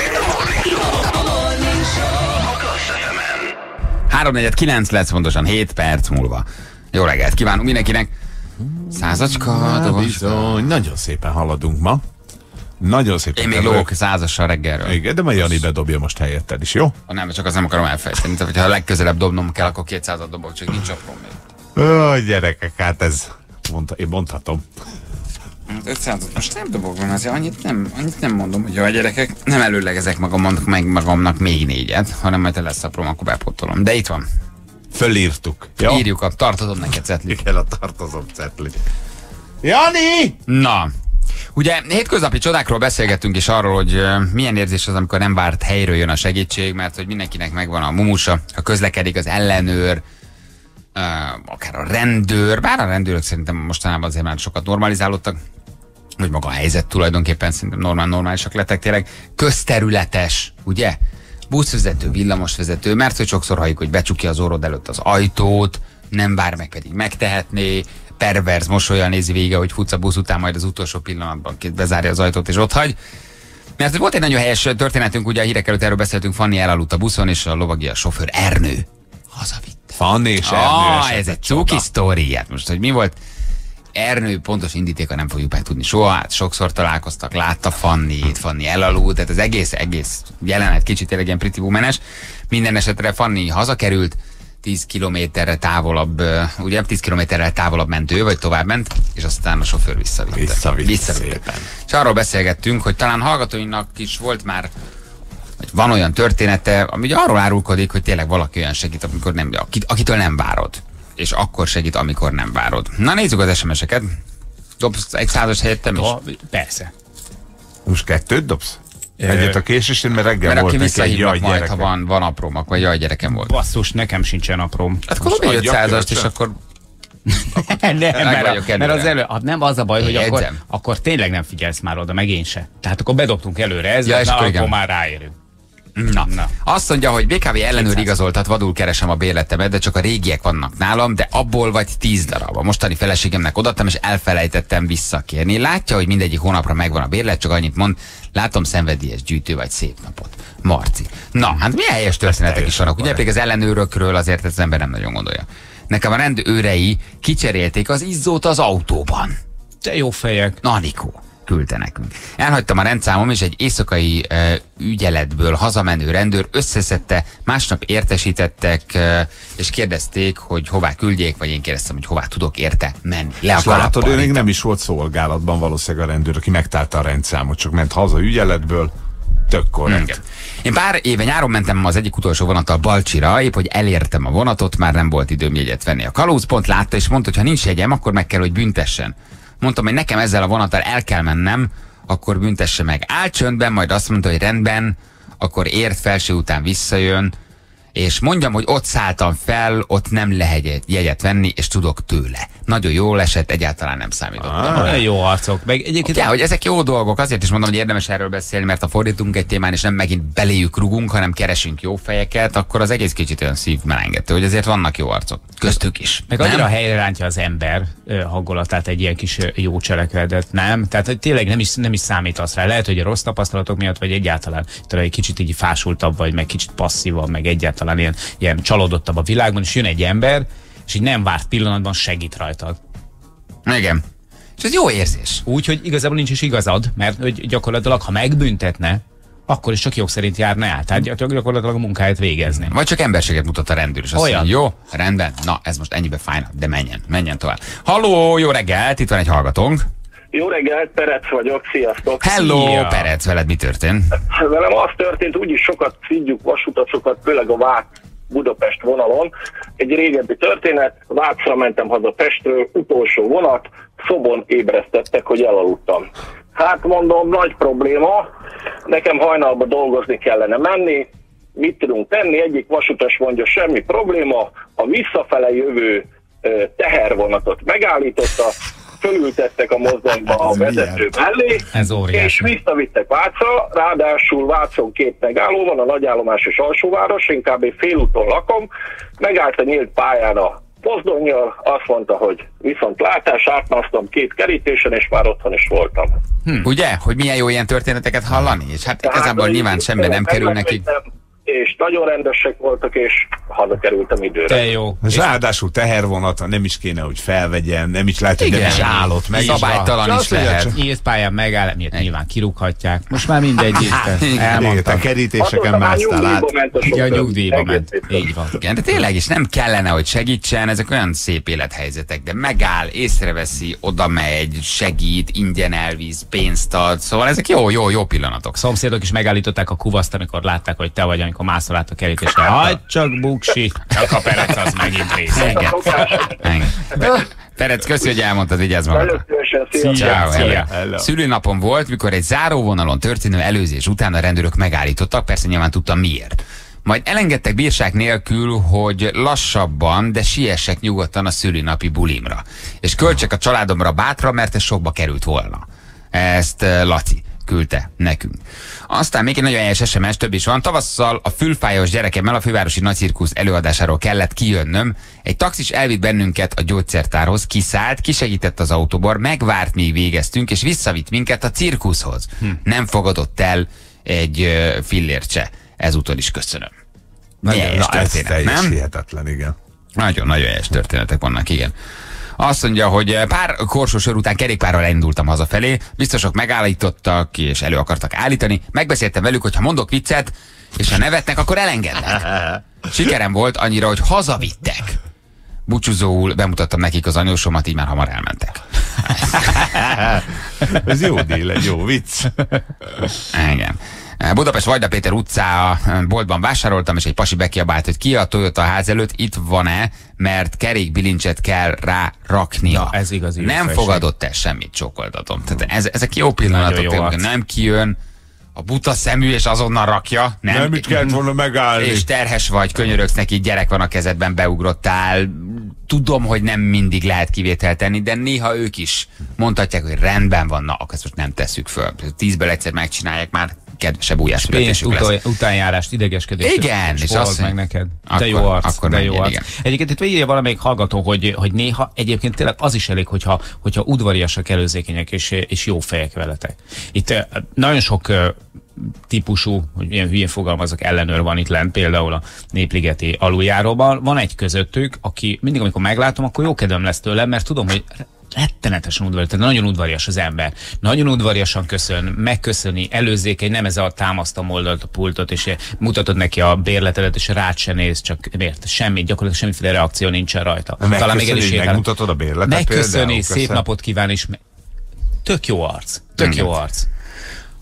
3:49 lesz, pontosan 7 perc múlva. Jó reggelt kívánunk mindenkinek. Százacska, bizony, nagyon szépen haladunk ma. Nagyon szépen. Én még lók százassal reggelről. Igen, de majd Jani bedobja most helyetted is, jó? Nem, csak azt nem akarom elfelejteni. Tehát, hogyha a legközelebb dobnom kell, akkor 200-at dobok, csak nincs aprom még. Ó, gyerekek, hát ez... én mondhatom. 500-at most nem dobok, azért annyit nem mondom, hogy a gyerekek, nem előlegezek magamnak még 4-et, hanem majd lesz aprom, akkor bepotolom. De itt van. Fölírtuk. Jó? Írjuk a tartozom neked cetlit. Igen, a tartozom cetlit. Jani! Na, ugye hétköznapi csodákról beszélgettünk, és arról, hogy milyen érzés az, amikor nem várt helyről jön a segítség, mert hogy mindenkinek megvan a mumusa, ha közlekedik az ellenőr, akár a rendőr, bár a rendőrök szerintem mostanában azért már sokat normalizálódtak, hogy maga a helyzet tulajdonképpen szerintem normálisak lettek tényleg. Közterületes, ugye? Buszvezető, villamosvezető, mert hogy sokszor halljuk, hogy becsukja az orrod előtt az ajtót, nem vár meg, pedig megtehetné, perverz mosollyal nézi végig, hogy futsz a busz után, majd az utolsó pillanatban bezárja az ajtót és otthagy. Mert volt egy nagyon helyes történetünk, ugye a hírek előtt erről beszéltünk, Fanni elaludt a buszon, és a lovagi a sofőr Ernő hazavitt. Fanni és Ernő. Ez egy cuki sztori. Hát most, hogy mi volt? Ernő pontos indítéka nem fogjuk megtudni soha, hát sokszor találkoztak, látta Fannit, Fanni elaludt, tehát az egész jelenet kicsit tényleg ilyen Pretty Woman-es. Minden esetre Fanni hazakerült, 10 kilométerre távolabb, ugye 10 kilométerrel távolabb ment ő, vagy tovább ment, és aztán a sofőr visszavitte. És arról beszélgettünk, hogy talán hallgatóinak is volt már, vagy van olyan története, ami ugye arról árulkodik, hogy tényleg valaki olyan segít, amikor nem, akitől nem várod. És akkor segít, amikor nem várod. Na, nézzük az SMS-eket. Dobsz egy 100-as helyettem is? Persze. Most 2 dobsz? Egyet a késésén, mert reggel volt neki egy jaj majd, ha van aprómak, vagy jaj gyerekem volt. Basszus, nekem sincsen apróm. Hát akkor dobj 500-ast, és akkor... mert az nem az a baj, hogy akkor tényleg nem figyelsz már oda, meg én se. Tehát akkor bedobtunk előre ezzel, akkor már ráérünk. Na. Azt mondja, hogy BKV ellenőr igazoltat, vadul keresem a bérletemet, de csak a régiek vannak nálam, de abból vagy 10 darab. A mostani feleségemnek odaadtam, és elfelejtettem visszakérni. Látja, hogy mindegyik hónapra megvan a bérlet, csak annyit mond, látom, szenvedélyes gyűjtő vagy, szép napot. Marci. Na, hát milyen helyes történetek is vannak. Ugye pedig az ellenőrökről azért az ember nem nagyon gondolja. Nekem a rendőrei kicserélték az izzót az autóban. De jó fejek. Na, Nikó küldte nekünk. Elhagytam a rendszámom, és egy éjszakai ügyeletből hazamenő rendőr összeszedte, másnap értesítettek, és kérdezték, hogy hová küldjék, vagy én kérdeztem, hogy hová tudok érte menni. Le és látod, ő még nem is volt szolgálatban valószínűleg a rendőr, aki megtálta a rendszámot, csak ment haza ügyeletből, tök korrekt. Én pár éve nyáron mentem az egyik utolsó vonattal Balcsira, épp hogy elértem a vonatot, már nem volt időm jegyet venni. A kalóz pont látta, és mondta, hogy ha nincs jegyem, akkor meg kell, hogy büntessen. Mondtam, hogy nekem ezzel a vonattal el kell mennem, akkor büntesse meg. Állt csöndben, majd azt mondta, hogy rendben, akkor ért, felső után visszajön. és mondjam, hogy ott szálltam fel, ott nem lehet jegyet venni, és tudok tőle. Nagyon jól esett, egyáltalán nem számítottam. Olyan jó arcok. Meg egyébként... Ja, hogy ezek jó dolgok, azért is mondom, hogy érdemes erről beszélni, mert ha fordítunk egy témán, és nem megint beléjük rugunk, hanem keresünk jó fejeket, akkor az egész kicsit olyan szívmelengető, hogy azért vannak jó arcok. Köztük is. Meg annyira helyre rántja az ember hangulatát egy ilyen kis jó cselekedet, nem? Tehát tényleg nem is számítasz rá. Lehet, hogy a rossz tapasztalatok miatt, vagy egyáltalán talán egy kicsit így fásultabb, vagy meg kicsit passzívabb, meg egyáltalán ilyen csalódottabb a világban, és jön egy ember, és így nem várt pillanatban segít rajtad. Igen. És ez jó érzés. Úgy, hogy igazából nincs is igazad, mert hogy gyakorlatilag, ha megbüntetne, akkor is csak jog szerint járna el. Tehát gyakorlatilag a munkáját végezni. Vagy csak emberséget mutat a rendőr, és azt mondja, jó, rendben, na ez most ennyibe fájna, de menjen tovább. Halló, jó reggelt, itt van egy hallgatónk. Jó reggelt, Perec vagyok, sziasztok! Hello, szia. Perec, veled mi történt? Velem az történt, úgyis sokat szidjuk vasutasokat, főleg a Vác-Budapest vonalon. Egy régebbi történet, Vácra mentem haza Pestről, utolsó vonat, szobon ébresztettek, hogy elaludtam. Hát mondom, nagy probléma, nekem hajnalba dolgozni kellene menni, mit tudunk tenni? Egyik vasutas mondja, semmi probléma, a visszafele jövő tehervonatot megállította, fölültettek a mozdonyba a vezető mellé, és visszavittek Vácra, ráadásul Vácon 2 megálló van, a nagyállomás és alsóváros, inkább egy félúton lakom, megállt a nyílt pályán a mozdonnyal, azt mondta, hogy viszont látás, átmásztam 2 kerítésen, és már otthon is voltam. Ugye? Hogy milyen jó ilyen történeteket hallani? És hát igazából nyilván semmi nem kerül nekik. És nagyon rendesek voltak, és hazakerültem időre. Te jó. És ráadásul tehervonata nem is kéne, hogy felvegyen, nem is lehet, hogy nem is állott meg. Szabálytalan is lehet. Nyílt pályán megáll, nyilván kirúghatják. Most már mindegy, elmondtam. A kerítéseken másztál át. Ja, nyugdíjba ment. Így van. Igen, de tényleg is nem kellene, hogy segítsen, ezek olyan szép élethelyzetek, de megáll, észreveszi, oda megy, segít, ingyen elvíz, pénzt ad, szóval ezek jó pillanatok. Szomszédok is megállították a kuvaszt, amikor látták, hogy te vagy, amikor mászol át a kerítésre. Hagyd csak, buksi! Csak a Perec az megint része. Perec, köszi, hogy elmondtad, vigyázz magadra. Szia. Szülőnapon volt, mikor egy záróvonalon történő előzés után a rendőrök megállítottak, persze nyilván tudtam miért. Majd elengedtek bírság nélkül, hogy lassabban, de siessek nyugodtan a szülőnapi bulimra. És költsek a családomra bátra, mert ez sokba került volna. Ezt Laci küldte nekünk. Aztán még egy nagyon helyes SMS, több is van. Tavasszal a fülfájos gyerekemmel a fővárosi nagycirkusz előadásáról kellett kijönnöm. Egy taxis elvitt bennünket a gyógyszertárhoz, kiszállt, kisegített az autóból, megvárt, míg végeztünk, és visszavitt minket a cirkuszhoz. Nem fogadott el egy fillért se. Ezúttal is köszönöm. Helyes történet, nem? Hihetetlen, igen. Nagyon helyes történetek vannak, igen. Azt mondja, hogy pár korsósör után kerékpárral elindultam hazafelé, biztosok megállítottak és elő akartak állítani, megbeszéltem velük, hogy ha mondok viccet, és ha nevetnek, akkor elengednek. Sikerem volt annyira, hogy hazavittek. Búcsúzóul bemutattam nekik az anyósomat, így már hamar elmentek. Ez jó díl, egy jó vicc. Igen. Budapest Vajda Péter utcá boltban vásároltam, és egy pasi bekiabált, hogy ki a Toyota ház előtt, itt van-e, mert kerékbilincset kell rá raknia. Na, ez igazi. Nem fogadott el semmit, csókoltatom. Tehát ezek jó pillanatok, nem kijön a buta szemű, és azonnal rakja. Nem mit kellett volna megállni. És terhes vagy, könyörögsz neki, gyerek van a kezedben, beugrottál. Tudom, hogy nem mindig lehet kivételt tenni, de néha ők is mondhatják, hogy rendben van, na, akkor ezt most nem tesszük föl. 10-ből egyszer megcsinálják, már kedvesebb újjászületésük lesz. Utánjárást, idegeskedést. Igen, és azt meg neked. De jó arc. Akkor de jó arc. Egyébként itt végigje valamelyik hallgató, hogy néha egyébként tényleg az is elég, hogyha udvariasak, előzékenyek és jó fejek veletek. Itt nagyon sok típusú, hogy ilyen hülyén fogalmazok, ellenőr van itt lent, például a Népligeti aluljáróban. Van egy közöttük, aki mindig, amikor meglátom, akkor jó kedvem lesz tőlem, mert tudom, hogy rettenetesen udvarias, tehát nagyon udvarias az ember. Nagyon udvariasan köszön, megköszöni, előzékeny, nem ez a támasztom oldalt a pultot, és mutatod neki a bérletedet, és rád se néz, csak miért? Semmit, gyakorlatilag semmiféle reakció nincsen rajta. Talán még el is megmutatod a bérletet. Megköszöni, szép napot kíván, és tök jó arc. Tök jó arc.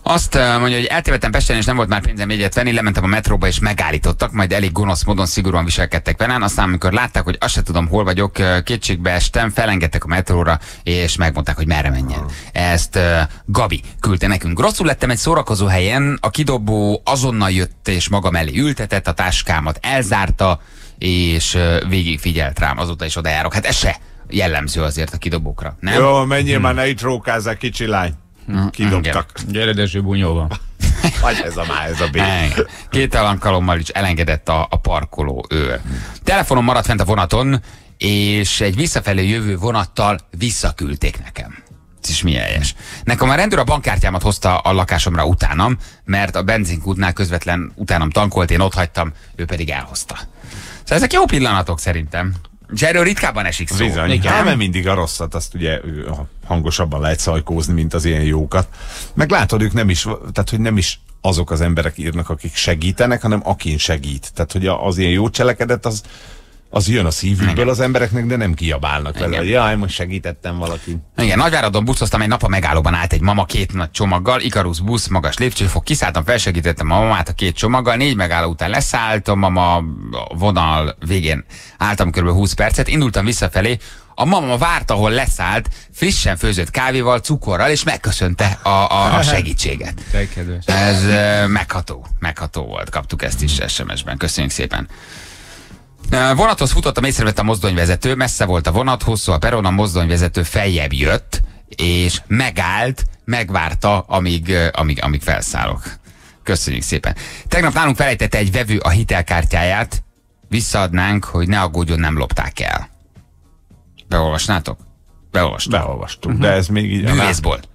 Azt mondja, hogy eltévedtem Pesten, és nem volt már pénzem jegyet venni, lementem a metróba, és megállítottak, majd elég gonosz módon szigorúan viselkedtek velem. Aztán, amikor látták, hogy azt se tudom, hol vagyok, kétségbe estem, felengedtek a metróra, és megmondták, hogy merre menjen. Ezt Gabi küldte nekünk. Rosszul lettem egy szórakozó helyen, a kidobó azonnal jött, és maga mellé ültetett, a táskámat elzárta, és végig figyelt rám, azóta is oda járok. Hát ez se jellemző azért a kidobókra, nem? Jó, menjél már, ne itt rókázzál, kicsi lány. Kidobtak. Gyere, Dezső, bunyóban. Vagy ez a B. Két alkalommal is elengedett a parkoló őr. Telefonom maradt fent a vonaton, és egy visszafelé jövő vonattal visszaküldték nekem. Ez is milyen helyes. Nekem a rendőr a bankkártyámat hozta a lakásomra utánam, mert a benzinkútnál közvetlen utánam tankolt, én ott hagytam, ő pedig elhozta. Szóval ezek jó pillanatok szerintem. És erről ritkábban esik szó. Bizony, mert mindig a rosszat, azt ugye hangosabban lehet szajkózni, mint az ilyen jókat. Meg látod, ők nem is, tehát hogy nem is azok az emberek írnak, akik segítenek, hanem akin segít. Tehát, hogy az ilyen jó cselekedet, az jön a szívükből az embereknek, de nem kiabálnak vele, hogy jaj, most segítettem valakin. Igen, Nagyváradon buszoztam, egy nap a megállóban állt egy mama 2 nagy csomaggal, Ikarus busz, magas lépcsőfok, kiszálltam, felsegítettem a mamát a 2 csomaggal, 4 megálló után leszálltam, mama vonal végén álltam kb. 20 percet, indultam visszafelé, a mama várt, ahol leszállt, frissen főzött kávéval, cukorral, és megköszönte a segítséget. Ez megható volt, kaptuk ezt is SMS-ben, köszönjük szépen. Vonathoz futottam, észrevettem a mozdonyvezető, messze volt a vonat, hosszú a peron, a mozdonyvezető feljebb jött, és megállt, megvárta, amíg felszállok. Köszönjük szépen. Tegnap nálunk felejtette egy vevő a hitelkártyáját, visszaadnánk, hogy ne aggódjon, nem lopták el. Beolvasnátok? Beolvastuk, de ez még így... Bűvészbolt.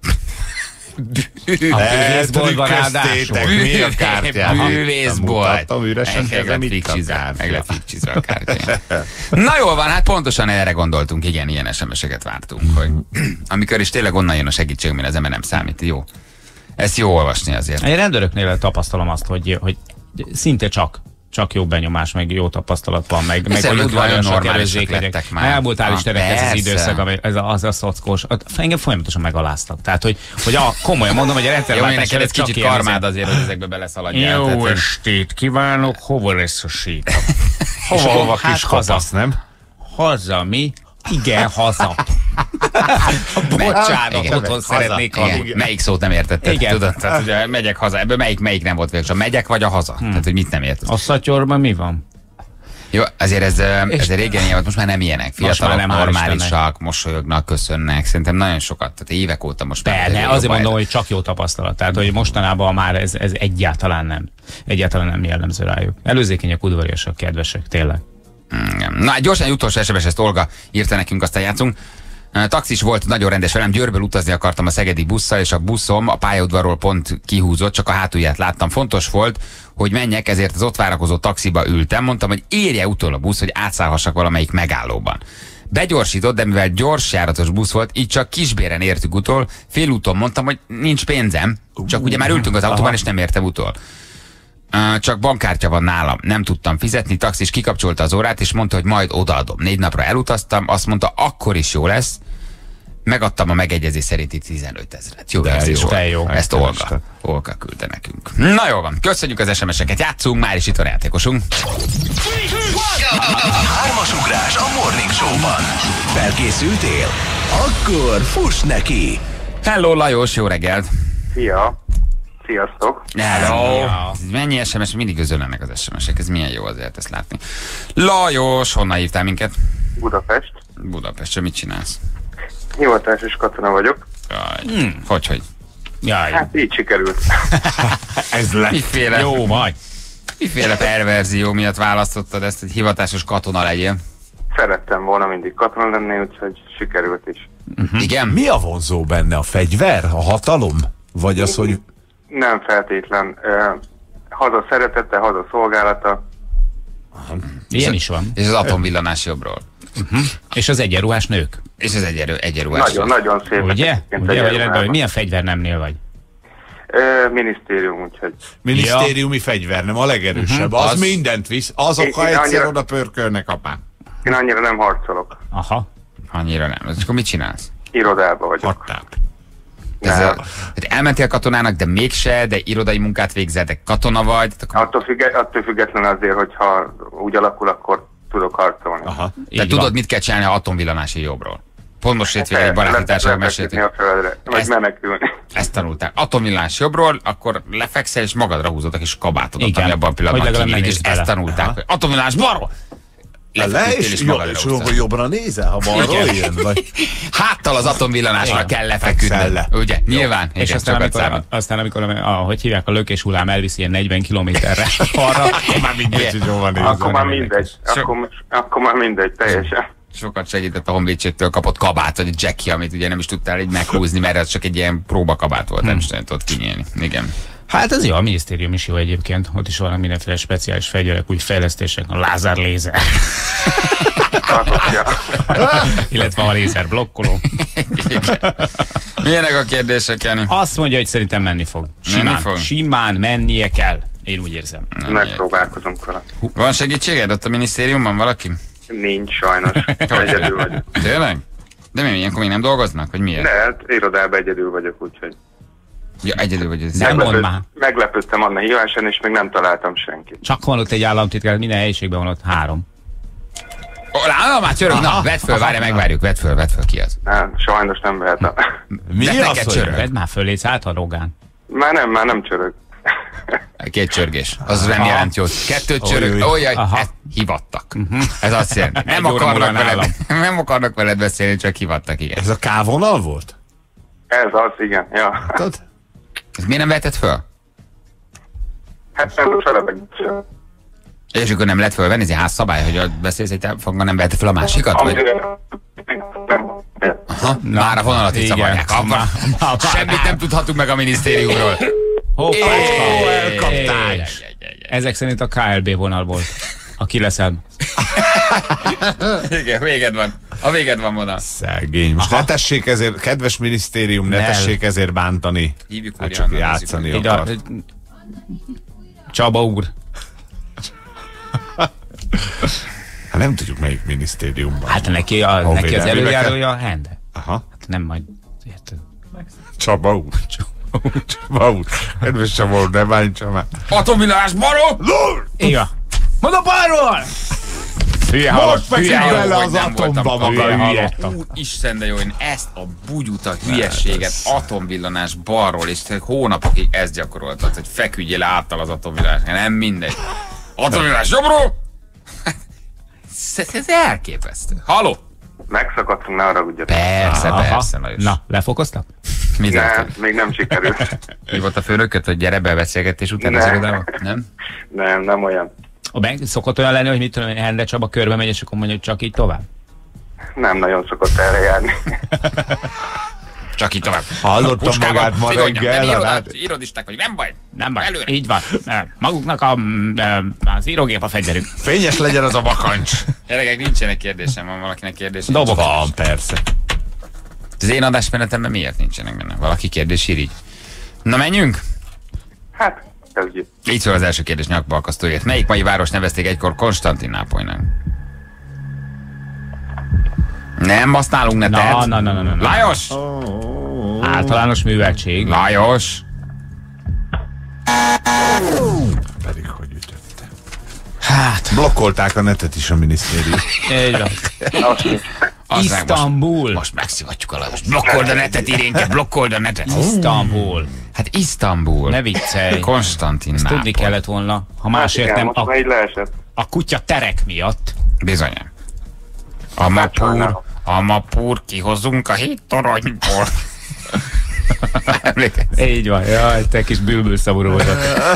Bűvészboltban ráadásul. Mi a kártyám? Bűvészbolt. Mutattam üresen kezem, meg lett fikcsizve a kártyám. Na jól van, hát pontosan erre gondoltunk, igen, ilyen SMS-eket vártunk, hogy amikor is tényleg onnan jön a segítség, mire az ember nem számít. Jó. Ezt jó olvasni azért. Én rendőröknél tapasztalom azt, hogy szinte csak jó benyomás, meg jó tapasztalat van, meg hogy udvariasak, erőzzék lettek már. Elmúltál Istennek ez az időszak, az a szockós. Engem folyamatosan megaláztak. Tehát, hogy komolyan mondom, hogy a rendszer jó, neked egy kicsit karmád azért, hogy ezekbe beleszaladjál. Jó estét kívánok, hova lesz a séta? Hova kis kopasz, nem? Haza mi? Igen, haza. Bocsánat, otthon szeretnék aludni. Melyik szót nem értetted? Tudod, tehát, ugye, megyek haza. Ebből melyik nem volt végül? Megyek vagy a haza? Tehát, hogy mit nem érted? A szatyorban mi van? Jó, azért ez régen ilyen volt, most már nem ilyenek. Fiatalok, normálisak, mosolyognak, köszönnek. Szerintem nagyon sokat, tehát évek óta most már. De azért mondom, hogy csak jó tapasztalat. Tehát, hogy mostanában már ez egyáltalán nem jellemző rájuk. Előzékenyek, udvariasak, kedvesek, tényleg. Na, gyorsan egy utolsó SMS, ezt Olga írta nekünk, aztán játszunk. Taxis volt, nagyon rendes velem, Győrből utazni akartam a szegedi busszal, és a buszom a pályaudvarról pont kihúzott, csak a hátulját láttam. Fontos volt, hogy menjek, ezért az ott várakozó taxiba ültem. Mondtam, hogy érje utol a busz, hogy átszállhassak valamelyik megállóban. Begyorsított, de mivel gyorsjáratos busz volt, így csak kisbéren értük utol. Félúton mondtam, hogy nincs pénzem, csak ugye már ültünk az autóban, és nem értem utol. Csak bankkártya van nálam, nem tudtam fizetni, taxis kikapcsolta az órát, és mondta, hogy majd odaadom. 4 napra elutaztam, azt mondta, akkor is jó lesz. Megadtam a megegyezés szerinti 15 000. Jó, jó. Ezt Olga küldte nekünk. Na jó van, köszönjük az SMS-eket, játszunk, már is itt van a játékosunk. 3-as ugrás a Morning Show-ban. Felkészültél? Akkor fuss neki! Hello Lajos, jó reggelt! Szia! Sziasztok! Hello! Mennyi SMS, mindig közölnek az SMS-ek, ez milyen jó azért ezt látni. Lajos, honnan hívtál minket? Budapest. Budapestről mit csinálsz? Hivatásos katona vagyok. Jaj, hogy? Jaj. Hát így sikerült. Ez lett. Miféle? Jó, majd. Miféle perverzió miatt választottad ezt, hogy hivatásos katona legyél? Szerettem volna mindig katona lenni, úgyhogy sikerült is. Igen? Mi a vonzó benne? A fegyver? A hatalom? Vagy az, hogy... Nem feltétlen. Haza szeretete, haza szolgálata. Ilyen is van. És az atomvillanás jobbról. És az egyenruhás nők. És az egyenruhás nők. Nagyon szép. Ugye? Vagy rendben, hogy milyen fegyvernemnél vagy? Minisztérium, úgyhogy. Minisztériumi fegyver, nem a legerősebb. Az mindent visz. Azok, ha egyszer oda pörkölnek, apám. Én annyira nem harcolok. Aha. Annyira nem. És akkor mit csinálsz? Irodában vagyok. Hatták. Elmentél katonának, de mégse, de irodai munkát végzel, de katona vagy. Attól független azért, hogyha úgy alakul, akkor tudok harcolni. Aha. De tudod, mit kell csinálni, ha atomvillanási jobbról? Pont most hétvégén egy baráti társaság meséltük. Vagy menekülni. Ezt tanulták. Atomvillás jobbról, akkor lefekszel és magadra húzod a kis kabátodat, ami abban a pillanatban kinyílik, és ezt tanulták. Atomvillás balról! És jobbra nézel, ha balról jön? Vagy... Háttal az atomvillanásra kell lefeküdnöd. Ugye? Nyilván. És aztán amikor, hogy hívják, a lökés hullám elviszi ilyen 40 kilométerre arra, akkor már mindegy, hogy jól van nézve. Akkor már mindegy, teljesen. Sokat segített a honvédségtől kapott kabát, vagy a Jackie, amit ugye nem is tudtál így meghúzni, mert ez csak egy ilyen próbakabát volt, nem is tudott kinyílni. Igen. Hát ez jó, a minisztérium is jó egyébként. Ott is vannak mindenféle speciális fegyverek, új fejlesztések, a lázerlézer. Illetve a lézer blokkoló. Milyenek a kérdések, Jani? Azt mondja, hogy szerintem menni fog. Simán mennie kell. Én úgy érzem. Megpróbálkozom vele. Van segítséged ott a minisztériumban valaki? Nincs sajnos. Egyedül vagyok. Tényleg? De mi, ilyenkor még nem dolgoznak? Vagy miért? De hát irodában egyedül vagyok, úgyhogy... Ja, egyedül vagy. Meglepődtem Anna hívásán, és még nem találtam senkit. Csak van ott egy államtitkár, minden helyiségben van ott 3. Már csörög, na, vedd föl, várj, megvárjuk, vedd föl, ki az. Nem, sajnos nem vehetem. Mi az, hogy vedd már föl, légy át a Rogán. Már nem csörög. 2 csörgés, az nem jelent jót. 2 csörög, ezt hivattak. Ez azt jelenti. Nem akarnak veled beszélni, csak hivattak, igen. Ez a K-vonal volt? Ez az, igen, ja. Hát, ezt miért nem vehetett föl? Hát nem és akkor nem lehet fölvenni, ez egy házszabály, hogy beszélsz egy telefonban, nem vehetett föl a másikat? Vagy? Aha, már a vonalat itt szabadják. Semmit nem tudhatunk meg a minisztériumról. Elkapták. Ezek szerint a KLB vonal volt. A kileszem. Igen, véged van. A véged van vonal. Szegény. Most ne tessék ezért, kedves minisztérium, ne tessék ezért bántani. Hívjuk hát csak játszani akar. Csaba úr. Hát nem tudjuk melyik minisztériumban. Hát neki az előjárója a Hende. Aha. Hát nem majd érted. Csaba úr. Csaba úr. Kedves Csaba úr, ne bántsa már. Atomvillás balról! Igen. Mondom balról! Most feküdj bele az atomba maga hülye. Úristen, de jó, én ezt a bugyuta hülyeséget, atomvillanás balról, és hónapokig ezt gyakoroltad, hogy feküdjél le áttal az atomvillanás. Nem mindegy. Atomvillanás jobbról! Ez elképesztő. Halló? Megszakadtunk, ne arra ugye. Persze. Na, lefokoztak? Nem, még nem sikerült. Mi volt a főnököt, hogy gyere be beszélgetés után az irodába? Nem? Nem olyan. Szokott olyan lenni, hogy mit tudom, Hende Csaba körbe megy, és akkor mondja, hogy csak így tovább? Nem nagyon szokott erre járni. Csak így tovább. Hallottam magát ma reggel. Irodisták, hogy nem baj. Nem baj, előre. Így van. Maguknak az írógép a fegyverük. Fényes legyen az a vakancs. Gyerekek, nincsenek kérdésem, van valakinek kérdésem. Dobok. Van, persze. Az én adásmenetemben miért nincsenek benne? Valaki kérdés ír így. Na, menjünk? Hát, kezdjük. Így szól az első kérdés nyakba akasztóért. Melyik mai város nevezték egykor Konstantinápolynak? Nem használunk netet. Na. Lajos! Általános műveltség. Lajos! Pedig hogy ütöttem. Hát. Blokkolták a netet is a minisztérium. Isztambul. Most megszivatjuk a Lajos. Blokkold a netet, Irénke, blokkold a netet. Isztambul. Hát Isztambul. Ne viccelj. Konstantinápoly. Ezt tudni kellett volna. Ha másért nem, a kutya terek miatt. Bizony. A mapúr, kihozunk a 7 toronyból. Így van, jaj, te kis bülbülszavúró vagy.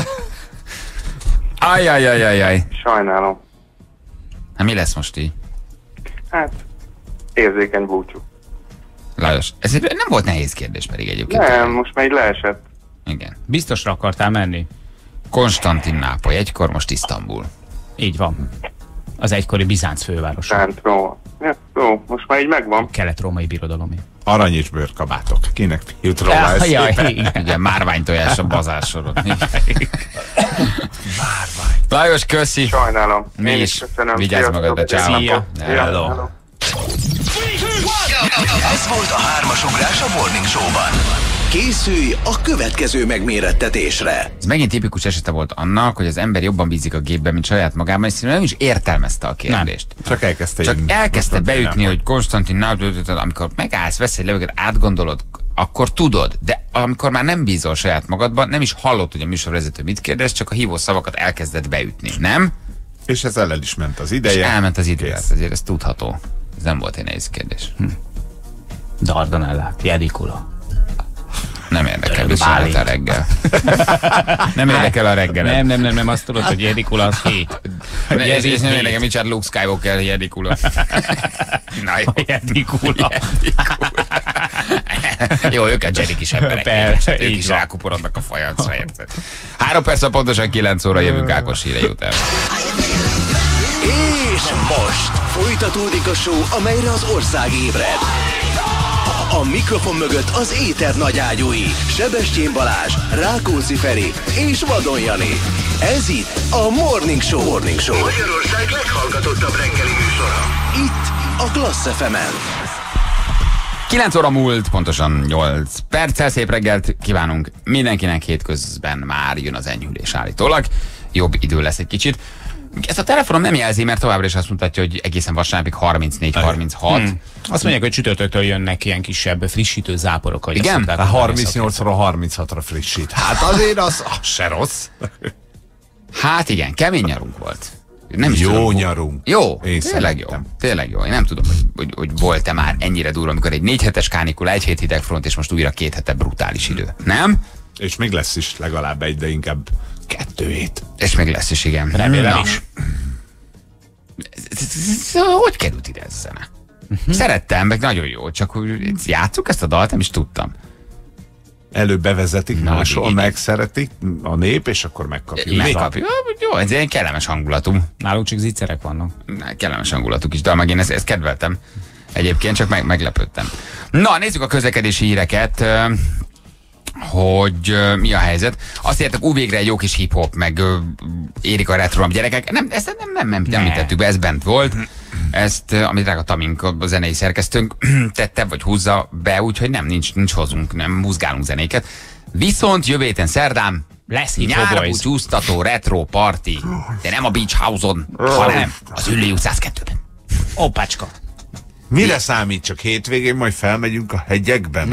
Ajjajajajaj. Sajnálom. Hát mi lesz most így? Hát, érzékeny búcsú. Lajos, ez nem volt nehéz kérdés pedig egyébként. Nem, most már így leesett. Igen. Biztosra akartál menni? Konstantinápoly, egykor most Isztambul. Így van. Az egykori Bizánc fővárosa. Szent-Róma. Ja, jó, most már így megvan. Kelet-római birodalomé. Arany és bőrkabátok. Kinek jut róla ez szépen? Ugye márványtojás a bazársoron. Márvány. Lajos, köszi. Sajnálom. Mi is. Köszönöm. Vigyázz magadra, ciao. Hello. Ez volt a 3-as ugrás a Morning Show-ban. Készülj a következő megmérettetésre. Ez megint tipikus esete volt annak, hogy az ember jobban bízik a gépben, mint saját magában, és nem is értelmezte a kérdést. Nem. Csak elkezdte beütni, hogy Konstantin, amikor megállsz, vesz egy levegőt, átgondolod, akkor tudod, de amikor már nem bízol saját magadban, nem is hallod, hogy a műsorvezető mit kérdez, csak a hívó szavakat elkezdett beütni, nem? És ezzel el is ment az ideje. És elment az ideje, azért ez tudható. Ez nem volt egy nehéz kérdés. Dardanellák, Jedikula. Nem érdekel, viszont a reggel. Nem érdekel a reggel. Nem, azt tudod, hogy Jedikula az 7. Nem érdekel, mit csinál Luke Skywalker, Jedikula. Na jó. Jedikula. Jó, ők a Jedik is emberek. Ők is rákuporodnak a fajancra, érted? 3 perc, pontosan 9 óra jövünk Ákos hírei után. És most folytatódik a show, amelyre az ország ébred. A mikrofon mögött az éter nagyágyúi, Sebestyén Balázs, Rákóczi Feri és Vadon Jani. Ez itt a Morning Show. Magyarország leghallgatottabb reggeli műsora. Itt a Klassz FM-en. 9 óra múlt, pontosan 8 perccel. Szép reggelt kívánunk mindenkinek, hétközben már jön az enyhülés állítólag. Jobb idő lesz egy kicsit. Ezt a telefonom nem jelzi, mert továbbra is azt mutatja, hogy egészen vasárnapig 34-36. Azt mondják, hogy csütörtöktől jönnek ilyen kisebb frissítő záporok. Igen? 38-ról 36-ra frissít. Hát azért az se rossz. Hát igen, kemény nyarunk volt. Nem is jó tudom, nyarunk. Jó, tényleg jó. Én nem tudom, hogy volt-e már ennyire durva, amikor egy 4 hetes kánikula, 1 hét hidegfront, és most újra 2 hete brutális idő. Nem? És még lesz is legalább egy, de inkább 2 hét. És még lesz is, igen. Remélem is. Hogy került ide ez a zene? Szerettem, meg nagyon jó, csak hogy játsszuk ezt a dalt, nem is tudtam. Előbb bevezetik, máshol megszeretik a nép, és akkor megkapjuk. Megkapjuk. Jó, ez egy kellemes hangulatú. Nálunk csak zicserek vannak. Kellemes hangulatuk is, de meg én ezt kedveltem. Egyébként csak meglepődtem. Na, nézzük a közlekedési híreket. Hogy mi a helyzet. Azt értek, végre egy jó kis hip-hop, meg érik a retro gyerekek. Nem, ezt nem tettük be, ez bent volt. Ezt, amit drága Tamink, a zenei szerkesztőnk tette, vagy húzza be, úgyhogy nincs hozunk, nem húzgálunk zenéket. Viszont jövő héten szerdán lesz nyárbúcsúztató retro party, de nem a Beach House-on, hanem az Üllői utca 102-ben. Opácska. Mire számít? Csak hétvégén majd felmegyünk a hegyekben?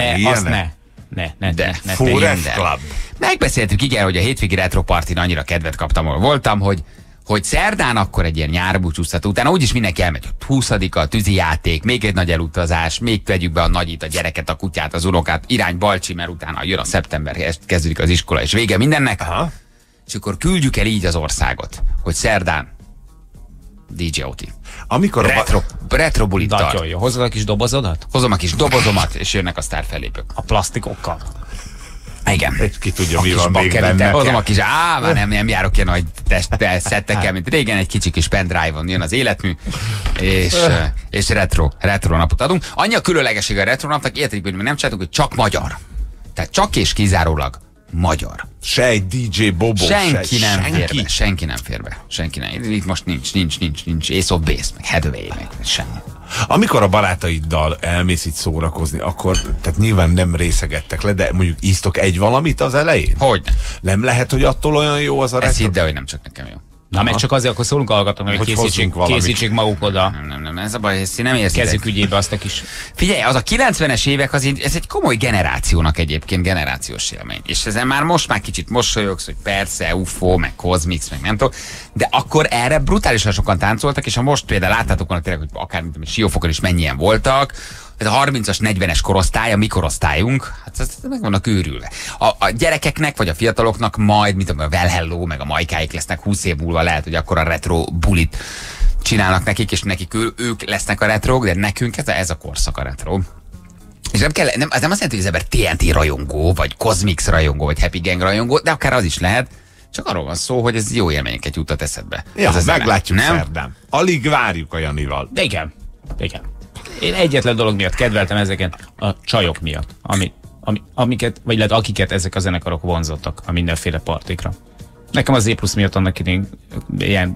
Ne. Forest Club. Megbeszéltük, igen, hogy a hétvégi retro partin annyira kedvet kaptam, ahol voltam, hogy szerdán akkor egy ilyen nyárbúcsúztató, utána úgyis mindenki elmegy, 20-a, tűzijáték, még egy nagy elutazás, még tegyük be a nagyit, a gyereket, a kutyát, az unokát, irány Balcsi, mert utána jön a szeptember, kezdődik az iskola, és vége mindennek. Aha. És akkor küldjük el így az országot, hogy szerdán DJ Oti. Amikor retro bulit tart. Jó. Hozod a kis dobozodat? Hozom a kis dobozomat, és jönnek a sztárfellépők. A plastikokkal? Igen. És ki tudja, mi van még benne. Hozom a kis, már nem járok ilyen nagy szettekkel, mint régen, egy kicsi kis pendrive-on jön az életmű, és retro napot adunk. Annyi a különlegesség a retro napnak, értedik, hogy mi nem csináltuk, hogy csak magyar. Tehát csak és kizárólag magyar. Se egy DJ Bobo, senki nem fér be. Senki nem. Itt most nincs Ace of Base, meg Headway, meg semmi. Amikor a barátaiddal elmész itt szórakozni, akkor, tehát nyilván nem részegettek le, de mondjuk íztok egy valamit az elején? Hogy? Nem lehet, hogy attól olyan jó az a retro? Ez hidd el, hogy nem csak nekem jó. Na, meg csak azért, akkor szólunk hallgatóknak, hogy készítsék maguk oda. Nem, ez a baj, ezt nem érzitek. Kezük ügyébe azt a kis... Figyelj, az a 90-es évek, ez egy komoly generációnak egyébként generációs élmény. És ezen már kicsit mosolyogsz, hogy persze, UFO, meg Cosmix, meg nem tudom, de akkor erre brutálisan sokan táncoltak, és ha most például láttátok volna tényleg, hogy akár mint Siófokon is mennyien voltak, ez a 30-as, 40-es korosztály, a mi korosztályunk, hát ez meg vannak őrülve. A gyerekeknek, vagy a fiataloknak majd, mint a Well Hello, meg a majkáik lesznek 20 év múlva, lehet, hogy akkor a retro bulit csinálnak nekik, és nekik ők lesznek a retrok, de nekünk ez a korszak a retro. És ez nem azt jelenti, hogy az ember TNT rajongó, vagy Cosmix rajongó, vagy Happy Gang rajongó, de akár az is lehet. Csak arról van szó, hogy ez jó élményeket juttat eszedbe. Ja, meglátjuk szerdán. Alig várjuk a Janival. De igen. Én egyetlen dolog miatt kedveltem ezeket, a csajok miatt, amiket, vagy lehet akiket ezek a zenekarok vonzottak a mindenféle partikra. Nekem az Z+ miatt annak idén ilyen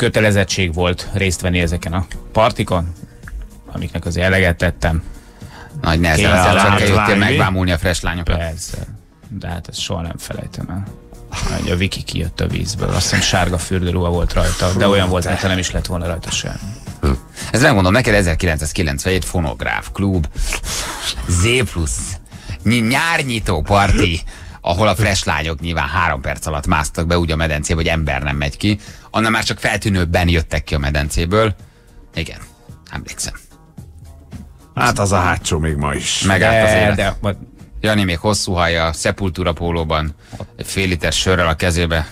kötelezettség volt részt venni ezeken a partikon, amiknek azért eleget tettem. Nagy nehezen csak jöttél megbámulni a fresh lányokat. Persze. De hát ezt soha nem felejtem el. A Viki kijött a vízből, azt hiszem sárga fürdőruha volt rajta, de olyan volt, mert nem is lett volna rajta semmi. Ez nem mondom neked, 1997 Fonográf Klub, Z plusz nyárnyitó parti, ahol a fresh lányok nyilván 3 perc alatt másztak be úgy a medencébe, hogy ember nem megy ki. Annál már csak feltűnőbben jöttek ki a medencéből. Igen, emlékszem. Hát az a hátsó még ma is. Megállt az élet. Jani még hosszú haja, Sepultura pólóban, egy fél liter sörrel a kezébe.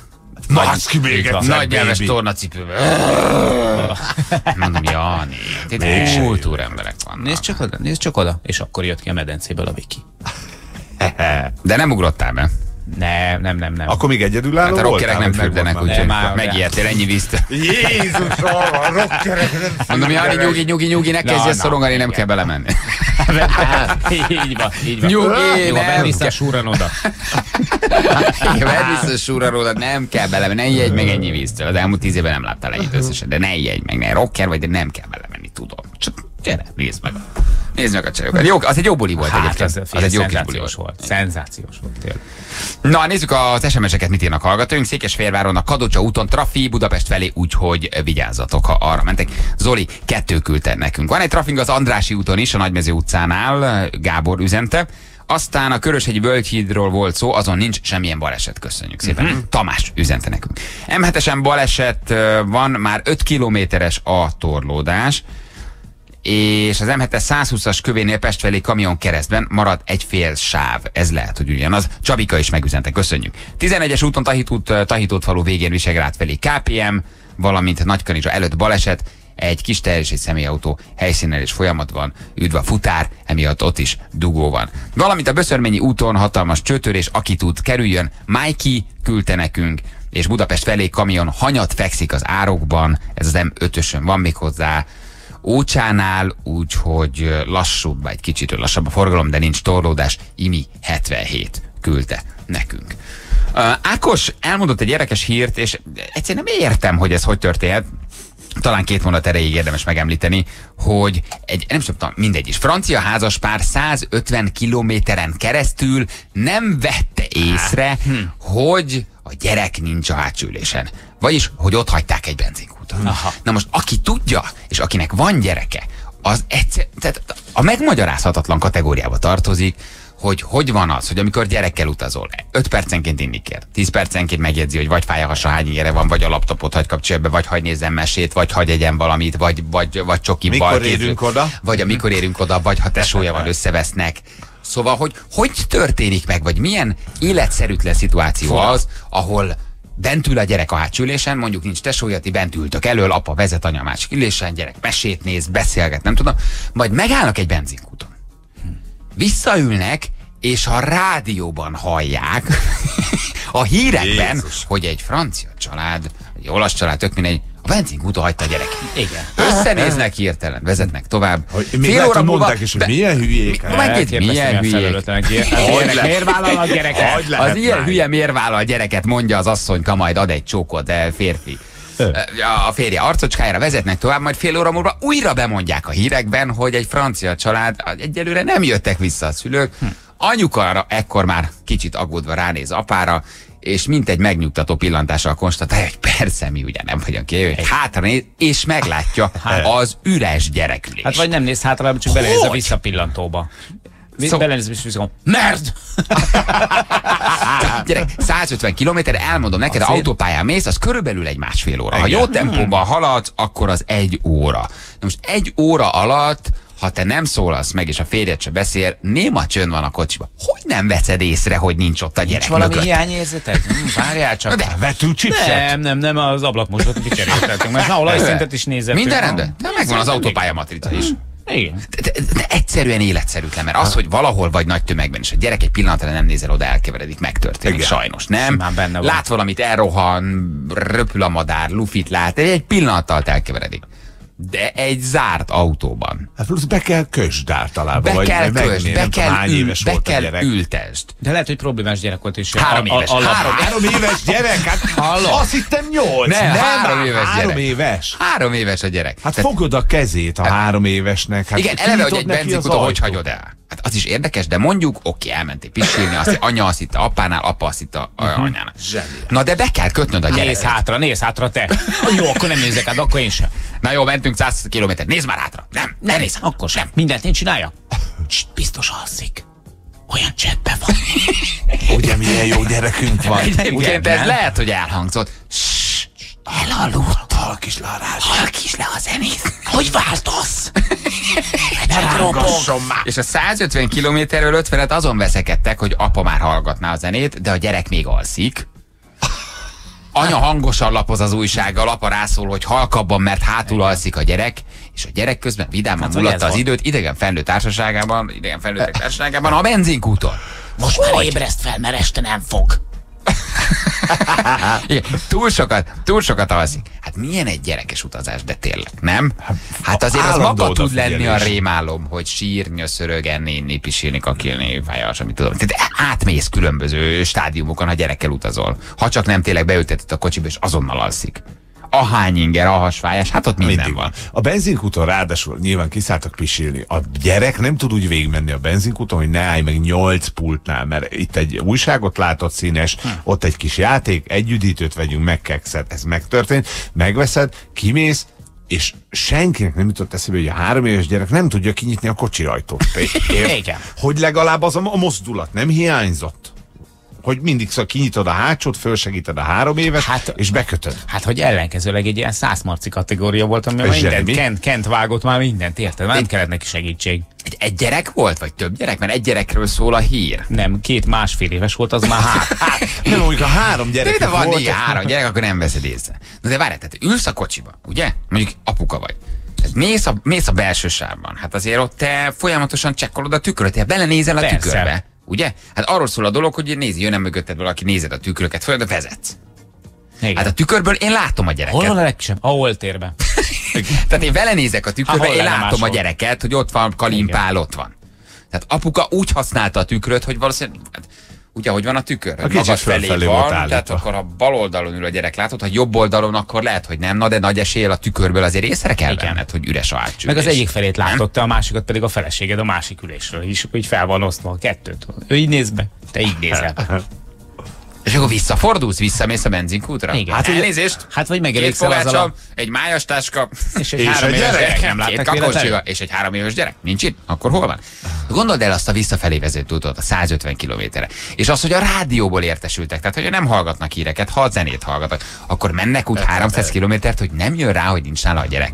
Nagy nyelves tornacipőben. Mondom, Jani, itt kultúremberek vannak. Nézd csak oda. És akkor jött ki a medencéből a Viki. De nem ugrottál be? Nem. Akkor még egyedülálló hát a rockerek nem fürdenek, úgyhogy megijedtél ennyi víztől. Jézusom, a rockerek nem fürdenek. Mondom, Jani, nyugi, ne kezdj szorongani, nem kell belemenni. Így van. Nyugi, vedd vissza súran oda. Vedd vissza súran oda, nem kell belemenni, ne ijedj meg ennyi víztől. Az elmúlt 10 évben nem láttál ennyit összesen, de ne ijedj meg, ne rocker vagy, de nem kell belemenni, tudom. Csak gyere, nézd meg a csajokat. Jó, az egy jó buli volt egyébként. Az egy jó kis buli volt. Szenzációs volt tényleg. Na, nézzük az SMS-eket, mit írnak hallgatóink. Székesfehérváron a Kadocsa úton trafi Budapest felé, úgyhogy vigyázzatok, ha arra mentek. Zoli 2 küldte nekünk. Van egy trafing az Andrássy úton is, a Nagymező utcánál, Gábor üzente. Aztán a Köröshegyi Völgyhídról volt szó, azon nincs semmilyen baleset, köszönjük szépen. Tamás üzente nekünk. M7-esen baleset van, már 5 kilométeres a torlódás, és az M7-es 120-as kövénél Pest felé kamion keresztben marad egy fél sáv. Ez lehet, hogy ugyanaz. Csabika is megüzente, köszönjük. 11-es úton Tahitót falu végén Visegrád felé KPM, valamint Nagykanizsa előtt baleset, egy kis teher és egy személyautó helyszínen és folyamatban üdv a futár, emiatt ott is dugó van. Valamint a Böszörményi úton hatalmas csőtörés, aki tud, kerüljön. Mikey küldte nekünk, és Budapest felé kamion hanyat fekszik az árokban, ez az M5-ösön van még hozzá, Ócsánál, úgyhogy lassúbb, egy kicsit lassabb a forgalom, de nincs torlódás. Imi 77 küldte nekünk. Ákos elmondott egy érdekes hírt, és egyszerűen nem értem, hogy ez hogy történhet. Talán 2 mondat erejéig érdemes megemlíteni, hogy nem tudom, mindegy is. Francia házaspár 150 kilométeren keresztül nem vette észre, hogy a gyerek nincs a hátsó ülésen. Vagyis, hogy ott hagyták egy benzinkúton. Aha. Na most, aki tudja, és akinek van gyereke, az tehát a megmagyarázhatatlan kategóriába tartozik, hogy van az, hogy amikor gyerekkel utazol, 5 percenként inni kér, 10 percenként megjegyzi, hogy vagy fáj a hasa, hány ingere van, vagy a laptopot hagy kapcsolja be, vagy hagy nézzen mesét, vagy hagy egyen valamit, vagy csoki bal. Mikor érünk oda? Vagy amikor érünk oda, vagy ha tesója van, összevesznek. Szóval, hogy történik meg, vagy milyen életszerűtlen szituáció az, ahol bent ül a gyerek a hátsó ülésen, mondjuk nincs tesója, ti bent ültök elől, apa vezet, anya másik ülésen, gyerek mesét néz, beszélget, nem tudom, majd megállnak egy benzinkúton. Visszaülnek, és a rádióban hallják a hírekben, Jézus, hogy egy francia család, egy olasz család, tök mindegy, a benzinkúton hagyta a gyerek. Igen. Összenéznek hirtelen, vezetnek tovább. Fél óra mondták is, hogy milyen hülyék. Milyen hülyék. Miért vállal a gyereket? Az ilyen hülye miért vállal a gyereket, mondja az asszonyka, majd ad egy csókot, férfi. A férje arcocskájára vezetnek tovább, majd fél óra múlva újra bemondják a hírekben, hogy egy francia család, egyelőre nem jöttek vissza a szülők. Anyuka ekkor már kicsit aggódva ránéz apára, és mint egy megnyugtató pillantással konstatálja, hogy persze mi ugye nem vagyunk ki, hogy hátranéz, és meglátja az üres gyerekülést. Hát vagy nem néz hátra, csak belenéz a visszapillantóba. Belenéz és viszont, merd! Gyerek, 150 kilométer, elmondom neked, autópályán mész, az körülbelül egy 1,5 óra. Ha jó tempóban haladsz, akkor az 1 óra. Na most 1 óra alatt, ha te nem szólalsz meg, és a férjed se beszél, néma csönd van a kocsiba. Hogy nem veszed észre, hogy nincs ott a gyerek mögött? Valami hiányérzeted? Várjál csak. De vettünk chipset? Nem, az ablakmosdót kicseréltetünk, mert na olajszintet is nézettünk. Minden rendben? De megvan az autópálya matrica is. Igen. De egyszerűen életszerűtlen, mert az, hogy valahol vagy nagy tömegben, és a gyerek egy pillanatra nem nézel oda, elkeveredik, megtörténik. Igen. Sajnos, nem? Lát valamit, elrohan, röpül a madár, lufit lát, egy pillanattal elkeveredik. De egy zárt autóban. Hát plusz be kell kösd általában. Be kell ültesd. De lehet, hogy problémás gyerek volt is. 3 éves. 3 éves gyerek? Hát azt hittem 8. Nem, 3 éves gyerek. 3 éves. 3 éves a gyerek. Hát fogod a kezét a 3 évesnek. Hát igen, eleve, hogy egy benzinkúton hogy hagyod el? az is érdekes, de mondjuk, oké, elmentél pisilni, anya azt hitte apánál, apa azt hitte anyának. Na de be kell kötnöd a gyereket. Nézz hátra te. Jó, akkor nem nézzek át, akkor én sem. Na jó, mentünk 100 kilométert, nézd már hátra. Nem nézz. Akkor sem. Mindent én csinálja. Biztos alszik. Olyan csetben van. Ugye milyen jó gyerekünk van. Ugye, de ez lehet, hogy elhangzott. Elaludt. Halkíts le a rádiót. Halkíts le a zenét. Hogy változ? És a 150 kilométerről 50-et azon veszekedtek, hogy apa már hallgatná a zenét, de a gyerek még alszik. Anya hangosan lapoz az újsággal, apa rászól, hogy halkabban, mert hátul alszik a gyerek, és a gyerek közben vidáman mulatta az időt idegen felnőtt társaságában a benzinkúton. Most már ébreszt fel, mert este nem fog. Igen, túl sokat alszik. Hát milyen egy gyerekes utazás, de tényleg, nem? Hát azért az maga tud lenni a rémálom, hogy sírni, szörögenni, inni, pisilni, kakilni, fájas, amit tudom. Tehát átmész különböző stádiumokon, ha gyerekkel utazol. Ha csak nem tényleg beültetett a kocsiba, és azonnal alszik. Ahány inger, a hasfájás, hát ott minden van. A benzinkúton ráadásul nyilván kiszálltak pisilni. A gyerek nem tud úgy végigmenni a benzinkúton, hogy ne állj meg 8 pultnál, mert itt egy újságot látott színes, ott egy kis játék, egy üdítőt vegyünk meg, kekszet, ez megtörtént, megveszed, kimész, és senkinek nem jutott eszébe, hogy a 3 éves gyerek nem tudja kinyitni a kocsi ajtót. Igen. Hogy legalább az a mozdulat nem hiányzott. Hogy mindig kinyitod a hátsót, fölsegíted a 3 éves, és bekötöd. Hát, hogy ellenkezőleg egy ilyen 100 marci kategória volt, ami mindent, Kent vágott már mindent, érted? Nem kellett neki segítség. Egy gyerek volt, vagy több gyerek? Mert egy gyerekről szól a hír. Nem, 2 1,5 éves volt, az már nem, mondjuk a 3 gyerek de van így 3 gyerek, akkor nem veszed észre. Na de várj, tehát ülsz a kocsiba, ugye? Mondjuk apuka vagy. Mész a belső sávban. Hát azért ott te folyamatosan csekkolod a tükröt, te belenézel a tükörbe. Ugye? Hát arról szól a dolog, hogy nézi, jön mögötted valaki, nézed a tükröket, föl, de vezetsz. Igen. Hát a tükörből én látom a gyereket. Hol van a legkisebb? A oltérben. Tehát én vele nézek a tükörbe, én látom a gyereket, hogy ott van, kalimpál, ott van. Tehát apuka úgy használta a tükröt, hogy valószínűleg, ugye, hogy van a tükör, hogy magad felé van, tehát akkor ha bal oldalon ül a gyerek, látod, ha jobb oldalon, akkor lehet, hogy nem, na de nagy eséllyel a tükörből azért észre kell venned, hogy üres a hátsülés. Meg az egyik felét látott, a másikat pedig a feleséged a másik ülésről is, így fel van osztva a kettőt. Ő így néz be, te így nézel. És akkor visszafordulsz, visszamész a benzinkútra? Igen. Hát elnézést. Hát vagy megelégszel azzal egy májas táska, és egy 3 éves gyerek. Nem két kakolcsiga, és egy 3 éves gyerek. Nincs itt? Akkor hol van? Gondold el azt a visszafelé vezető utat, a 150 kilométerre. És az, hogy a rádióból értesültek, tehát hogy nem hallgatnak híreket, ha a zenét hallgatnak, akkor mennek úgy 300 kilométert, hogy nem jön rá, hogy nincs nála a gyerek.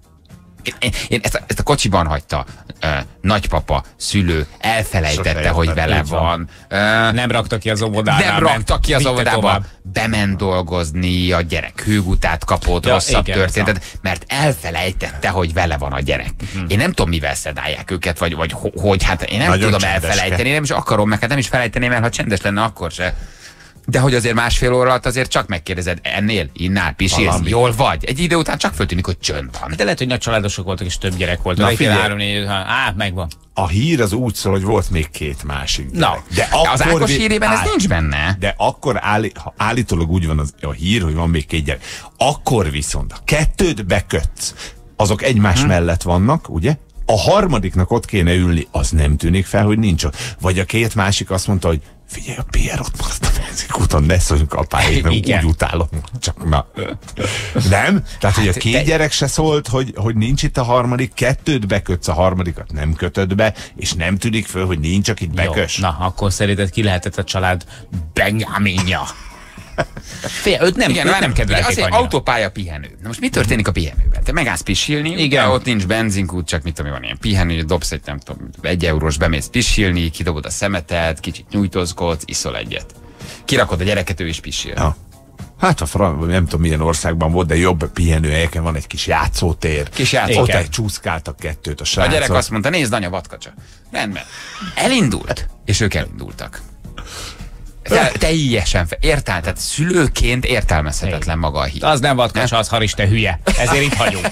Én ezt a kocsiban hagyta nagypapa, szülő, elfelejtette, hogy vele van. Nem rakta ki az óvodába. Nem rakta ki az óvodába. Bement dolgozni, a gyerek hőgutát kapott, rosszabb történetet, mert elfelejtette, hogy vele van a gyerek. Én nem tudom, mivel szedálják őket, vagy hogy, hát én nem nagyon tudom elfelejteni, nem is akarom, meg hát nem is felejteném el, ha csendes lenne, akkor se. De hogy azért másfél óra alatt azért csak megkérdezed, ennél, innál, pisilsz, jól vagy? Egy idő után csak föltűnik, hogy csönd van. De lehet, hogy nagy családosok voltak és több gyerek volt. Na figyelj, megvan. A hír az úgy szól, hogy volt még 2 másik gyerek. Na, de az Ákos hírében ez nincs benne. De akkor állítólag úgy van a hír, hogy van még 2 gyerek. Akkor viszont, ha 2-t bekötsz, azok egymás mellett vannak, ugye? A harmadiknak ott kéne ülni, az nem tűnik fel, hogy nincs ott. Vagy a 2 másik azt mondta, hogy figyelj, a Pierre ott maradt a benzinkúton, ne szóljunk apáig, mert úgy utálom. Csak na. Nem? Tehát, hogy a 2 gyerek se szólt, hogy nincs itt a harmadik, 2-t bekötsz, a harmadikat nem kötöd be, és nem tűnik föl, hogy nincs, akit bekös. Na, akkor szerinted ki lehetett a család Benjaminja? Őt nem kedvelték annyira. Autópálya pihenő. Na most mi történik a pihenőben? Te megállsz pisilni, igen. Ott nincs benzinkút, csak mit tudom, van ilyen pihenő, dobsz egy, nem tudom, 1 eurós, bemész pisilni, kidobod a szemetet, kicsit nyújtozgodsz, iszol egyet. Kirakod a gyereket, ő is pisil. Ja. Hát nem tudom milyen országban volt, de jobb pihenőhelyeken van egy kis játszótér. Ott egy csúszkáltak 2-t a srácok. A gyerek azt mondta, nézd anya, vadkacsa. Rendben. Elindult. És ők elindultak. Teljesen értel, tehát szülőként értelmezhetetlen maga a hír. Az nem vadkacsa, az haris, te hülye. Ezért itt hagyunk.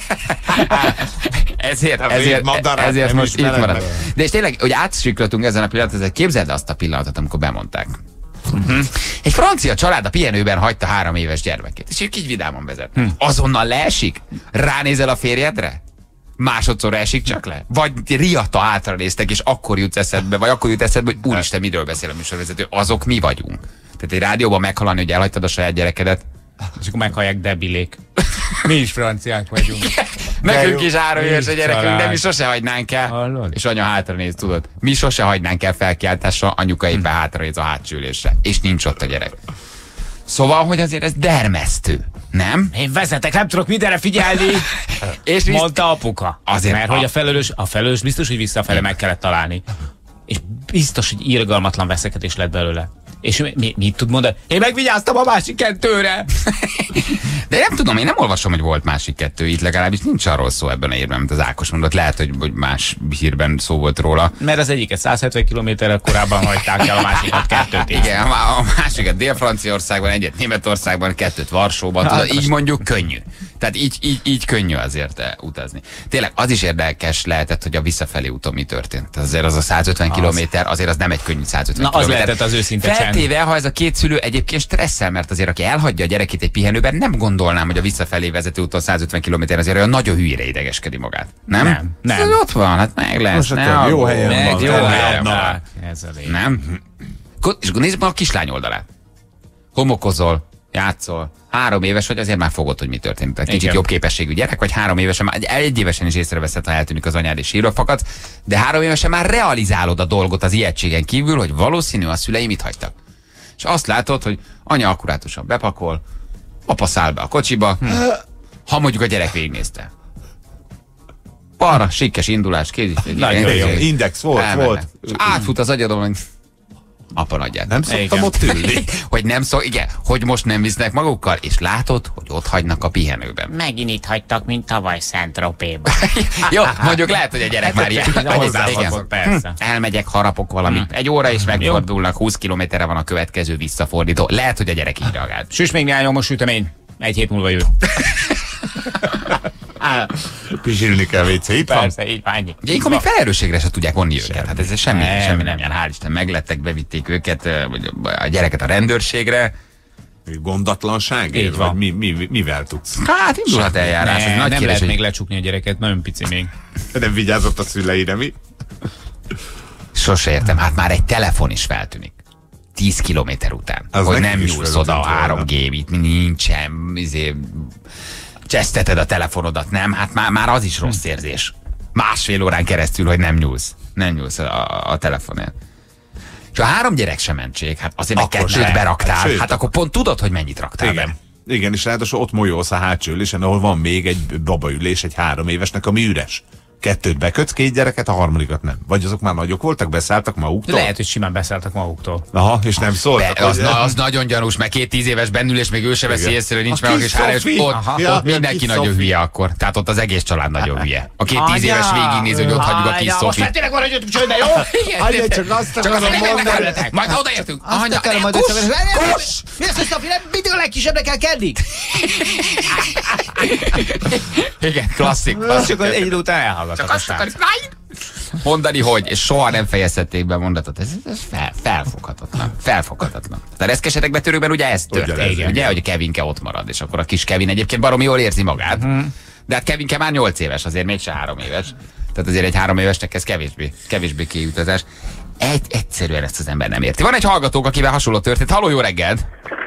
ezért most itt marad. De és tényleg, hogy átsiklatunk ezen a pillanatot, képzeld azt a pillanatot, amikor bemondták. Egy francia család a pihenőben hagyta 3 éves gyermekét, és így vidáman vezet. Azonnal leesik? Ránézel a férjedre? Másodszor esik csak le? Vagy riadta hátra néztek, és akkor jut eszedbe, vagy akkor jut eszedbe, hogy úristen, miről beszél a műsorvezető? Azok mi vagyunk. Tehát egy rádióban meghalani, hogy elhagytad a saját gyerekedet. És akkor meghallják debilék. Mi is franciák vagyunk. Nekünk is 3 éves a gyerekünk, de mi sose hagynánk el. Hallod? És anya hátranéz, tudod. Mi sose hagynánk el felkiáltásra, anyuka éppen hátranéz a hátsó ülésre. És nincs ott a gyerek. Szóval, hogy azért ez dermesztő, nem? Én vezetek, nem tudok mindenre figyelni. És mondta apuka. Azért, mert hogy a felelős biztos, hogy visszafele meg kellett találni. És biztos, hogy irgalmatlan veszekedés lett belőle. És mit tud mondani? Én megvigyáztam a másik kettőre! De nem tudom, én nem olvasom, hogy volt másik kettő, itt legalábbis nincs arról szó ebben a hírben, mint az Ákos mondott. Lehet, hogy más hírben szó volt róla. Mert az egyiket 170 km-rel korábban hagyták el, a másikat 2 év. Igen, a másikat Dél-Franciaországban, egyet Németországban, 2 Varsóban. Hát tudod, így mondjuk könnyű. Tehát így könnyű azért utazni. Tényleg az is érdekes lehetett, hogy a visszafelé úton mi történt. Azért az a 150 kilométer, azért az nem egy könnyű 150 Na, kilométer. az lehetett az őszinte csend. Feltéve, ha ez a két szülő egyébként stresszel, mert azért aki elhagyja a gyerekét egy pihenőben, nem gondolnám, hogy a visszafelé vezető úton 1150 kilométer azért olyan nagyon hülyére idegeskedi magát. Nem? Nem. Ez ott van, hát meg lesz. Jó helyen van. Jó helyen van. Ez a lényeg. Nem? És nézd meg a kislány oldalát. Homokozol, játszol. 3 éves vagy, azért már fogod, hogy mi történt. Tehát kicsit jobb képességű gyerek, vagy 3 évesen, már 1 évesen is észreveszed, ha eltűnik az anyád és sírva fakadsz, de 3 évesen már realizálod a dolgot az ijegységen kívül, hogy valószínű a szüleim itt hagytak. És azt látod, hogy anya akkurátusan bepakol, apa száll be a kocsiba, ha mondjuk a gyerek végignézte. Arra, sikkes indulás, Index volt. És átfut az agyadon, hogy apa nagyját. Nem szoktam ott ülni. Hogy nem igen, hogy most nem visznek magukkal, és látod, hogy ott hagynak a pihenőben. Megint itt hagytak, mint tavaly Szent-Tropéban. Jó, mondjuk lehet, hogy a gyerek már ilyen. Persze. Elmegyek, harapok valamit. 1 óra is megfordulnak, 20 kilométerre van a következő visszafordító. Lehet, hogy a gyerek így reagált. Süss még néhány most sütemény. 1 hét múlva jön. Pisilni kell WC, itt van. Persze, így van, ennyi. Ilyenkor még felelősségre se tudják vonni őket. Hát ez semmi nem jár. Hál' Isten, meglettek, bevitték őket, a gyereket a rendőrségre. Gondatlanságért? Vagy mivel tudsz? Hát indulhat eljárás. Nem lehet még lecsukni a gyereket, nagyon pici még. Nem vigyázott a szüleire, mi? Sose értem, hát már egy telefon is feltűnik. 10 kilométer után. Az hogy nem nyúlsz oda a 3G, itt nincsen, cseszteted a telefonodat, nem? Hát már az is rossz érzés. 1,5 órán keresztül, hogy nem nyúlsz a telefonért. És a 3 gyerek sem mentség, hát azért meg 2 beraktál, hát akkor pont tudod, hogy mennyit raktál be. Igen, és ráadásul ott molyolsz a hátsó ülésen, ahol van még egy babaülés, egy 3 évesnek, ami üres. 2 bekötsz, 2 gyereket, a 3. nem. Vagy azok már nagyok voltak, beszálltak maguktól? Lehet, hogy simán beszálltak maguktól. Aha, és nem szóltak. Az nagyon gyanús, meg 2 10 éves bennülés, még ő se veszi észre, hogy nincs meg, és 3 éves, ott mindenki nagyon hülye akkor. Tehát ott az egész család nagyon hülye. A 2 10 éves végignéz, hogy ott hagyjuk a kis Szofit. Most már tényleg maradjatok csődbe, jó? Anya, csak azt akarom mondani. Majd odaértünk. Kus! Mi az, hogy Szofi, nem mindig a legkisebbnek kell kenni? Igen, klasszik. Csak egy idő után elhallgattak a srác. Mondani, hogy, és soha nem fejezhették be mondatot. Ez felfoghatatlan. A reszkesetek betörőkben ugye ez történt. Ugye, hogy Kevinke ott marad, és akkor a kis Kevin egyébként baromi jól érzi magát. De hát Kevinke már 8 éves, azért mégse 3 éves. Tehát azért egy 3 évesnek ez kevésbé kiutazás. Egyszerűen ezt az ember nem érti. Van egy hallgatók, akivel hasonló történt. Halló, jó reggelt!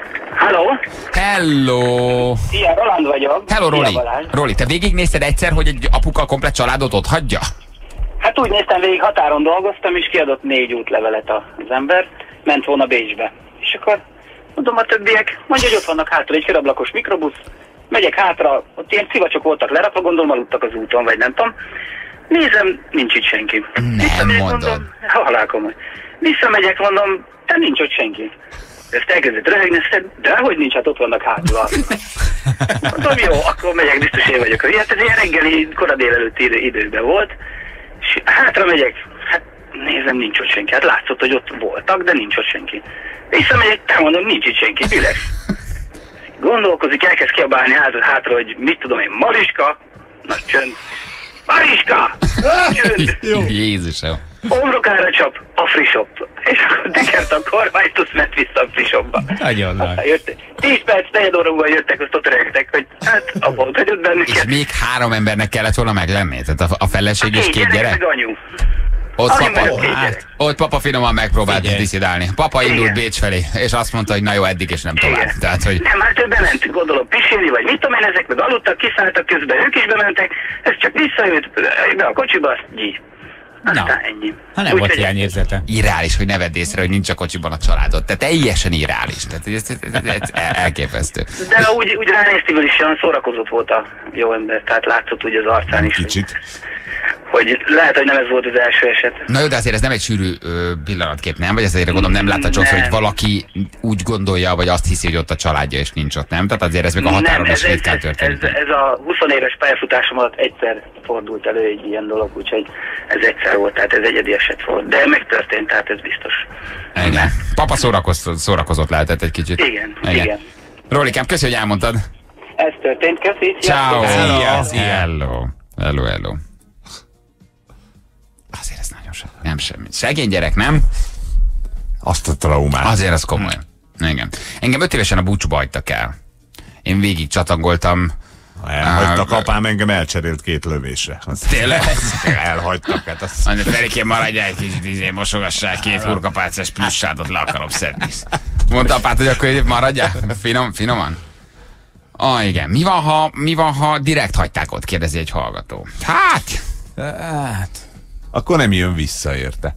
Hello! Szia, Roland vagyok. Hello, Roli. Roli, te végignézted egyszer, hogy egy apuka komplet családot ott hagyja? Hát úgy néztem végig, határon dolgoztam, és kiadott 4 útlevelet az ember. Ment volna Bécsbe. És akkor mondom, a többiek, mondja, hogy ott vannak hátra egy félablakos mikrobusz. Megyek hátra, ott ilyen szivacsok voltak lerakva, gondolom aludtak az úton, vagy nem tudom. Nézem, nincs itt senki. Nem mondod. Halálkomoly. Visszamegyek, mondom, de nincs ott senki. Ezt elkezdett röhögni, de hogy nincs, hát ott vannak hátul. Mondom, jó, akkor megyek, biztos én vagyok. Hát ez ilyen reggeli, kora délelőtti időben volt, és hátra megyek, hát nézem, nincs ott senki. Hát látszott, hogy ott voltak, de nincs ott senki. Visszamegyek, te mondom, nincs itt senki, üles. Gondolkozik, elkezd kiabálni hátra, hogy mit tudom én, Mariska, na csönd. Mariska! Csönd! Jézusom. Omrokára csap a free shop. És akkor tekert a kormányt, azt ment vissza a free shopba. Nagyon nagy. 10 perc, 4 óra múlva jöttek, azt ott rögtek, hogy Hát abban ott hagyott bennünket. És még 3 embernek kellett volna meglenni? Tehát a feleség és 2 gyerek? Meg anyu. Ott papa finoman megpróbált diszidálni. Papa indult Bécs felé, és azt mondta, hogy na jó, eddig és nem tovább. Tehát, hogy... Nem, hát ő bement, gondolom, pisilni, vagy mit tudom én, ezek meg aludtak, kiszálltak közben, ők is bementek, ez csak visszajött be a kocsiba, aztán ennyi. Ha nem volt ilyen érzete. Irreális, hogy ne vedd észre, hogy nincs a kocsiban a családod. Tehát teljesen irreális. Tehát ez elképesztő. De úgy ránéztében is olyan szórakozott volt a jó ember, tehát látszott úgy az arcán is. Kicsit. Hogy lehet, hogy nem ez volt az első eset. Na jó, de azért ez nem egy sűrű pillanatkép, nem? Vagy ezért gondolom nem látta sokszor, hogy valaki úgy gondolja, vagy azt hiszi, hogy ott a családja, és nincs ott, nem? Tehát azért ez még a határon is ritkán történik. Ez a 20 éves pályafutásom alatt egyszer fordult elő egy ilyen dolog, úgyhogy ez egyszer volt, tehát ez egyedi eset volt. De megtörtént, tehát ez biztos. Igen. Papa szórakozott lehetett egy kicsit. Igen. Rolikám, köszi, hogy elmondtad. Ez történt, köszi. Ciao. Hello. Azért ez nagyon nem semmi. Szegény gyerek, nem? Azt a traumát. Azért az komoly. Igen. Engem 5 évesen a búcsúba hagytak el. Én végig csatangoltam. Elhagytak, apám engem elcserélt 2 lövésre. Tényleg? Elhagytak. Hát azt... Mondja, Ferikén, maradjál egy kicsit, mosogassál 2 hurkapálcás pluszsádot, le akarom szedni. Mondta apát, hogy akkor maradjál? Finoman? Igen. Mi van, ha direkt hagyták ott, kérdezi egy hallgató. Hát... Akkor nem jön vissza, érte?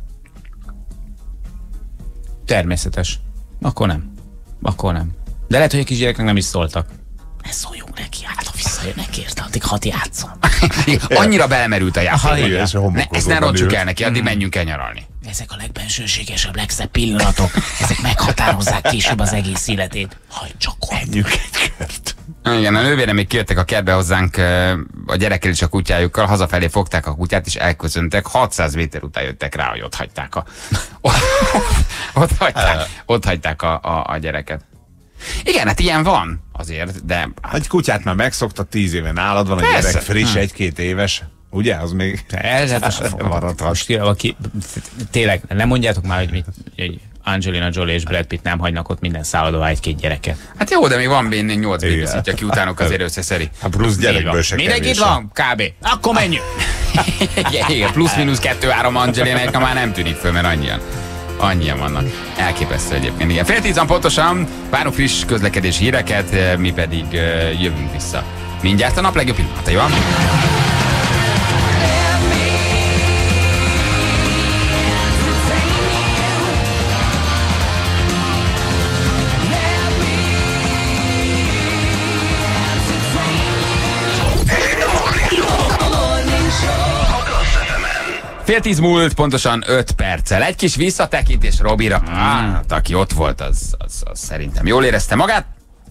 Természetes. Akkor nem. De lehet, hogy a kisgyereknek nem is szóltak. Ne szóljunk neki, hát ha visszajönnek érte, addig hadd játszom. Annyira belemerült a játék. Ezt ne rontsuk el neki, addig menjünk el nyaralni. Ezek a legbensőségesebb, legszebb pillanatok, ezek meghatározzák később az egész életét. Hagyd csak ott. Menjünk egy kört. Igen, a nővére még kijöttek a kertbe hozzánk a gyerekkel és a kutyájukkal, hazafelé fogták a kutyát és elköszöntek, 600 méter után jöttek rá, hogy ott hagyták ott hagyták a gyereket. Igen, hát ilyen van azért, de... Egy kutyát már megszokta, 10 éve nálad van, a gyerek friss, 1-2 éves. Ugye? Az még maradhat. Tényleg, nem mondjátok már, hogy Angelina Jolie és Brad Pitt nem hagynak ott minden szállodóvá 1-2 gyereket. Hát jó, de még van benne 8 babysit, aki utánok azért összeszeri. Hát plusz gyerekből se kevés. Mindenki van, kb. Akkor menjünk. Igen, plusz-minusz 2-3 Angelina, már nem tűnik föl, mert annyian vannak. Elképesztő egyébként. Igen. 9:30 pontosan, várunk friss közlekedési híreket, mi pedig jövünk vissza. Mindjárt a nap legjobb pillanatai van. Fél 10 múlt, pontosan 5 perccel. Egy kis visszatekintés Robira. Hát, aki ott volt, az szerintem jól érezte magát.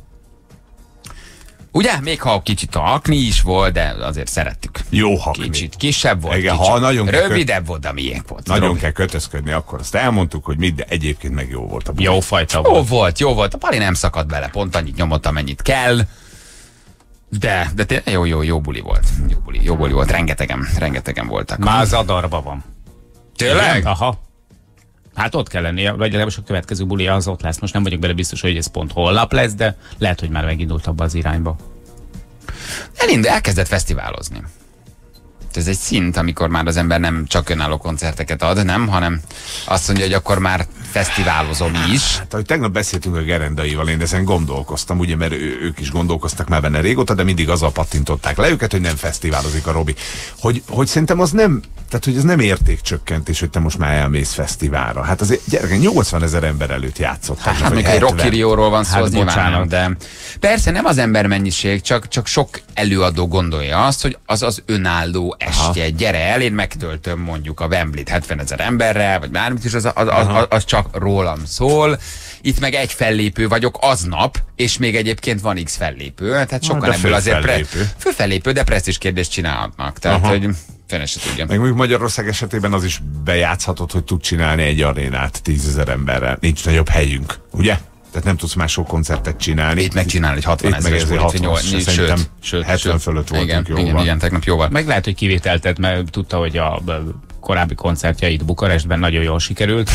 Ugye? Még ha kicsit akni is volt, de azért szerettük. Jó hakni. Kicsit kisebb volt, igen, kicsit ha nagyon rövidebb volt, de miénk volt. Nagyon kell kötözködni, akkor azt elmondtuk, hogy mit, de egyébként meg jó volt a buli. Jó fajta volt. Jó volt. A pali nem szakadt bele, pont annyit nyomott, amennyit kell. De tényleg jó buli volt. Jó buli volt. Rengetegen voltak. Már zadarba van. Tényleg? Igen? Aha. Hát ott kell lennie, vagy legalábbis a következő buli az ott lesz. Most nem vagyok bele biztos, hogy ez pont holnap lesz, de lehet, hogy már megindult abba az irányba. Elkezdett fesztiválozni. Ez egy szint, amikor már az ember nem csak önálló koncerteket ad, nem, hanem azt mondja, hogy akkor már fesztiválozom is. Hát, ahogy tegnap beszéltünk a Gerendaival, én ezen gondolkoztam, ugye, mert ők is gondolkoztak már benne régóta, de mindig azzal pattintották le őket, hogy nem fesztiválozik a Robi. Hogy szerintem az nem, tehát hogy ez nem értékcsökkentés, hogy te most már elmész fesztiválra. Hát azért gyerekek, 80 000 ember előtt játszottak. Hát még egy Rocky Rióról van szó, az nyilván, de persze nem az ember mennyiség, csak sok előadó gondolja azt, hogy az önálló estje. Gyere el, én megtöltöm mondjuk a Wembley-t 70 000 emberrel, vagy bármit is, az csak rólam szól. Itt meg egy fellépő vagyok aznap, és még egyébként van X fellépő, tehát sokan ebből azért főfellépő, de presztízs kérdést csinálhatnak. Tehát, hogy fene se tudja. Meg mondjuk Magyarország esetében az is bejátszhatod, hogy tud csinálni egy arénát 10 000 emberrel. Nincs nagyobb helyünk, ugye? Tehát nem tudsz máshol koncertet csinálni. Itt megcsinálni egy 60 000-es sőt, 70 fölött voltunk jóval. Igen, tegnap jóval. Meg lehet, hogy kivételtet, mert tudta, hogy a korábbi koncertje itt Bukarestben nagyon jól sikerült,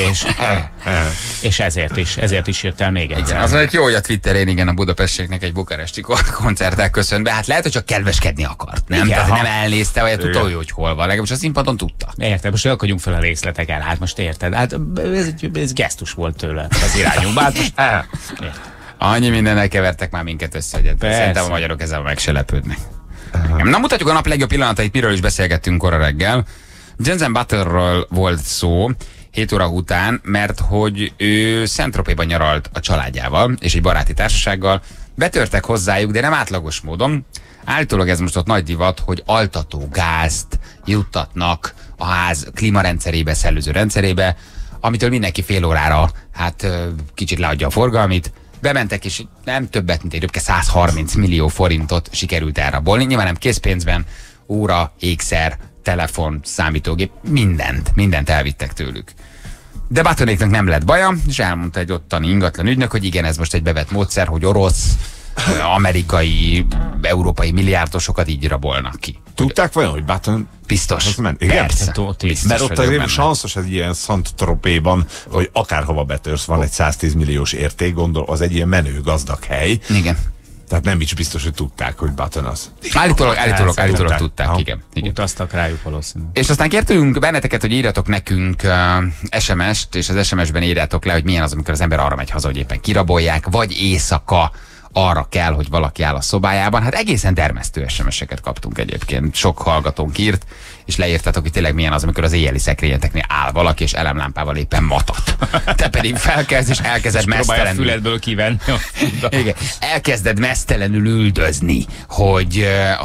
és ezért is jött el még egyszer. Az egy jó, hogy a Twitterén igen a Budapestieknek egy bukaresti koncerttel köszönt be. Hát lehet, hogy csak kedveskedni akart, nem? Igen, tehát nem elnézte, vagy tudta, hogy hol van. Legalábbis a színpadon tudta. Érted, most rakadjunk fel a részleteken, hát most érted. Hát ez gesztus volt tőle az irányunkban. Hát most, annyi mindennel kevertek már minket össze, hogy szerintem a magyarok ezzel meg se lepődnek. Na, mutatjuk a nap legjobb pillanatait, miről is beszélgettünk kora reggel. Jensen Butlerről volt szó 7 óra után, mert hogy ő Saint-Tropezban nyaralt a családjával és egy baráti társasággal. Betörtek hozzájuk, de nem átlagos módon. Állítólag ez most ott nagy divat, hogy altató gázt juttatnak a ház klímarendszerébe, szellőző rendszerébe, amitől mindenki fél órára kicsit leadja a forgalmit. Bementek, és nem többet, mint egy 130 millió forintot sikerült elrabolni. Nyilván nem készpénzben, óra, ékszer, telefon, számítógép, mindent elvittek tőlük. De Butlernéknek nem lett baja, és elmondta egy ottani ingatlan ügynök, hogy igen, ez most egy bevett módszer, hogy orosz, amerikai, európai milliárdosokat így rabolnak ki. Tudták vajon, hogy Butler biztos? Igen? Persze. Mert ott azért sanszos ez ilyen Saint-Tropezban, hogy akárhova betörsz, van egy 110 milliós érték, gondol, az egy ilyen menő gazdag hely. Igen. Tehát nem is biztos, hogy tudták, hogy Butler az. Állítólag tudták, igen. Utaztak rájuk valószínűleg. És aztán kértünk benneteket, hogy írjatok nekünk SMS-t, és az SMS-ben írjátok le, hogy milyen az, amikor az ember arra megy haza, hogy éppen kirabolják, vagy éjszaka arra kell, hogy valaki áll a szobájában. Hát egészen termesztő SMS-eket kaptunk egyébként. Sok hallgatónk írt, és leírtatok, hogy tényleg milyen az, amikor az éjjeli szekrényeteknél áll valaki, és elemlámpával éppen matat. Te pedig felkelsz, és elkezded mesztelenül. Füledből kivenni. Igen, elkezded mesztelenül üldözni, hogy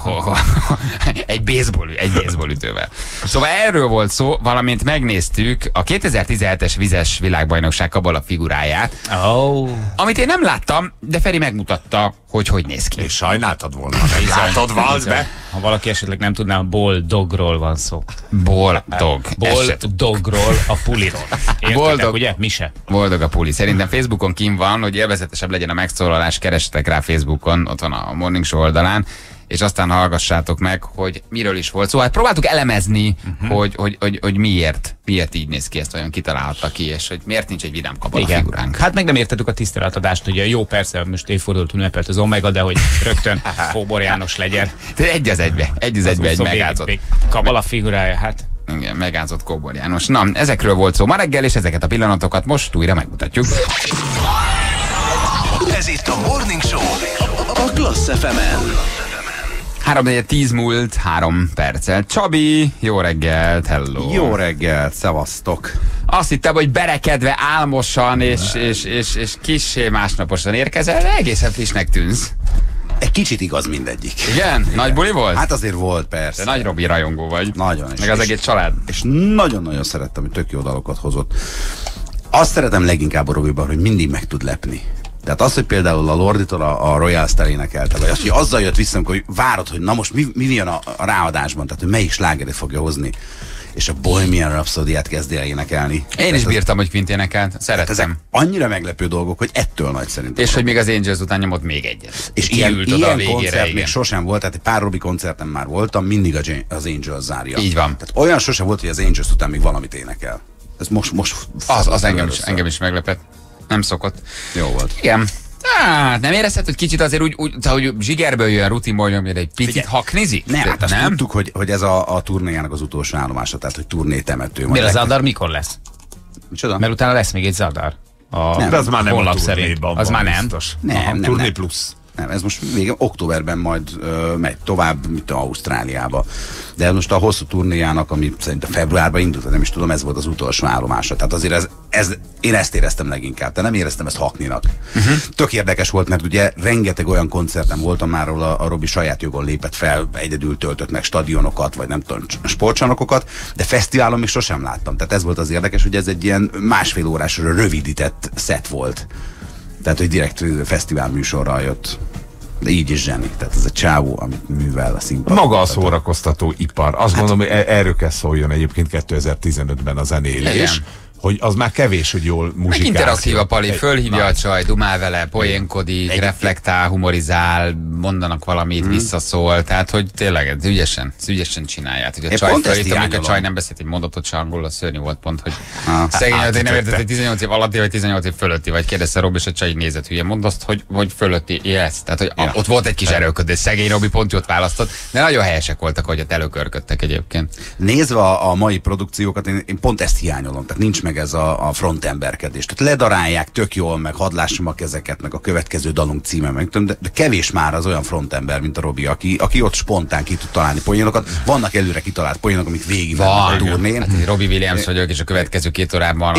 egy baseball ütővel. Szóval erről volt szó, valamint megnéztük a 2017-es vizes világbajnokság kabala figuráját, amit én nem láttam, de Feri megmutatta, hogy néz ki. És sajnáltad volna, hogy látod, vald be. Ha valaki esetleg nem tudná, a Boldogról van szó. Boldogról, a puliról. Boldog, ugye? Mi se? Boldog a puli. Szerintem Facebookon kín van, hogy élvezetesebb legyen a megszólalás, keressetek rá Facebookon, ott van a Morning Show oldalán, és aztán hallgassátok meg, hogy miről is volt szó. Hát próbáltuk elemezni, hogy miért így néz ki, ezt olyan kitalálhatta ki, és hogy miért nincs egy vidám kabala figuránk. Hát meg nem értettük a tiszteletadást, hogy jó, persze, most évfordulót ünnepelt az Omega, de hogy rögtön Kóbor János legyen. Egy az egybe egy megázott. Kabala figurája, hát. Igen, megázott Kóbor János. Na, ezekről volt szó ma reggel, és ezeket a pillanatokat most újra megmutatjuk. Ez itt a Morning Show a Klassz FM-en. 3:10 múlt 3 perccel. Csabi, jó reggelt, hello. Jó reggelt, szevasztok. Azt hittem, hogy berekedve álmosan és kissé másnaposan érkezel, egészen frissnek tűnsz. Egy kicsit igaz mindegyik. Igen? Nagy buli volt? Hát azért volt, persze. De nagy Robi rajongó vagy. Nagyon. Meg az egész család. És nagyon-nagyon szerettem, hogy tök jó dalokat hozott. Azt szeretem leginkább a Robiban, hogy mindig meg tud lepni. Tehát az, hogy például a Lorditól a Royal Star énekelte, vagy az, hogy azzal jött vissza, amikor várod, hogy na most mi jön a ráadásban, tehát hogy melyik slágeret fogja hozni, és a Bohemian Rhapsody-át kezdi el énekelni. Én is bírtam, hogy Quint énekelt, szerettem. Ezek annyira meglepő dolgok, hogy ettől nagy szerintem. És hogy még az Angels után nyomott még egyet. És ilyen koncert még sosem volt, tehát egy pár Robi koncerten már voltam, mindig az Angels zárja. Így van. Tehát olyan sosem volt, hogy az Angels után még valamit énekel. Ez most az engem is meglepett. Nem szokott. Jó volt. Igen. Hát nem érezted, hogy kicsit azért hogy zsigerből jön, rutinból jön, egy picit haknizik? Nem, hát azt tudtuk, hogy ez a turnéjának az utolsó állomása, tehát hogy turné temető. Miért a Zadar mikor lesz? Micsoda? Mert utána lesz még egy Zadar. De az már nem a turnéban. Az már nem. Nem. Turné plusz. Nem, ez most vége, októberben majd megy tovább, mint Ausztráliába. De most a hosszú turnéjának, ami szerintem februárban indult, nem is tudom, ez volt az utolsó állomása. Tehát azért én ezt éreztem leginkább, de nem éreztem ezt hakninak. Tök érdekes volt, mert ugye rengeteg olyan koncerten voltam már, ahol a Robi saját jogon lépett fel, egyedül töltött meg stadionokat, vagy nem tudom, sportcsarnokokat, de fesztiválon még sosem láttam. Tehát ez volt az érdekes, hogy ez egy ilyen másfél órásra rövidített szett volt. Tehát, hogy direkt fesztivál műsorral jött. De így is zseni. Tehát ez a csávó, amit művel a színpadon. Maga a szórakoztató ipar. Azt gondolom, hogy erről kell szóljon egyébként 2015-ben a zenélés. hogy az már kevés, hogy jól muzsikálsz. Meg interaktív a Pali, fölhívja a csaj, dumál vele, poénkodik, reflektál, humorizál, mondanak valamit, visszaszól, tehát hogy tényleg ez ügyesen csinálják. Hogy a csaj fölít, amikor a csaj nem beszélt egy mondatot se angolul, szörnyű volt pont, hogy szegény, hogy nem értett, hogy 18 év alatti, vagy 18 év fölötti, vagy kérdezte Robi, és a csaj így nézett hülye, mondd azt, hogy fölötti, yes. Tehát, hogy ott volt egy kis erőködés, szegény Robi pont jót választott, de nagyon helyesek voltak, hogy ott előkörködtek egyébként. Nézve a mai produkciókat, én pont ezt hiányolom, tehát nincs meg ez a frontemberkedés. Tehát ledarálják tök jól, meg hadd lássam a kezeket, meg a következő dalunk címe, meg de kevés már az olyan frontember, mint a Robi, aki ott spontán ki tud találni poénokat. Vannak előre kitalált poénok, amik végig vannak a turnén. Hát, Robi Williams vagyok, és a következő 2 órában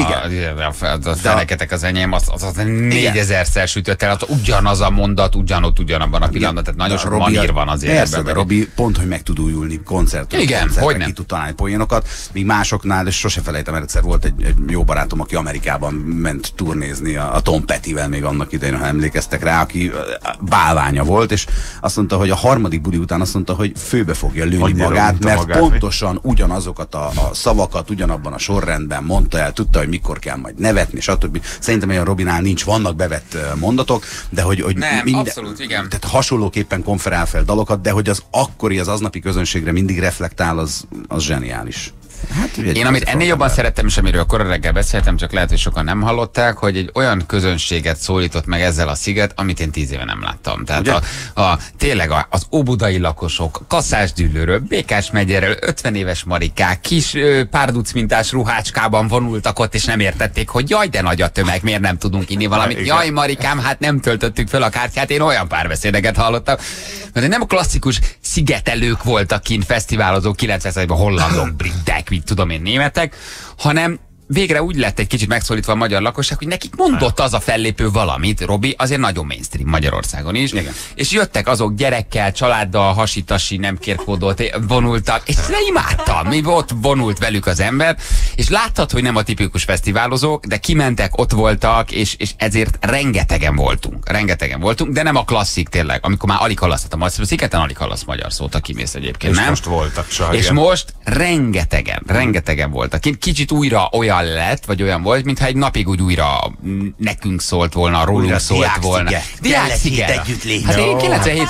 a feneketek az enyém, az 4000-szer sütött el, ugyanaz a mondat, ugyanabban a pillanatban, tehát nagyon sok manír van az életben. De Robi pont, hogy meg tud újulni koncertről. Igen, hogy nem. Ki tud találni poénokat, míg másoknál, és sose felejtem, mert egyszer volt egy jó barátom, aki Amerikában ment turnézni a Tom Pettyvel még annak idején, ha emlékeztek rá, aki bálványa volt, és azt mondta, hogy a harmadik buli után azt mondta, hogy főbe fogja lőni magát, mert pontosan ugyanazokat a szavakat ugyanabban a sorrendben mondta el, tudta, hogy mikor kell majd nevetni, stb. Szerintem olyan Robinál nincs, vannak bevett mondatok, de hogy nem, minden, abszolút, igen. Tehát hasonlóképpen konferál fel dalokat, de hogy az akkori, az aznapi közönségre mindig reflektál, az zseniális. Hát, én amit ennél jobban szerettem, és amiről korra reggel beszéltem, csak lehet, hogy sokan nem hallották, hogy egy olyan közönséget szólított meg ezzel a Sziget, amit én 10 éve nem láttam. Tehát tényleg az óbudai lakosok, Kaszásgyűlőről, Békás megyéről, 50 éves marikák, kis párducmintás ruhácskában vonultak ott, és nem értették, hogy jaj, de nagy a tömeg, miért nem tudunk inni valamit. Jaj, marikám, hát nem töltöttük föl a kártyát, én olyan párbeszédeket hallottam. Mert nem klasszikus szigetelők voltak kint, fesztiválozók, 90-ben hollandok, britek, mit tudom én, németek, hanem végre úgy lett egy kicsit megszólítva a magyar lakosság, hogy nekik mondott az a fellépő valamit, Robi, azért nagyon mainstream Magyarországon is. Igen. És jöttek azok gyerekkel, családdal, hasitasi, nem kérkódolt, vonultak, és imádtam, mi ott vonult velük az ember, és láttad, hogy nem a tipikus fesztiválozók, de kimentek, ott voltak, és ezért rengetegen voltunk, de nem a klasszik tényleg, amikor már alig hallasz, a Szigeten alig hallasz magyar szót, a kimész egyébként, és nem? most voltak és most rengetegen voltak. Kicsit újra olyan lett, vagy olyan volt, mintha egy napig úgy újra nekünk szólt volna, rólunk szólt volna. Diáksziget. Hát én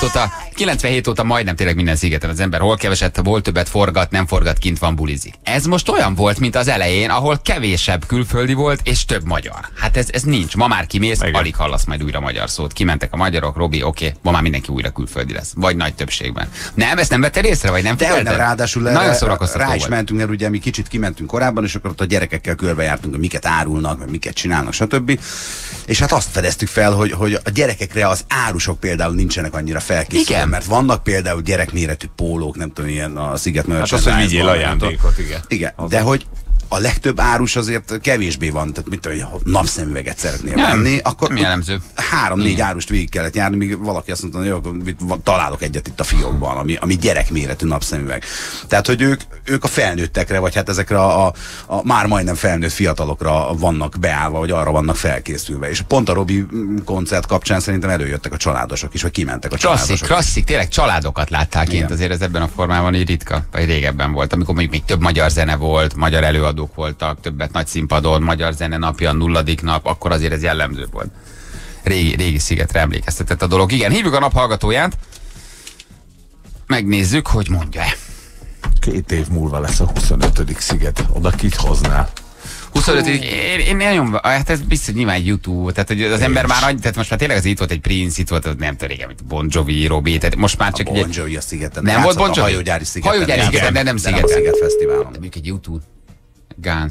97 óta majdnem tényleg minden szigeten az ember hol keveset, hol többet forgat, nem forgat, kint van, bulizik. Ez most olyan volt, mint az elején, ahol kevésebb külföldi volt, és több magyar. Hát ez nincs. Ma már kimész, alig hallasz majd újra magyar szót. Kimentek a magyarok, Robi, oké, ma már mindenki újra külföldi lesz. Vagy nagy többségben. Nem, ezt nem vetted észre, vagy nem figyelted? De ráadásul nagyon szórakoztató rá is mentünk, mert ugye mi kicsit kimentünk korábban, és akkor ott a gyerekekkel körbejártunk, hogy miket árulnak, meg miket csinálnak, stb. És hát azt fedeztük fel, hogy a gyerekekre az árusok például nincsenek annyira felkészülve, mert vannak például gyerekméretű pólók, nem tudom, ilyen a Sziget merchandise. Hát az, hogy vigyél ajándékot, igen. Igen, de hogy a legtöbb árus azért kevésbé van, tehát mit tudom, hogy napszemüveget szeretnél venni, akkor 3-4 árust végig kellett járni, míg valaki azt mondta, hogy jó, találok egyet itt a fiókban, ami gyerekméretű napszemüveg. Tehát, hogy ők a felnőttekre, vagy hát ezekre a már majdnem felnőtt fiatalokra vannak beállva, vagy arra vannak felkészülve. És pont a Robi koncert kapcsán szerintem előjöttek a családosok is, vagy kimentek a családosok. Klasszik, tényleg családokat látták kint, azért ez ebben a formában így ritka, vagy régebben volt, amikor még több magyar zene volt, magyar előadók voltak, többet nagy színpadon, magyar zene napja, 0. nap, akkor azért ez jellemző volt. Régi Szigetre emlékeztetett a dolog. Igen, hívjuk a nap hallgatóját, megnézzük, hogy mondja-e. 2 év múlva lesz a 25. Sziget, oda kit hoznál? 25. Én nagyon, hát ez biztos nyilván egy YouTube, tehát hogy az ember már, tehát most már tényleg az itt volt egy Prince, itt volt, nem tudom régen, Bon Jovi, Robi, tehát most már csak Bon Jovi a Szigeten. Nem volt Bon Jovi? Hajógyári Szigeten. Hajógyári Szigeten, de nem Szigeten. Sziget Fesztiválon. De mondjuk egy YouTube. Guns.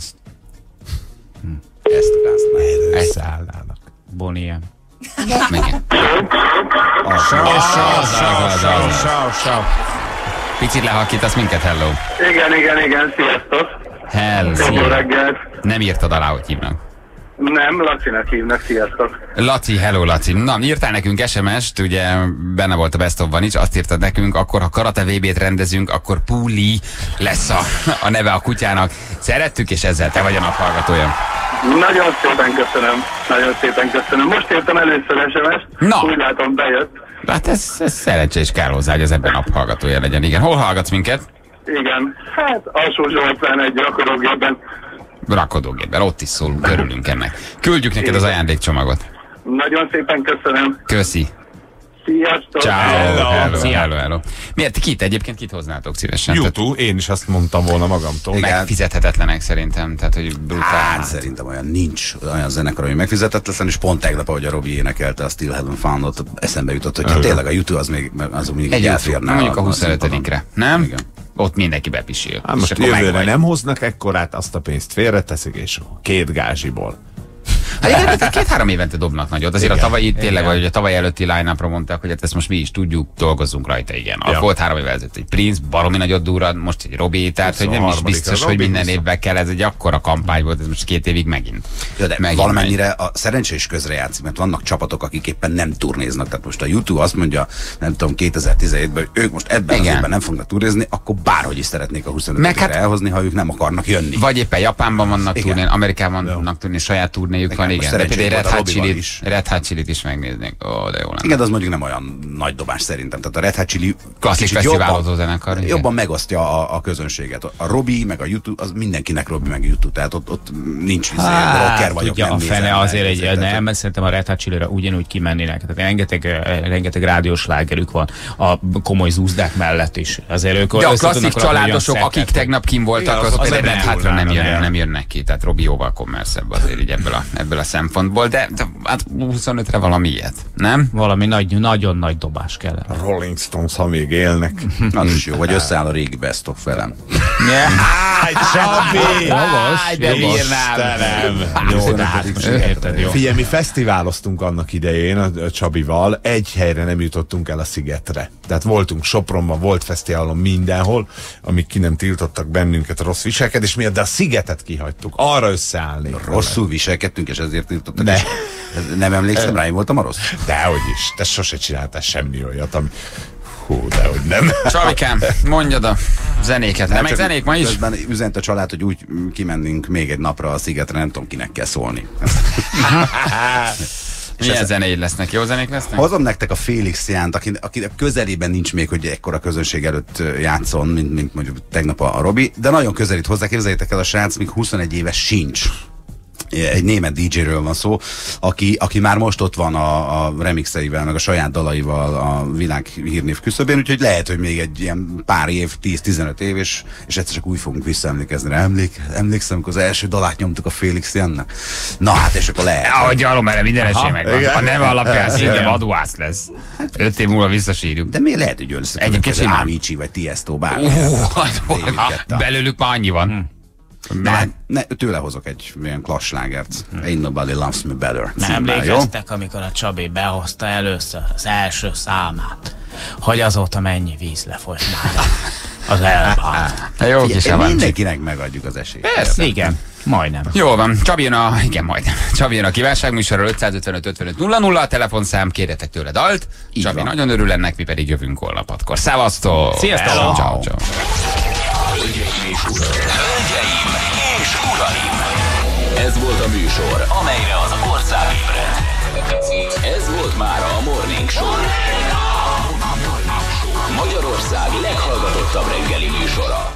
Ezt Guns. Erről szállnának. Bonnie. Igen. Picit lehakítasz minket, hello. Igen, sziasztok. Hello. Jó reggelt. Nem írtad alá, hogy hívnak. Nem, Lacinak hívnak, sziasztok. Laci, hello Laci. Na, írtál nekünk SMS-t, ugye benne volt a Best of-ban is, azt írtad nekünk, akkor ha Karate VB-t rendezünk, akkor Puli lesz a neve a kutyának. Szerettük, és ezzel te vagy a nap hallgatója. Nagyon szépen köszönöm. Most értem először SMS-t, úgy látom bejött. Hát ez szerencsé is kell hozzá, hogy az ebben nap hallgatója legyen. Igen, hol hallgatsz minket? Igen, hát Alsó Zsoltán egy rakodógépben. rakodógépben, ott is szólunk, örülünk ennek. Küldjük neked az ajándékcsomagot. Nagyon szépen köszönöm. Köszi. Sziasztok! Ciao. Hello. Miért egyébként kit hoznátok szívesen? YouTube, én is azt mondtam volna magamtól. Megfizethetetlenek szerintem, tehát hogy brutál. Hát szerintem olyan nincs olyan zenekar, ami megfizethetetlen, és pont tegnap, ahogy a Robi énekelte a Still Haven't Found-ot, eszembe jutott, hogy tényleg a YouTube az még elférne. Mondjuk a 25-re, nem? Igen. Ott mindenki bepisil. Hát most jövőre nem hoznak ekkorát, azt a pénzt félreteszik, és 2 gázsiból. Hát igen, 2-3 évente dobnak nagyot. Azért igen, a tavalyi, tényleg, vagy a tavaly előtti line-upra mondták, hogy hát ezt most mi is tudjuk, dolgozzunk rajta, igen. Ja. Volt 3 évvel ezelőtt egy Prince, baromi nagyot durrad, most egy Robi, tehát hogy nem is biztos, hogy minden évben kell, ez egy akkora kampány volt, ez most 2 évig megint. Ja, de megint valamennyire a szerencse is közrejátszik, mert vannak csapatok, akik éppen nem turnéznak. Tehát most a YouTube azt mondja, nem tudom, 2017-ben, hogy ők most ebben az évben nem fognak turnézni, akkor bárhogy is szeretnék a 25-re elhozni, ha ők nem akarnak jönni. Vagy éppen Japánban vannak turnén, Amerikában vannak turné, saját turnéjuk van, igen. De például Red Hot Chili-t is megnéznék. Ó, de jó lenne. Igen, de az mondjuk nem olyan nagy dobás szerintem. Tehát a Red Hot Chili klasszik fesztiválozó zenekar. Jobban megosztja a közönséget. A Robi, meg a YouTube, az mindenkinek Robi, meg YouTube. Tehát ott nincs rocker vagyok, nem nézem. A fene azért nem, szerintem a Red Hot Chili-re ugyanúgy kimennének. Tehát rengeteg rádiós slágerük van a komoly zúzdák mellett is. Azért ők de a klasszik családosok, akik tegnap kim voltak, azok a Red Hotra nem jönnek ki. Tehát Robi jóval kommerszebb azért így ebből a szempontból, de hát 25-re valami ilyet, nem? Valami nagyon nagy dobás kell. A Rolling Stones, ha még élnek. Az is jó, vagy összeáll a régi Best of velem. Csabi! De bírnám! Figyelj, mi fesztiváloztunk annak idején a Csabival, egy helyre nem jutottunk el a Szigetre. Tehát voltunk Sopronban, volt fesztiválon mindenhol, amíg ki nem tiltottak bennünket a rossz viselkedés miatt, de a Szigetet kihagytuk. Arra összeállni. Rosszul viselkedtünk, és ezért tiltottak. Ne. Nem emlékszem rá, én voltam a rossz? Dehogy is, te sose csináltál semmi olyat, ami... Hú, dehogy nem. Csabikám, mondjad a zenéket. Nem, meg zenék ma is? Közben üzent a család, hogy úgy kimennénk még egy napra a Szigetre, nem tudom, kinek kell szólni. Milyen zenéid lesznek? Jó zenék lesznek? Hozom nektek a Félix Jánt, aki közelében nincs még, hogy ekkora közönség előtt játszon, mint mondjuk tegnap a Robi, de nagyon közelít hozzá. Képzeljétek el, a srác még 21 éves sincs. Egy német DJ-ről van szó, aki már most ott van a remixeivel, meg a saját dalaival a világ hírnév küszöbén, úgyhogy lehet, hogy még egy ilyen pár év, 10-15 év, és egyszer csak úgy fogunk visszaemlékezni rá. Emlékszem, amikor az első dalát nyomtuk a Félix Jannak. Na hát, és akkor lehet. Ahogy gyalom, erre minden esély megvan. A neve alapján szinte adóász lesz. 5 év múlva visszasírjuk. De miért lehet, hogy jön össze? Egyébként Avicii vagy Tiesto, bármi. Belőlük már annyi van. Tőle hozok egy ilyen klasslágert. Ain't Nobody Loves Me Better. Nem emlékeztek, amikor a Csabi behozta először az első számát, hogy azóta mennyi víz lefolyt már az Elbán. Jó kis avancsi. Mindenkinek megadjuk az esélyt. Persze, igen. Majdnem. Jól van. Csabi jön a kívánságműsorról 555-55-00 a telefonszám, kérjetek tőle dalt. Így Csabi van. Nagyon örül ennek, mi pedig jövünk holnap 6-kor. Szevasztok! Sziasztok! Ciao. Hölgyeim és uraim! Ez volt a műsor, amelyre az ország ébredt. Ez volt már a Morning Show. Magyarország leghallgatottabb reggeli műsora.